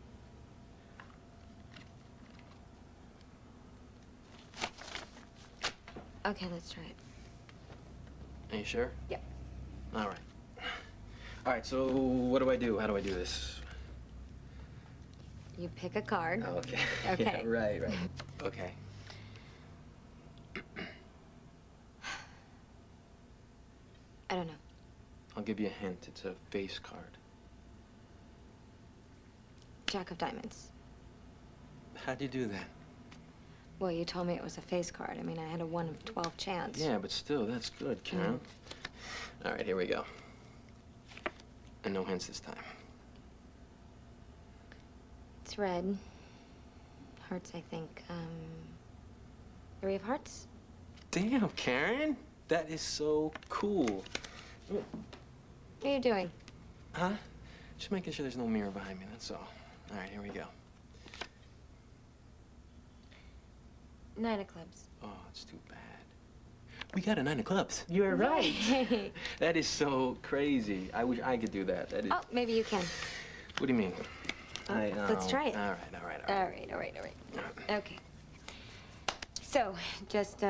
Okay, let's try it. Are you sure? Yep. All right. All right, so what do I do? How do I do this? You pick a card. Oh, okay. Okay. Yeah, right. Okay. I don't know. I'll give you a hint. It's a face card. Jack of diamonds. How'd you do that? Well, you told me it was a face card. I mean, I had a 1 of 12 chance. Yeah, but still, that's good, Karen. All right, here we go. And no hints this time. It's red. Hearts, I think. 3 of hearts? Damn, Karen. That is so cool. What are you doing? Huh? Just making sure there's no mirror behind me, that's all. All right, here we go. 9 of clubs. Oh, it's too bad. We got a 9 of clubs. You're right. Yay. That is so crazy. I wish I could do that. That is... Oh, maybe you can. What do you mean? Let's try it. All right. Okay. So, just,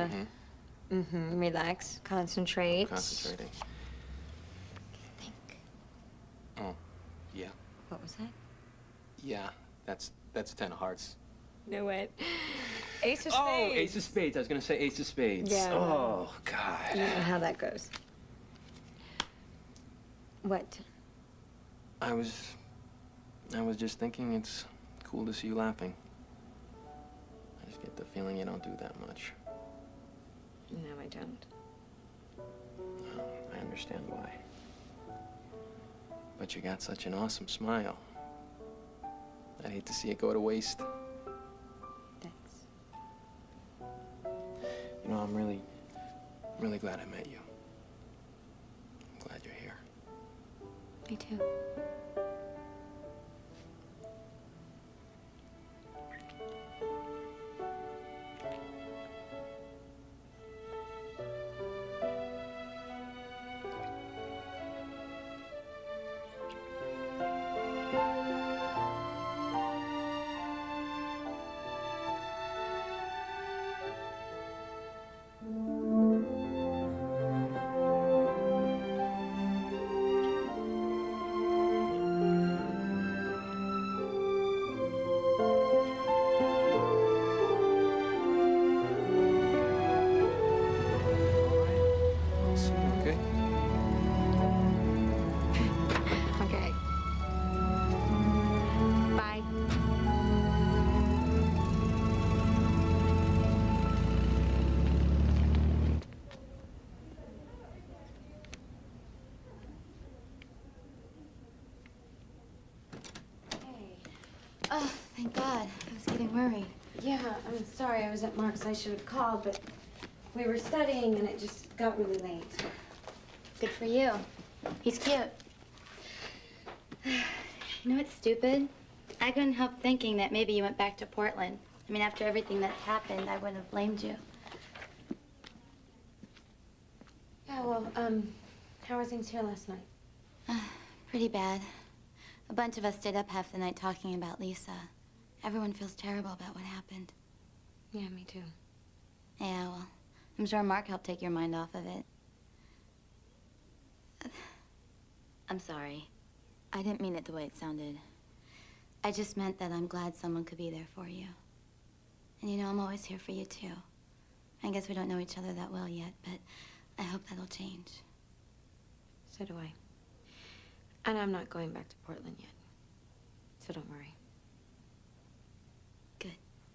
relax, concentrate. Concentrating. Think. Oh, yeah. What was that? Yeah, that's 10 of hearts. No, wait. Ace of spades. Oh, ace of spades. I was going to say ace of spades. Yeah. Oh, God. You know how that goes. What? I was just thinking it's cool to see you laughing. I just get the feeling you don't do that much. No, I don't. Well, I understand why. But you got such an awesome smile. I'd hate to see it go to waste. Thanks. You know, I'm really glad I met you. I'm glad you're here. Me too. Thank God. I was getting worried. Yeah, I'm sorry I was at Mark's. I should have called, but we were studying and it just got really late. Good for you. He's cute. You know what's stupid? I couldn't help thinking that maybe you went back to Portland. I mean, after everything that's happened, I wouldn't have blamed you. Yeah, well, how were things here last night? Pretty bad. A bunch of us stayed up half the night talking about Lisa. Everyone feels terrible about what happened. Yeah, me too. Yeah, well, I'm sure Mark helped take your mind off of it. I'm sorry. I didn't mean it the way it sounded. I just meant that I'm glad someone could be there for you. And you know, I'm always here for you, too. I guess we don't know each other that well yet, but I hope that'll change. So do I. And I'm not going back to Portland yet. So don't worry. Good.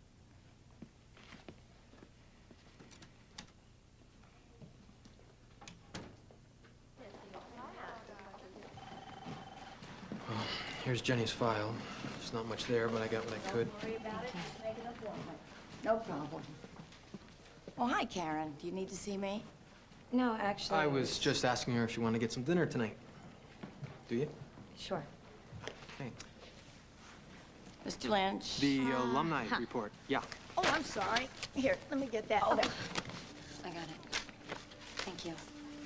Well, here's Jenny's file. There's not much there, but I got what I could. Don't worry about it. Just make it up later. No problem. Oh, hi, Karen. Do you need to see me? No, actually. I was just asking her if she wanted to get some dinner tonight. Do you? Sure. Hey. Mr. Lynch. The alumni report. Yeah. Oh, I'm sorry. Here, let me get that. Oh, there. I got it. Thank you.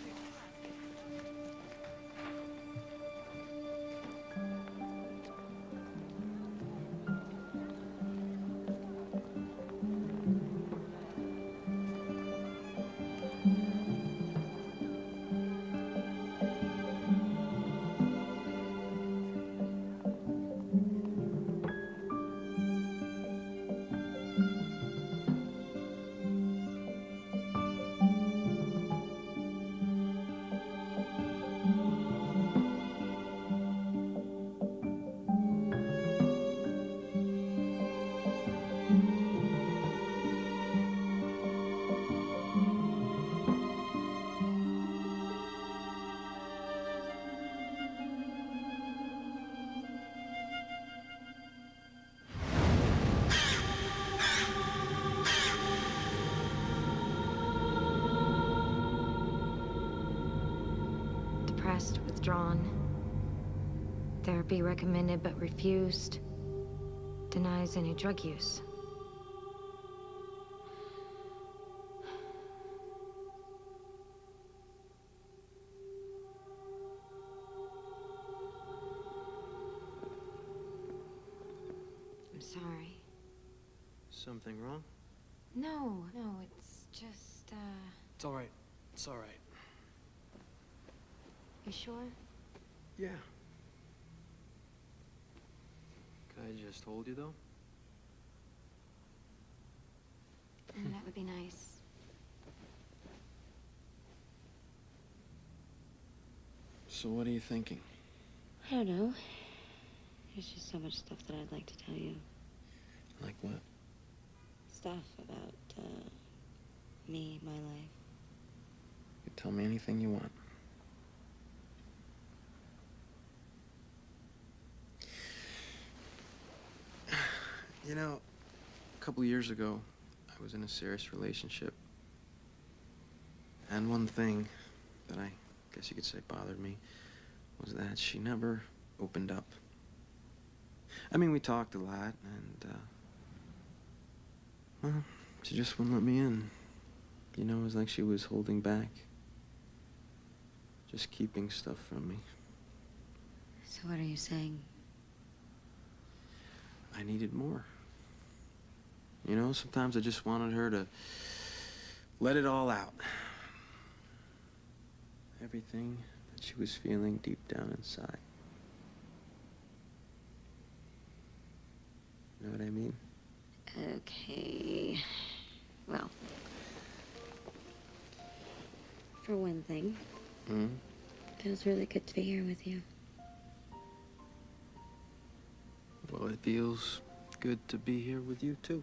Depressed, withdrawn. Therapy recommended but refused. Denies any drug use. I'm sorry. Something wrong? No, it's just, It's all right. It's all right. You sure? Yeah. Could I just hold you, though? That would be nice. So what are you thinking? I don't know. There's just so much stuff that I'd like to tell you. Like what? Stuff about, me, my life. You tell me anything you want. You know, a couple years ago, I was in a serious relationship. And one thing that I guess you could say bothered me was that she never opened up. I mean, we talked a lot, and, well, she just wouldn't let me in. You know, it was like she was holding back. Just keeping stuff from me. So what are you saying? I needed more. You know, sometimes I just wanted her to let it all out. Everything that she was feeling deep down inside. You know what I mean? Okay. Well, for one thing, feels really good to be here with you. Well, it feels good to be here with you, too.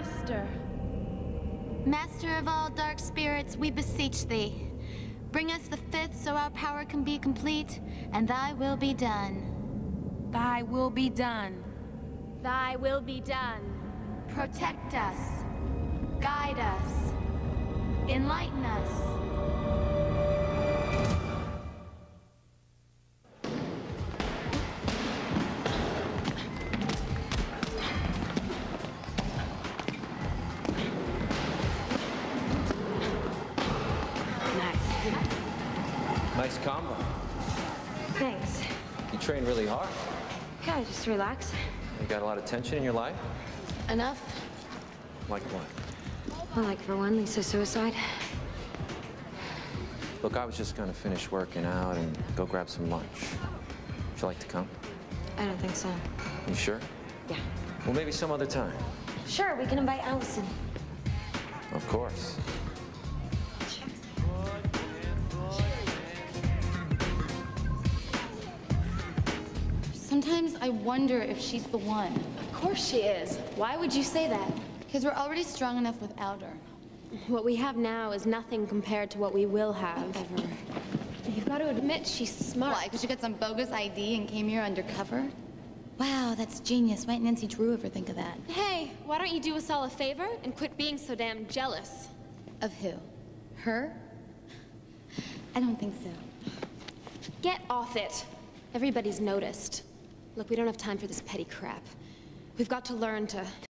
Master. Master of all dark spirits, we beseech thee. Bring us the fifth so our power can be complete, and thy will be done. Thy will be done. Thy will be done. Protect us. Guide us. Enlighten us. Nice combo. Thanks. You train really hard. Yeah, just relax. You got a lot of tension in your life? Enough? Like what? Well, like for one, Lisa's suicide. Look, I was just gonna finish working out and go grab some lunch. Would you like to come? I don't think so. You sure? Yeah. Well, maybe some other time. Sure, we can invite Allison. Of course. Sometimes I wonder if she's the one. Of course she is. Why would you say that? Because we're already strong enough without her. What we have now is nothing compared to what we will have. Ever. You've got to admit she's smart. Why? Because she got some bogus ID and came here undercover? Wow, that's genius. Why didn't Nancy Drew ever think of that? Hey, why don't you do us all a favor and quit being so damn jealous? Of who? Her? I don't think so. Get off it. Everybody's noticed. Look, we don't have time for this petty crap. We've got to learn to